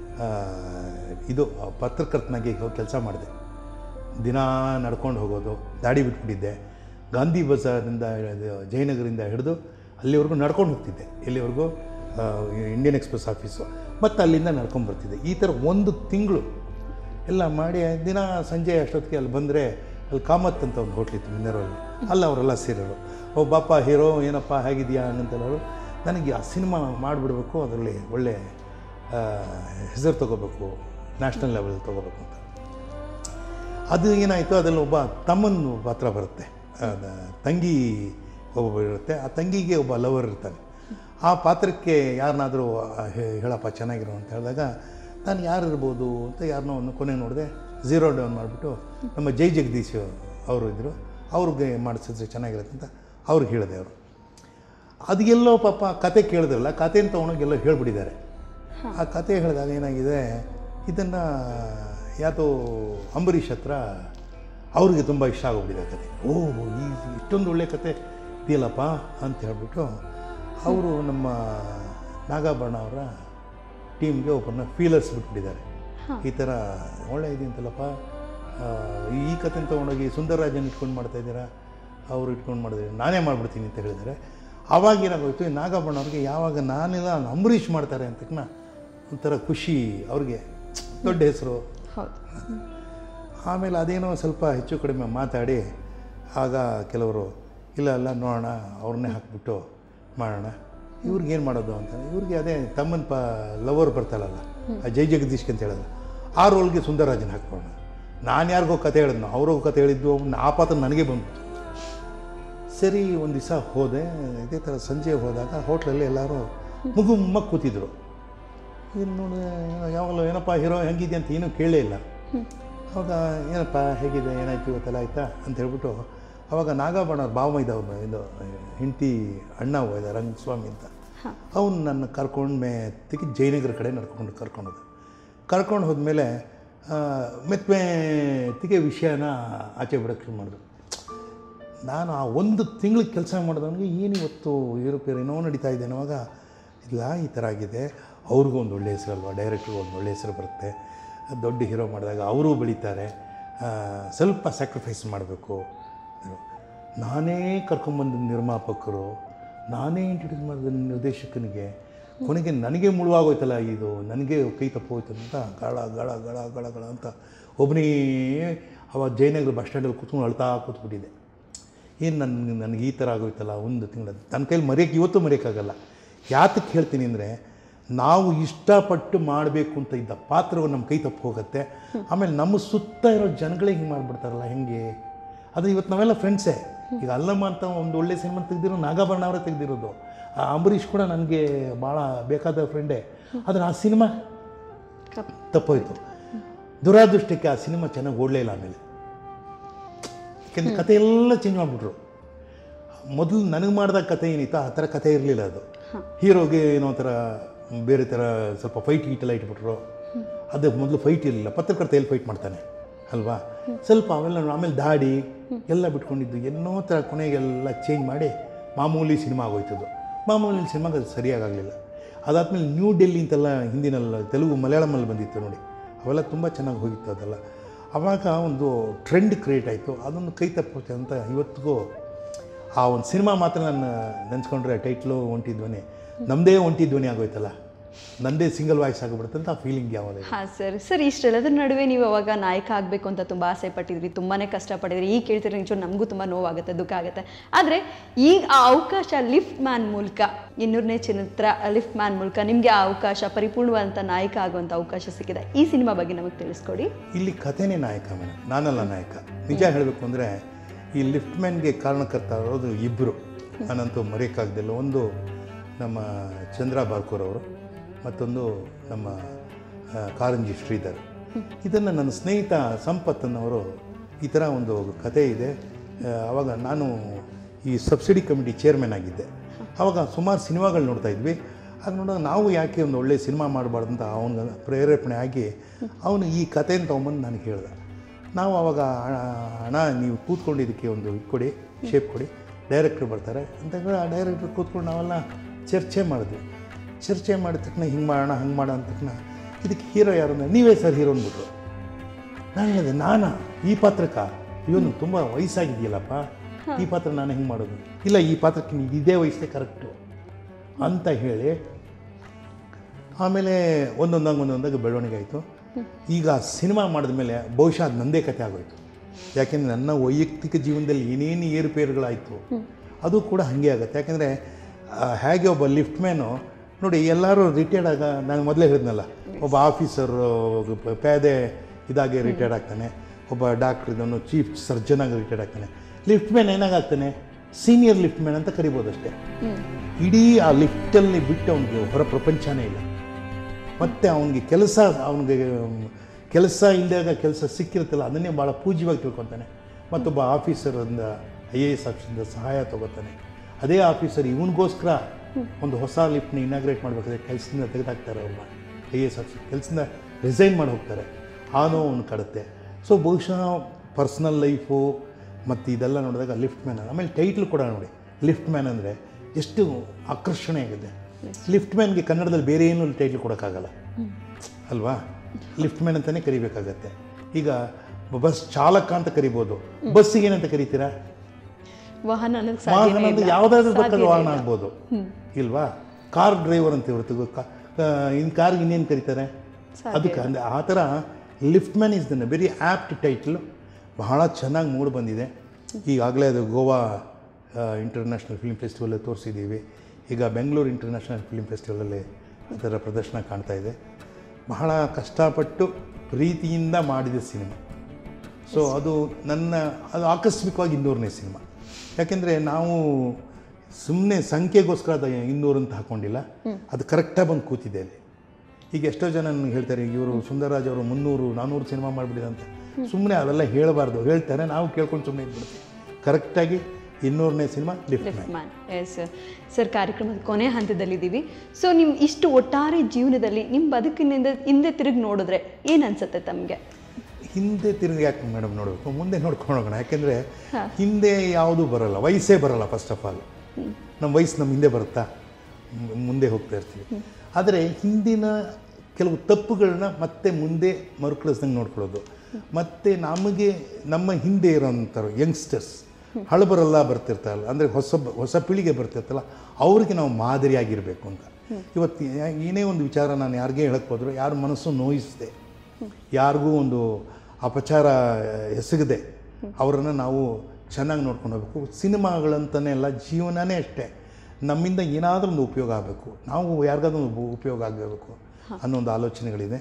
ಇದು ಪತ್ರಕರ್ತನಾಗಿ ಕೆಲಸ ಮಾಡಿದೆ. ದಿನ ನಡ್ಕೊಂಡು ಹೋಗೋದು, ದಾಡಿ ಬಿಟ್ಬಿಟ್ಟಿದ್ದೆ. ಗಾಂಧಿ ಬಜಾರಿಂದ ಜಯನಗರಿಂದ ಹಿಡಿದು ಅಲ್ಲಿವರೆಗೂ ನಡ್ಕೊಂಡು ಹೋಗ್ತಿದ್ದೆ, ಎಲ್ಲಿವರೆಗೂ ಇಂಡಿಯನ್ ಎಕ್ಸ್ಪ್ರೆಸ್ ಆಫೀಸು, ಮತ್ತು ಅಲ್ಲಿಂದ ನಡ್ಕೊಂಡು ಬರ್ತಿದ್ದೆ. ಈ ಥರ 1 ತಿಂಗಳು ಎಲ್ಲ ಮಾಡಿ ದಿನ ಸಂಜೆ ಅಷ್ಟೊತ್ತಿಗೆ ಅಲ್ಲಿ ಬಂದರೆ ಅಲ್ಲಿ ಕಾಮತ್ ಅಂತ ಒಂದು ಹೋಟ್ಲಿತ್ತು ಮಿನ್ನರಲ್ಲಿ, ಅಲ್ಲಿ ಅವರೆಲ್ಲ ಸೇರೋರು. ಓ ಬಾಪ ಹೀರೋ, ಏನಪ್ಪ ಹೇಗಿದೆಯಾ ಹಂಗಂತೇಳೋರು. ನನಗೆ ಆ ಸಿನಿಮಾ ಮಾಡಿಬಿಡ್ಬೇಕು, ಅದರಲ್ಲಿ ಒಳ್ಳೆ ಹೆಸರು ತೊಗೋಬೇಕು, ನ್ಯಾಷನಲ್ ಲೆವೆಲ್ ತೊಗೋಬೇಕು ಅಂತ. ಅದು ಏನಾಯಿತು, ಅದರಲ್ಲಿ ಒಬ್ಬ ತಮ್ಮನ ಪಾತ್ರ ಬರುತ್ತೆ, ತಂಗಿ ಒಬ್ಬ ಇರುತ್ತೆ. ಆ ತಂಗಿಗೆ ಒಬ್ಬ ಲವರ್ ಇರ್ತಾನೆ. ಆ ಪಾತ್ರಕ್ಕೆ ಯಾರನ್ನಾದರೂ ಹೇಳಪ್ಪ ಚೆನ್ನಾಗಿರೋ ಅಂತ ಹೇಳಿದಾಗ ನಾನು ಯಾರು ಇರ್ಬೋದು ಅಂತ ಯಾರನ್ನೋ ಒಂದು ಕೊನೆಗೆ ನೋಡಿದೆ. 0 ಡೌನ್ ಮಾಡಿಬಿಟ್ಟು ನಮ್ಮ ಜೈ ಜಗದೀಶ್ ಅವರು ಇದ್ದರು, ಅವ್ರಿಗೆ ಮಾಡಿಸಿದ್ರೆ ಚೆನ್ನಾಗಿರುತ್ತೆ ಅಂತ ಅವ್ರಿಗೆ ಹೇಳಿದೆ. ಅವರು ಅದು ಎಲ್ಲೋ ಪಾಪ ಕತೆ ಕೇಳಿದ್ರಲ್ಲ, ಕತೆನ ತೊಗೊಂಡೋಗಿ ಎಲ್ಲೋ ಹೇಳ್ಬಿಟ್ಟಿದ್ದಾರೆ. ಆ ಕತೆ ಹೇಳಿದಾಗ ಏನಾಗಿದೆ, ಇದನ್ನು ಯಾವುದೋ ಅಂಬರೀಷ್ ಹತ್ರ ಅವ್ರಿಗೆ ತುಂಬ ಇಷ್ಟ ಆಗೋಗ್ಬಿಟ್ಟಿದೆ ಕತೆ. ಓಹ್, ಇಷ್ಟೊಂದು ಒಳ್ಳೆ ಕತೆ ಇದೆಯಲ್ಲಪ್ಪ ಅಂತ ಹೇಳ್ಬಿಟ್ಟು ಅವರು ನಮ್ಮ ನಾಗಾಭರಣ ಅವರ ಟೀಮ್ಗೆ ಒಬ್ಬರನ್ನ ಫೀಲರ್ಸ್ ಬಿಟ್ಬಿಟ್ಟಿದ್ದಾರೆ. ಈ ಥರ ಒಳ್ಳೆ ಇದೆ ಅಂತಲ್ಲಪ್ಪ, ಈ ಕತೆ ತೊಗೊಂಡೋಗಿ ಸುಂದರರಾಜನ್ ಇಟ್ಕೊಂಡು ಮಾಡ್ತಾಯಿದ್ದೀರಾ, ಅವರು ಇಟ್ಕೊಂಡು ಮಾಡಿದ್ರೆ ನಾನೇ ಮಾಡಿಬಿಡ್ತೀನಿ ಅಂತ ಹೇಳಿದ್ದಾರೆ. ಆವಾಗ ಏನಾಗೋಯ್ತು, ಈ ನಾಗಾಭರಣ ಅವ್ರಿಗೆ ಯಾವಾಗ ನಾನೆಲ್ಲ ಅಂಬರೀಷ್ ಮಾಡ್ತಾರೆ ಅಂತ ಒಂಥರ ಖುಷಿ, ಅವ್ರಿಗೆ ದೊಡ್ಡ ಹೆಸರು. ಆಮೇಲೆ ಅದೇನೋ ಸ್ವಲ್ಪ ಹೆಚ್ಚು ಕಡಿಮೆ ಮಾತಾಡಿ ಆಗ ಕೆಲವರು ಇಲ್ಲ ನೋಡೋಣ ಅವ್ರನ್ನೇ ಹಾಕ್ಬಿಟ್ಟು ಮಾಡೋಣ, ಇವ್ರಿಗೇನು ಮಾಡೋದು ಅಂತ. ಇವ್ರಿಗೆ ಅದೇ ತಮ್ಮನ ಲವರ್ ಬರ್ತಾರಲ್ಲ, ಆ ಜೈ ಜಗದೀಶ್ಗೆ ಅಂತ ಹೇಳೋದು, ಆ ರೋಲ್ಗೆ ಸುಂದರರಾಜನ್ ಹಾಕ್ಬೋಣ. ನಾನು ಯಾರಿಗೋ ಕತೆ ಹೇಳಿದ್ನು, ಅವ್ರಿಗೂ ಕತೆ ಹೇಳಿದ್ದು, ಆ ಪಾತ್ರ ನನಗೆ ಬಂತು. ಸರಿ, ಒಂದು ದಿವಸ ಹೋದೆ. ಇದೇ ಥರ ಸಂಜೆ ಹೋದಾಗ ಹೋಟ್ಲಲ್ಲಿ ಎಲ್ಲರೂ ಮುಗುಮ್ಮ ಕೂತಿದ್ರು. ಏನು ನೋಡಿದೆ, ಯಾವಾಗಲೂ ಏನಪ್ಪ ಹೀರೋ ಹೆಂಗಿದೆ ಅಂತ ಏನೂ ಕೇಳಲೇ ಇಲ್ಲ. ಅವಾಗ ಏನಪ್ಪ ಹೇಗಿದೆ, ಏನಾಯ್ತು ಇವತ್ತೆಲ್ಲ ಆಯಿತಾ ಅಂತ ಹೇಳ್ಬಿಟ್ಟು ಅವಾಗ ನಾಗಾಭರಣ ಅವ್ರ ಭಾವ ಇದ್ದವ್ರು, ಇದು ಹೆಂಡತಿ ಅಣ್ಣ ಹೋದ ರಂಗಸ್ವಾಮಿ ಅಂತ, ಅವನು ನನ್ನ ಕರ್ಕೊಂಡು ಮೆತ್ತಿಗೆ ಜಯನಗರ ಕಡೆ ಕರ್ಕೊಂಡು ಹೋದ್ಮೇಲೆ ಮೆತ್ತಿಗೆ ವಿಷಯನ ಆಚೆ ಬಿಡೋಕ್ಕೆ ಶುರು ಮಾಡಿದ್ರು. ನಾನು ಆ 1 ತಿಂಗಳು ಕೆಲಸ ಮಾಡಿದವನಿಗೆ ಏನು ಇವತ್ತು ಯುರೋಪಿಯರ್ ಏನೋ ನಡೀತಾ ಇದೆ ಅನ್ನೋವಾಗ, ಇಲ್ಲ ಈ ಥರ ಆಗಿದೆ, ಅವ್ರಿಗೂ ಒಂದು ಒಳ್ಳೆಯ ಹೆಸರಲ್ವ, ಡೈರೆಕ್ಟ್ರಿಗೂ ಒಂದು ಒಳ್ಳೆಯ ಹೆಸರು ಬರುತ್ತೆ, ದೊಡ್ಡ ಹೀರೋ ಮಾಡಿದಾಗ ಅವರೂ ಬೆಳೀತಾರೆ, ಸ್ವಲ್ಪ ಸ್ಯಾಕ್ರಿಫೈಸ್ ಮಾಡಬೇಕು. ನಾನೇ ಕರ್ಕೊಂಬಂದ ನಿರ್ಮಾಪಕರು, ನಾನೇ ಇಂಟ್ರೊಡ್ಯೂಸ್ ಮಾಡಿದ ನಿರ್ದೇಶಕನಿಗೆ, ಕೊನೆಗೆ ನನಗೆ ಮುಳುವಾಗೋಯ್ತಲ್ಲ, ಇದು ನನಗೆ ಕೈ ತಪ್ಪೋಯ್ತು ಅಂತ ಗಳ ಗಳ ಗಳ ಗಳ ಗಳ ಅಂತ ಒಬ್ಬನೇ ಅವಾಗ ಜಯನಗರ ಬಸ್ ಸ್ಟ್ಯಾಂಡಲ್ಲಿ ಕೂತ್ಕೊಂಡು ಅಳ್ತಾ ಕೂತ್ಬಿಟ್ಟಿದೆ. ಏನು ನನಗೆ ಈ ಥರ ಆಗೋಯ್ತಲ್ಲ 1 ತಿಂಗಳು. ನನ್ನ ಕೈಲಿ ಮರೆಯೋಕ್ಕೆ ಇವತ್ತು ಮರೆಯೋಕ್ಕಾಗಲ್ಲ. ಯಾತಕ್ಕೆ ಹೇಳ್ತೀನಿ ಅಂದರೆ, ನಾವು ಇಷ್ಟಪಟ್ಟು ಮಾಡಬೇಕು ಅಂತ ಇದ್ದ ಪಾತ್ರವು ನಮ್ಮ ಕೈ ತಪ್ಪು ಹೋಗುತ್ತೆ. ಆಮೇಲೆ ನಮ್ಮ ಸುತ್ತ ಇರೋ ಜನಗಳೇ ಹಿಂಗೆ ಮಾಡಿಬಿಡ್ತಾರಲ್ಲ, ಹೆಂಗೆ ಅದು. ಇವತ್ತು ನಾವೆಲ್ಲ ಫ್ರೆಂಡ್ಸೇ. ಈಗ ಅಲ್ಲಮ್ಮ ಅಂತ ಒಂದು ಒಳ್ಳೆ ಸಿನಿಮಾ ತೆಗೆದಿರೋ ನಾಗಾಭರಣ ಅವರೇ ತೆಗೆದಿರೋದು. ಆ ಅಂಬರೀಷ್ ಕೂಡ ನನಗೆ ಭಾಳ ಬೇಕಾದ ಫ್ರೆಂಡೇ. ಆದರೆ ಆ ಸಿನಿಮಾ ತಪ್ಪೋಯ್ತು. ದುರಾದೃಷ್ಟಕ್ಕೆ ಆ ಸಿನಿಮಾ ಚೆನ್ನಾಗಿ ಓಡಲೇ ಇಲ್ಲ. ಆಮೇಲೆ ಯಾಕೆಂದರೆ ಕತೆ ಎಲ್ಲ ಚೇಂಜ್ ಮಾಡಿಬಿಟ್ರು. ಮೊದಲು ನನಗೆ ಮಾಡಿದಾಗ ಕತೆ ಏನಿತ್ತು ಆ ಥರ ಕತೆ ಇರಲಿಲ್ಲ. ಅದು ಹೀರೋಗೆ ಏನೋ ಥರ ಬೇರೆ ಥರ ಸ್ವಲ್ಪ ಫೈಟ್ ಗೀಟೆಲ್ಲ ಇಟ್ಬಿಟ್ರು. ಅದು ಮೊದಲು ಫೈಟ್ ಇರಲಿಲ್ಲ, ಪತ್ರಕರ್ತ ಎಲ್ಲಿ ಫೈಟ್ ಮಾಡ್ತಾನೆ ಅಲ್ವಾ, ಸ್ವಲ್ಪ ಅವೆಲ್ಲ. ಆಮೇಲೆ ದಾಡಿ ಎಲ್ಲ ಬಿಟ್ಕೊಂಡಿದ್ದು ಏನೋ ಥರ ಕೊನೆಗೆಲ್ಲ ಚೇಂಜ್ ಮಾಡಿ ಮಾಮೂಲಿ ಸಿನಿಮಾ ಆಗೋಯ್ತದು. ಮಾಮೂಲಿ ಸಿನಿಮಾಗೆ ಅದು ಸರಿಯಾಗಲಿಲ್ಲ. ಅದಾದಮೇಲೆ ನ್ಯೂ ಡೆಲ್ಲಿ ಅಂತೆಲ್ಲ ಹಿಂದಿನೆಲ್ಲ ತೆಲುಗು ಮಲಯಾಳಮಲ್ಲಿ ಬಂದಿತ್ತು ನೋಡಿ, ಅವೆಲ್ಲ ತುಂಬ ಚೆನ್ನಾಗಿ ಹೋಗಿತ್ತು ಅದೆಲ್ಲ. ಆವಾಗ ಒಂದು ಟ್ರೆಂಡ್ ಕ್ರಿಯೇಟ್ ಆಯಿತು, ಅದೊಂದು ಕೈ ತಪ್ಪುತ್ತೆ ಅಂತ ಇವತ್ತಿಗೂ ಆ ಒಂದು ಸಿನಿಮಾ ಮಾತ್ರ ನಾನು ನೆನೆಸ್ಕೊಂಡ್ರೆ ಟೈಟ್ಲು ಒಂಟಿ ಧ್ವನಿ, ನಮ್ಮದೇ ಒಂಟಿ ಧ್ವನಿ ಆಗೋಯ್ತಲ್ಲ, ನನ್ನದೇ ಸಿಂಗಲ್ ವಾಯ್ಸ್ ಆಗಿಬಿಡುತ್ತೆ ಅಂತ ಆ ಫೀಲಿಂಗ್ ಯಾವಾಗ. ಹಾಂ ಸರ್ ಇಷ್ಟೆಲ್ಲದ್ರ ನಡುವೆ ನೀವು ಅವಾಗ ನಾಯಕ ಆಗಬೇಕು ಅಂತ ತುಂಬ ಆಸೆ ಪಟ್ಟಿದ್ರಿ, ತುಂಬಾ ಕಷ್ಟಪಟ್ಟಿದ್ರಿ. ಈಗ ಕೇಳ್ತಿದ್ರೆ ನಿಜ ನಮಗೂ ತುಂಬ ನೋವಾಗುತ್ತೆ, ದುಃಖ ಆಗುತ್ತೆ. ಆದರೆ ಈಗ ಆ ಅವಕಾಶ ಲಿಫ್ಟ್ ಮ್ಯಾನ್ ಮೂಲಕ, 200ನೇ ಚಿತ್ರ ಲಿಫ್ಟ್ ಮ್ಯಾನ್ ಮೂಲಕ ನಿಮಗೆ ಆ ಅವಕಾಶ, ಪರಿಪೂರ್ಣವಾದಂಥ ನಾಯಕ ಆಗುವಂಥ ಅವಕಾಶ ಸಿಕ್ಕಿದೆ. ಈ ಸಿನಿಮಾ ಬಗ್ಗೆ ನಮಗೆ ತಿಳಿಸ್ಕೊಡಿ. ಇಲ್ಲಿ ಕಥೆನೇ ನಾಯಕ ಮೇಡಮ್, ನಾನಲ್ಲ ನಾಯಕ. ನಿಜ ಹೇಳಬೇಕು ಅಂದರೆ ಈ ಲಿಫ್ಟ್ ಮ್ಯಾನ್ಗೆ ಕಾರಣಕರ್ತ ಇರೋದು ಇಬ್ಬರು, ನಾನಂತೂ ಮರೆಯೋಕ್ಕಾಗ್ದಿಲ್ಲ. ಒಂದು ನಮ್ಮ ಚಂದ್ರ ಬಾರ್ಕೂರ್ ಅವರು, ಮತ್ತೊಂದು ನಮ್ಮ ಕಾರಂಜಿ ಶ್ರೀಧರ್. ಇದನ್ನು ನನ್ನ ಸ್ನೇಹಿತ ಸಂಪತ್ತನ್ನವರು ಈ ಥರ ಒಂದು ಕತೆ ಇದೆ. ಆವಾಗ ನಾನು ಈ ಸಬ್ಸಿಡಿ ಕಮಿಟಿ ಚೇರ್ಮನ್ ಆಗಿದ್ದೆ. ಆವಾಗ ಸುಮಾರು ಸಿನಿಮಾಗಳು ನೋಡ್ತಾ ಇದ್ವಿ. ಆಗ ನೋಡಿದಾಗ ನಾವು ಯಾಕೆ ಒಂದು ಒಳ್ಳೆಯ ಸಿನಿಮಾ ಮಾಡಬಾರ್ದು ಅಂತ ಅವನಿಗೆ ಪ್ರೇರೇಪಣೆ ಆಗಿ ಅವನು ಈ ಕಥೆಯನ್ನು ತೊಗೊಂಬಂದು ನನಗೆ ಹೇಳ್ದೆ. ನಾವು ಆವಾಗ ಅಣ್ಣ ನೀವು ಕೂತ್ಕೊಂಡಿದ್ದಕ್ಕೆ ಒಂದು ಇದು ಕೊಡಿ, ಶೇಪ್ ಕೊಡಿ, ಡೈರೆಕ್ಟ್ರ್ ಬರ್ತಾರೆ ಅಂತ ಹೇಳಿ ಆ ಡೈರೆಕ್ಟ್ರ್ ಕೂತ್ಕೊಂಡು ನಾವೆಲ್ಲ ಚರ್ಚೆ ಮಾಡಿದ್ವಿ. ಚರ್ಚೆ ಮಾಡಿದ ತಕ್ಷಣ ಹಿಂಗೆ ಮಾಡೋಣ ಹಂಗೆ ಮಾಡೋಣ ಅಂದ ತಕ್ಷಣ ಇದಕ್ಕೆ ಹೀರೋ ಯಾರು ಅಂದರೆ ನೀವೇ ಸರ್ ಹೀರೋ ಅಂದ್ಬಿಟ್ರು. ನಾನು ಹೇಳಿದೆ, ನಾನಾ ಈ ಪಾತ್ರಕ್ಕೆ? ಇವನು ತುಂಬ ವಯಸ್ಸಾಗಿದೆಯಲ್ಲಪ್ಪ, ಈ ಪಾತ್ರ ನಾನು ಹೆಂಗೆ ಮಾಡೋದು? ಇಲ್ಲ, ಈ ಪಾತ್ರಕ್ಕೆ ನೀವು ಇದೇ ವಯಸ್ಸೇ ಕರೆಕ್ಟು ಅಂತ ಹೇಳಿ ಆಮೇಲೆ ಒಂದೊಂದಾಗ ಬೆಳವಣಿಗೆ ಆಯಿತು. ಈಗ ಸಿನಿಮಾ ಮಾಡಿದ ಮೇಲೆ ಬಹುಶಃ ಅದು ನನ್ನದೇ ಕಥೆ ಆಗೋಯ್ತು. ಯಾಕೆಂದರೆ ನನ್ನ ವೈಯಕ್ತಿಕ ಜೀವನದಲ್ಲಿ ಏನೇನು ಏರುಪೇರುಗಳಾಯಿತು ಅದು ಕೂಡ ಹಾಗೆ ಆಗುತ್ತೆ. ಯಾಕೆಂದರೆ ಹೇಗೆ ಒಬ್ಬ ಲಿಫ್ಟ್ ಮ್ಯಾನು ನೋಡಿ, ಎಲ್ಲರೂ ರಿಟೈರ್ಡ್ ಆಗ, ನಾನು ಮೊದಲೇ ಹೇಳಿದ್ನಲ್ಲ, ಒಬ್ಬ ಆಫೀಸರು ಪೇದೆ ಇದಾಗಿ ರಿಟೈರ್ಡ್ ಆಗ್ತಾನೆ, ಒಬ್ಬ ಡಾಕ್ಟ್ರ್ ಇದನ್ನು ಚೀಫ್ ಸರ್ಜನ್ ಆಗಿ ರಿಟೈರ್ಡ್ ಆಗ್ತಾನೆ. ಲಿಫ್ಟ್ ಮ್ಯಾನ್ ಏನಾಗ್ತಾನೆ, ಸೀನಿಯರ್ ಲಿಫ್ಟ್ ಮ್ಯಾನ್ ಅಂತ ಕರಿಬೋದು ಅಷ್ಟೇ. ಇಡೀ ಆ ಲಿಫ್ಟಲ್ಲಿ ಬಿಟ್ಟು ಅವನಿಗೆ ಹೊರ ಪ್ರಪಂಚನೇ ಇಲ್ಲ. ಮತ್ತು ಅವನಿಗೆ ಕೆಲಸ ಇಲ್ಲದಾಗ ಕೆಲಸ ಸಿಕ್ಕಿರುತ್ತಲ್ಲ, ಅದನ್ನೇ ಭಾಳ ಪೂಜ್ಯವಾಗಿ ತಿಳ್ಕೊತಾನೆ. ಮತ್ತೊಬ್ಬ ಆಫೀಸರಿಂದ IAS ಆಫೀಸರಿಂದ ಸಹಾಯ ತೊಗೋತಾನೆ. ಅದೇ ಆಫೀಸರ್ ಇವನಿಗೋಸ್ಕರ ಒಂದು ಹೊಸ ಲಿಫ್ಟ್ನ ಇನಾಗ್ರೇಟ್ ಮಾಡಬೇಕಾದ್ರೆ ಕೆಲಸದಿಂದ ತೆಗೆದಾಕ್ತಾರೆ. ಅವ್ರನ್ನ IAS ಆಫೀಸರ್ ಕೆಲಸದಿಂದ ರಿಸೈನ್ ಮಾಡಿ ಹೋಗ್ತಾರೆ. ಆ ನೋವು ಅವನು ಕಡುತ್ತೆ. ಸೊ ಬಹುಶಃ ಪರ್ಸ್ನಲ್ ಲೈಫು ಮತ್ತು ಇದೆಲ್ಲ ನೋಡಿದಾಗ ಲಿಫ್ಟ್ ಮ್ಯಾನ್. ಆಮೇಲೆ ಟೈಟ್ಲ್ ಕೂಡ ನೋಡಿ, ಲಿಫ್ಟ್ ಮ್ಯಾನ್ ಅಂದರೆ ಎಷ್ಟು ಆಕರ್ಷಣೆ ಆಗಿದೆ. ಲಿಫ್ಟ್ ಮ್ಯಾನ್ಗೆ ಕನ್ನಡದಲ್ಲಿ ಬೇರೆ ಏನೂ ಟೈಟ್ಲ್ ಕೊಡೋಕ್ಕಾಗಲ್ಲ ಅಲ್ವಾ, ಲಿಫ್ಟ್ ಮ್ಯಾನ್ ಅಂತಲೇ ಕರಿಬೇಕಾಗತ್ತೆ. ಈಗ ಬಸ್ ಚಾಲಕ ಅಂತ ಕರಿಬೋದು, ಬಸ್ಸಿಗೆ ಏನಂತ ಕರಿತೀರಾ? ವಾಹನ ಅಂತ ಯಾವುದಾದ್ರೂ ಬೇಕಾದ್ರೂ ವಾಹನ ಆಗ್ಬೋದು ಇಲ್ವಾ? ಕಾರ್ ಡ್ರೈವರ್ ಅಂತ ಇರುತ್ತೆ, ಇನ್ನು ಕಾರ್ಗೆ ಇನ್ನೇನು ಕರೀತಾರೆ ಅದಕ್ಕೆ. ಅಂದರೆ ಆ ಥರ lift man is the very apt title. ಬಹಳ ಚೆನ್ನಾಗಿ ಮೂಡಿ ಬಂದಿದೆ. ಈಗಾಗಲೇ ಅದು ಗೋವಾ ಇಂಟರ್ನ್ಯಾಷನಲ್ ಫಿಲ್ಮ್ ಫೆಸ್ಟಿವಲಲ್ಲಿ ತೋರಿಸಿದ್ದೀವಿ. ಈಗ ಬೆಂಗಳೂರು ಇಂಟರ್ನ್ಯಾಷನಲ್ ಫಿಲ್ಮ್ ಫೆಸ್ಟಿವಲಲ್ಲಿ ಅದರ ಪ್ರದರ್ಶನ ಕಾಣ್ತಾ ಇದೆ. ಬಹಳ ಕಷ್ಟಪಟ್ಟು ಪ್ರೀತಿಯಿಂದ ಮಾಡಿದ ಸಿನಿಮಾ. ಸೊ ಅದು ಅದು ಆಕಸ್ಮಿಕವಾಗಿ 200ನೇ ಸಿನಿಮಾ. ಯಾಕೆಂದರೆ ನಾವು ಸುಮ್ಮನೆ ಸಂಖ್ಯೆಗೋಸ್ಕರ ಅದು 200 ಅಂತ ಹಾಕ್ಕೊಂಡಿಲ್ಲ, ಅದು ಕರೆಕ್ಟಾಗಿ ಬಂದು ಕೂತಿದೆ ಅಲ್ಲಿ. ಈಗ ಎಷ್ಟೋ ಜನ ನನಗೆ ಹೇಳ್ತಾರೆ, ಇವರು ಸುಂದರರಾಜ್ ಅವರು 300-400 ಸಿನಿಮಾ ಮಾಡಿಬಿಟ್ಟಿದೆ ಅಂತ. ಸುಮ್ಮನೆ ಅವೆಲ್ಲ ಹೇಳಬಾರ್ದು, ಹೇಳ್ತಾರೆ, ನಾವು ಕೇಳ್ಕೊಂಡು ಸುಮ್ಮನೆ ಇದ್ಬಿಡ್ತೀವಿ. ಕರೆಕ್ಟಾಗಿ 200ನೇ cinema lift man. Yes sir, ಕಾರ್ಯಕ್ರಮದ ಕೊನೆ ಹಂತದಲ್ಲಿದ್ದೀವಿ. ಸೊ ನಿಮ್ಮ ಇಷ್ಟು ಒಟ್ಟಾರೆ ಜೀವನದಲ್ಲಿ ನಿಮ್ಮ ಬದುಕಿನಿಂದ ಹಿಂದೆ ತಿರುಗಿ ನೋಡಿದ್ರೆ ಏನು ಅನ್ಸುತ್ತೆ ತಮಗೆ? ಹಿಂದೆ ತಿರುಗಿ ಯಾಕೆ ಮೇಡಮ್ ನೋಡಬೇಕು, ಮುಂದೆ ನೋಡ್ಕೊಂಡು ಹೋಗೋಣ. ಯಾಕೆಂದರೆ ಹಿಂದೆ ಯಾವುದೂ ಬರೋಲ್ಲ, ವಯಸ್ಸೇ ಬರೋಲ್ಲ. ಫಸ್ಟ್ ಆಫ್ ಆಲ್ ನಮ್ಮ ವಯಸ್ಸು ನಮ್ಮ ಹಿಂದೆ ಬರುತ್ತಾ, ಮುಂದೆ ಹೋಗ್ತಾ ಇರ್ತೀವಿ. ಆದರೆ ಹಿಂದಿನ ಕೆಲವು ತಪ್ಪುಗಳನ್ನ ಮತ್ತೆ ಮುಂದೆ ಮರುಕಳಿಸ್ದಂಗೆ ನೋಡ್ಕೊಳ್ಳೋದು. ಮತ್ತು ನಮ್ಮ ಹಿಂದೆ ಇರೋಂಥವ್ರು ಯಂಗ್ಸ್ಟರ್ಸ್, ಹಳಬರೆಲ್ಲ ಬರ್ತಿರ್ತಾರಲ್ಲ, ಅಂದರೆ ಹೊಸ ಪೀಳಿಗೆ ಬರ್ತಿರ್ತಲ್ಲ, ಅವ್ರಿಗೆ ನಾವು ಮಾದರಿಯಾಗಿರಬೇಕು ಅಂತ. ಇವತ್ತು ಏನೇ ಒಂದು ವಿಚಾರ ನಾನು ಯಾರಿಗೇ ಹೇಳಕ್ಕೆ ಹೋದರೂ ಯಾರ ಮನಸ್ಸು ನೋಯಿಸದೆ, ಯಾರಿಗೂ ಒಂದು ಅಪಚಾರ ಎಸಗದೆ ಅವರನ್ನು ನಾವು ಚೆನ್ನಾಗಿ ನೋಡ್ಕೊಂಡು ಹೋಗಬೇಕು. ಸಿನಿಮಾಗಳಂತನೇ ಅಲ್ಲ, ಜೀವನನೇ ಅಷ್ಟೇ. ನಮ್ಮಿಂದ ಏನಾದರೂ ಒಂದು ಉಪಯೋಗ ಆಗಬೇಕು, ನಾವು ಯಾರಿಗಾದ್ರೂ ಒಂದು ಉಪಯೋಗ ಆಗಬೇಕು ಅನ್ನೋ ಒಂದು ಆಲೋಚನೆಗಳಿದೆ.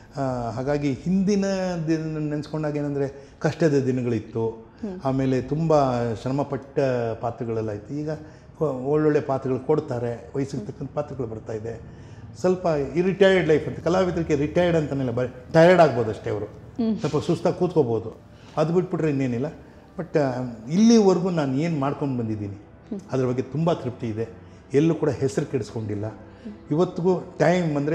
ಹಾಗಾಗಿ ಹಿಂದಿನ ದಿನ ನೆನೆಸ್ಕೊಂಡಾಗ ಏನಂದರೆ ಕಷ್ಟದ ದಿನಗಳಿತ್ತು, ಆಮೇಲೆ ತುಂಬ ಶ್ರಮಪಟ್ಟ ಪಾತ್ರಗಳೆಲ್ಲ ಇತ್ತು. ಈಗ ಒಳ್ಳೊಳ್ಳೆ ಪಾತ್ರಗಳು ಕೊಡ್ತಾರೆ, ವಯಸ್ಸಿಗೆ ತಕ್ಕಂಥ ಪಾತ್ರಗಳು ಬರ್ತಾಯಿದೆ. ಸ್ವಲ್ಪ ರಿಟೈರ್ಡ್ ಲೈಫ್ ಅಂತ, ಕಲಾವಿದರಿಗೆ ರಿಟೈರ್ಡ್ ಅಂತಲೇ ಟಯರ್ಡ್ ಆಗ್ಬೋದು ಅಷ್ಟೇ. ಅವರು ಸ್ವಲ್ಪ ಸುಸ್ತಾಗಿ ಕೂತ್ಕೋಬೋದು, ಅದು ಬಿಟ್ಬಿಟ್ರೆ ಇನ್ನೇನಿಲ್ಲ. ಬಟ್ ಇಲ್ಲಿವರೆಗೂ ನಾನು ಏನು ಮಾಡ್ಕೊಂಡು ಬಂದಿದ್ದೀನಿ ಅದ್ರ ಬಗ್ಗೆ ತುಂಬ ತೃಪ್ತಿ ಇದೆ. ಎಲ್ಲೂ ಕೂಡ ಹೆಸರು ಕೆಡಿಸ್ಕೊಂಡಿಲ್ಲ. ಇವತ್ತಿಗೂ ಟೈಮ್ ಅಂದರೆ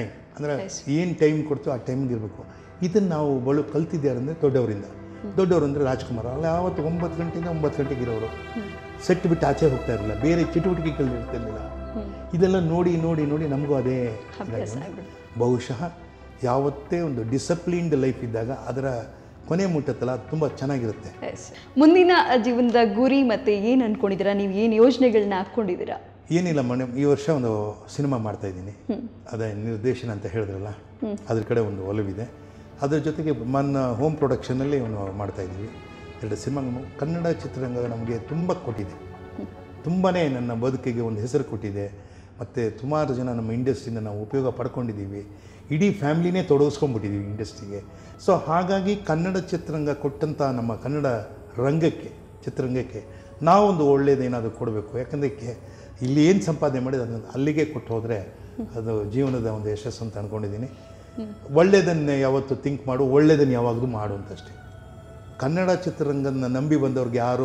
ಏನು ಟೈಮ್ ಕೊಡ್ತೀವೋ ಆ ಟೈಮಿಗೆ ಇರಬೇಕು. ಇದನ್ನು ನಾವು ಕಲ್ತಿದ್ದಾರೆ ಅಂದರೆ ದೊಡ್ಡವರು ಅಂದರೆ ರಾಜ್ಕುಮಾರ್ ಅಲ್ಲ, ಆವತ್ತು 9 ಗಂಟೆಯಿಂದ 9 ಗಂಟೆಗೆ ಇರೋರು. ಸೆಟ್ ಬಿಟ್ಟು ಆಚೆ ಹೋಗ್ತಾ ಇರಲಿಲ್ಲ, ಬೇರೆ ಚಟುವಟಿಕೆಗಳು ಇರ್ತಿರಲಿಲ್ಲ. ಇದೆಲ್ಲ ನೋಡಿ ನೋಡಿ ನೋಡಿ ನಮಗೂ ಅದೇ ಅಭ್ಯಾಸ ಆಗ್ಬಿಡು. ಬಹುಶಃ ಯಾವತ್ತೇ ಒಂದು ಡಿಸಪ್ಲಿನ್ಡ್ ಲೈಫ್ ಇದ್ದಾಗ ಅದರ ಕೊನೆ ಮುಟ್ಟತ್ತಲ್ಲ ತುಂಬ ಚೆನ್ನಾಗಿರುತ್ತೆ. ಮುಂದಿನ ಜೀವನದ ಗುರಿ ಮತ್ತೆ ಏನು ಅನ್ಕೊಂಡಿದ್ದೀರಾ, ನೀವು ಏನು ಯೋಜನೆಗಳನ್ನ ಹಾಕ್ಕೊಂಡಿದ್ದೀರಾ? ಏನಿಲ್ಲ ಮೇಡಮ್, ಈ ವರ್ಷ ಒಂದು ಸಿನಿಮಾ ಮಾಡ್ತಾಯಿದ್ದೀನಿ. ಅದೇ ನಿರ್ದೇಶನ ಅಂತ ಹೇಳಿದ್ರಲ್ಲ, ಅದ್ರ ಕಡೆ ಒಂದು ಒಲವಿದೆ. ಅದ್ರ ಜೊತೆಗೆ ಹೋಮ್ ಪ್ರೊಡಕ್ಷನಲ್ಲಿ ಒಂದು ಮಾಡ್ತಾಯಿದ್ದೀವಿ. 2 ಸಿನಿಮಾಗಳು. ಕನ್ನಡ ಚಿತ್ರರಂಗ ನಮಗೆ ತುಂಬ ಕೊಟ್ಟಿದೆ, ತುಂಬಾ ನನ್ನ ಬದುಕಿಗೆ ಒಂದು ಹೆಸರು ಕೊಟ್ಟಿದೆ. ಮತ್ತು ಸುಮಾರು ಜನ ನಮ್ಮ ಇಂಡಸ್ಟ್ರಿಯಿಂದ ನಾವು ಉಪಯೋಗ ಪಡ್ಕೊಂಡಿದ್ದೀವಿ. ಇಡೀ ಫ್ಯಾಮ್ಲಿನೇ ತೊಡಗಿಸ್ಕೊಂಡ್ಬಿಟ್ಟಿದ್ದೀವಿ ಇಂಡಸ್ಟ್ರಿಗೆ. ಸೊ ಹಾಗಾಗಿ ಕನ್ನಡ ಚಿತ್ರರಂಗ ಕೊಟ್ಟಂಥ ನಮ್ಮ ಕನ್ನಡ ರಂಗಕ್ಕೆ, ಚಿತ್ರರಂಗಕ್ಕೆ ನಾವೊಂದು ಒಳ್ಳೆಯದೇನಾದರೂ ಕೊಡಬೇಕು. ಯಾಕಂದರೆ ಇಲ್ಲಿ ಏನು ಸಂಪಾದನೆ ಮಾಡಿದ ಅದನ್ನು ಅಲ್ಲಿಗೆ ಕೊಟ್ಟು ಹೋದರೆ ಅದು ಜೀವನದ ಒಂದು ಯಶಸ್ಸು ಅಂತ ಅಂದ್ಕೊಂಡಿದ್ದೀನಿ. ಒಳ್ಳೆಯದನ್ನೇ ಯಾವತ್ತು ಥಿಂಕ್ ಮಾಡು, ಒಳ್ಳೆಯದನ್ನು ಯಾವಾಗಲೂ ಮಾಡು ಅಂತಷ್ಟೇ. ಕನ್ನಡ ಚಿತ್ರರಂಗನ ನಂಬಿ ಬಂದವ್ರಿಗೆ ಯಾರೂ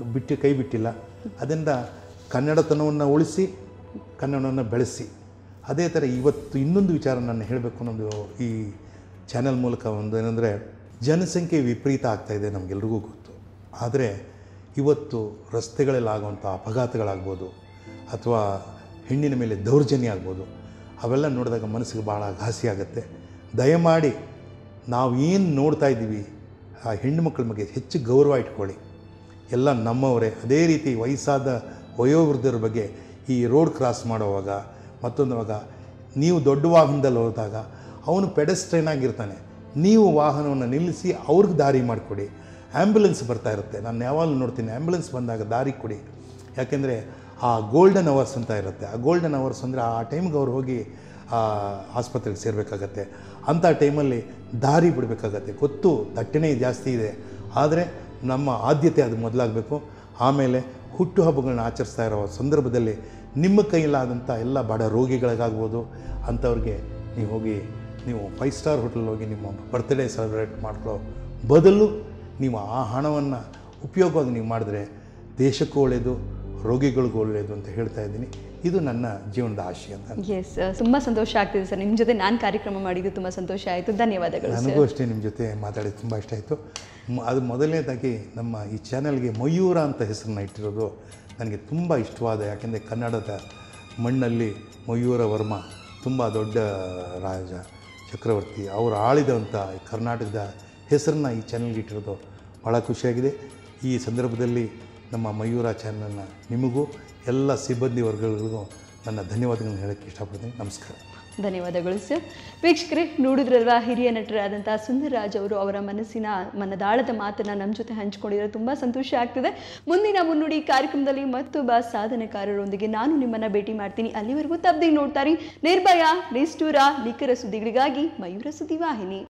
ಕೈ ಬಿಟ್ಟಿಲ್ಲ. ಅದರಿಂದ ಕನ್ನಡತನವನ್ನು ಉಳಿಸಿ, ಕನ್ನಡವನ್ನು ಬೆಳೆಸಿ. ಅದೇ ಥರ ಇವತ್ತು ಇನ್ನೊಂದು ವಿಚಾರ ನಾನು ಹೇಳಬೇಕು ಅನ್ನೋದು ಈ ಚಾನೆಲ್ ಮೂಲಕ ಒಂದು ಏನಂದರೆ, ಜನಸಂಖ್ಯೆ ವಿಪರೀತ ಆಗ್ತಾಯಿದೆ, ನಮಗೆಲ್ರಿಗೂ ಗೊತ್ತು. ಆದರೆ ಇವತ್ತು ರಸ್ತೆಗಳಲ್ಲಿ ಆಗುವಂಥ ಅಪಘಾತಗಳಾಗ್ಬೋದು, ಅಥವಾ ಹೆಣ್ಣಿನ ಮೇಲೆ ದೌರ್ಜನ್ಯ ಆಗ್ಬೋದು, ಅವೆಲ್ಲ ನೋಡಿದಾಗ ಮನಸ್ಸಿಗೆ ಭಾಳ ಘಾಸಿ ಆಗುತ್ತೆ. ದಯಮಾಡಿ ನಾವು ಏನು ನೋಡ್ತಾ ಇದ್ದೀವಿ, ಆ ಹೆಣ್ಣು ಮಕ್ಕಳ ಬಗ್ಗೆ ಹೆಚ್ಚು ಗೌರವ ಇಟ್ಕೊಳ್ಳಿ. ಎಲ್ಲ ನಮ್ಮವರೇ. ಅದೇ ರೀತಿ ವಯಸ್ಸಾದ ವಯೋವೃದ್ಧರ ಬಗ್ಗೆ ಈ ರೋಡ್ ಕ್ರಾಸ್ ಮಾಡುವಾಗ, ಮತ್ತೊಂದುವಾಗ ನೀವು ದೊಡ್ಡ ವಾಹನದಲ್ಲಿ ಹೋದಾಗ ಅವನು ಪೆಡೆಸ್ಟ್ರೇನ್ ಆಗಿರ್ತಾನೆ, ನೀವು ವಾಹನವನ್ನು ನಿಲ್ಲಿಸಿ ಅವ್ರಿಗೆ ದಾರಿ ಮಾಡಿಕೊಡಿ. ಆ್ಯಂಬುಲೆನ್ಸ್ ಬರ್ತಾ ಇರುತ್ತೆ, ನಾನು ಯಾವಾಗಲೂ ನೋಡ್ತೀನಿ, ಆ್ಯಂಬುಲೆನ್ಸ್ ಬಂದಾಗ ದಾರಿ ಕೊಡಿ. ಯಾಕೆಂದರೆ ಆ ಗೋಲ್ಡನ್ ಅವರ್ಸ್ ಅಂತ ಇರುತ್ತೆ. ಆ ಗೋಲ್ಡನ್ ಅವರ್ಸ್ ಅಂದರೆ ಆ ಟೈಮ್ಗೆ ಅವ್ರು ಹೋಗಿ ಆಸ್ಪತ್ರೆಗೆ ಸೇರಬೇಕಾಗತ್ತೆ. ಅಂಥ ಟೈಮಲ್ಲಿ ದಾರಿ ಬಿಡಬೇಕಾಗತ್ತೆ. ಗೊತ್ತು ದಟ್ಟಣೆ ಜಾಸ್ತಿ ಇದೆ, ಆದರೆ ನಮ್ಮ ಆದ್ಯತೆ ಅದು ಮೊದಲಾಗಬೇಕು. ಆಮೇಲೆ ಹುಟ್ಟುಹಬ್ಬಗಳನ್ನ ಆಚರಿಸ್ತಾ ಇರೋ ಸಂದರ್ಭದಲ್ಲಿ ನಿಮ್ಮ ಕೈಲಾದಂಥ ಎಲ್ಲ ಬಡ ರೋಗಿಗಳಿಗಾಗ್ಬೋದು, ಅಂಥವ್ರಿಗೆ ನೀವು ಹೋಗಿ ನೀವು 5 ಸ್ಟಾರ್ ಹೋಟೆಲ್ ಹೋಗಿ ನಿಮ್ಮ ಬರ್ತ್ಡೇ ಸೆಲೆಬ್ರೇಟ್ ಮಾಡ್ಕೊಳ್ಳೋ ಬದಲು ನೀವು ಆ ಹಣವನ್ನು ಉಪಯೋಗವಾಗಿ ನೀವು ಮಾಡಿದ್ರೆ ದೇಶಕ್ಕೂ ಒಳ್ಳೆಯದು, ರೋಗಿಗಳಿಗೂ ಒಳ್ಳೆಯದು ಅಂತ ಹೇಳ್ತಾ ಇದ್ದೀನಿ. ಇದು ನನ್ನ ಜೀವನದ ಆಶಯ ಅಂತ. ಎಸ್, ತುಂಬ ಸಂತೋಷ ಆಗ್ತಿದೆ ಸರ್. ನಿಮ್ಮ ಜೊತೆ ನಾನು ಕಾರ್ಯಕ್ರಮ ಮಾಡಿದ್ದು ತುಂಬ ಸಂತೋಷ ಆಯಿತು. ಧನ್ಯವಾದಗಳು. ನನಗೂ ಅಷ್ಟೇ, ನಿಮ್ಮ ಜೊತೆ ಮಾತಾಡಿ ತುಂಬ ಇಷ್ಟ ಆಯಿತು. ಅದು ಮೊದಲನೇದಾಗಿ ನಮ್ಮ ಈ ಚಾನಲ್ಗೆ ಮಯೂರ ಅಂತ ಹೆಸರನ್ನ ಇಟ್ಟಿರೋದು ನನಗೆ ತುಂಬ ಇಷ್ಟವಾದ. ಯಾಕೆಂದರೆ ಕನ್ನಡದ ಮಣ್ಣಲ್ಲಿ ಮಯೂರ ವರ್ಮ ತುಂಬ ದೊಡ್ಡ ರಾಜ ಚಕ್ರವರ್ತಿ, ಅವರು ಆಳಿದಂಥ ಕರ್ನಾಟಕದ ಹೆಸರನ್ನ ಈ ಚಾನಲ್ಗೆ ಇಟ್ಟಿರೋದು ಭಾಳ ಖುಷಿಯಾಗಿದೆ. ಈ ಸಂದರ್ಭದಲ್ಲಿ ನಮ್ಮ ಮಯೂರ ಚಾನಲ್ನ ನಿಮಗೂ ಎಲ್ಲ ಸಿಬ್ಬಂದಿ ವರ್ಗಗಳಿಗೂ ನನ್ನ ಧನ್ಯವಾದಗಳನ್ನು ಹೇಳೋಕ್ಕೆ ಇಷ್ಟಪಡ್ತೀನಿ. ನಮಸ್ಕಾರ. ಧನ್ಯವಾದಗಳು ಸರ್. ವೀಕ್ಷಕರೇ, ನೋಡಿದ್ರಲ್ವಾ, ಹಿರಿಯ ನಟರಾದಂಥ ಸುಂದರ್ರಾಜ್ ಅವರು ಅವರ ಮನದಾಳದ ಮಾತನ್ನು ನಮ್ಮ ಜೊತೆ ಹಂಚಿಕೊಂಡಿರೋ ತುಂಬ ಸಂತೋಷ ಆಗ್ತಿದೆ. ಮುಂದಿನ ಮುನ್ನುಡಿ ಕಾರ್ಯಕ್ರಮದಲ್ಲಿ ಮತ್ತೊಬ್ಬ ಸಾಧನೆಕಾರರೊಂದಿಗೆ ನಾನು ನಿಮ್ಮನ್ನು ಭೇಟಿ ಮಾಡ್ತೀನಿ. ಅಲ್ಲಿವರೆಗೂ ತಪ್ಪದೆ ನೋಡ್ತಾರೆ ನಿರ್ಭಯ, ನಿಷ್ಠೂರ, ನಿಖರ ಸುದ್ದಿಗಳಿಗಾಗಿ ಮಯೂರ ಸುದ್ದಿವಾಹಿನಿ.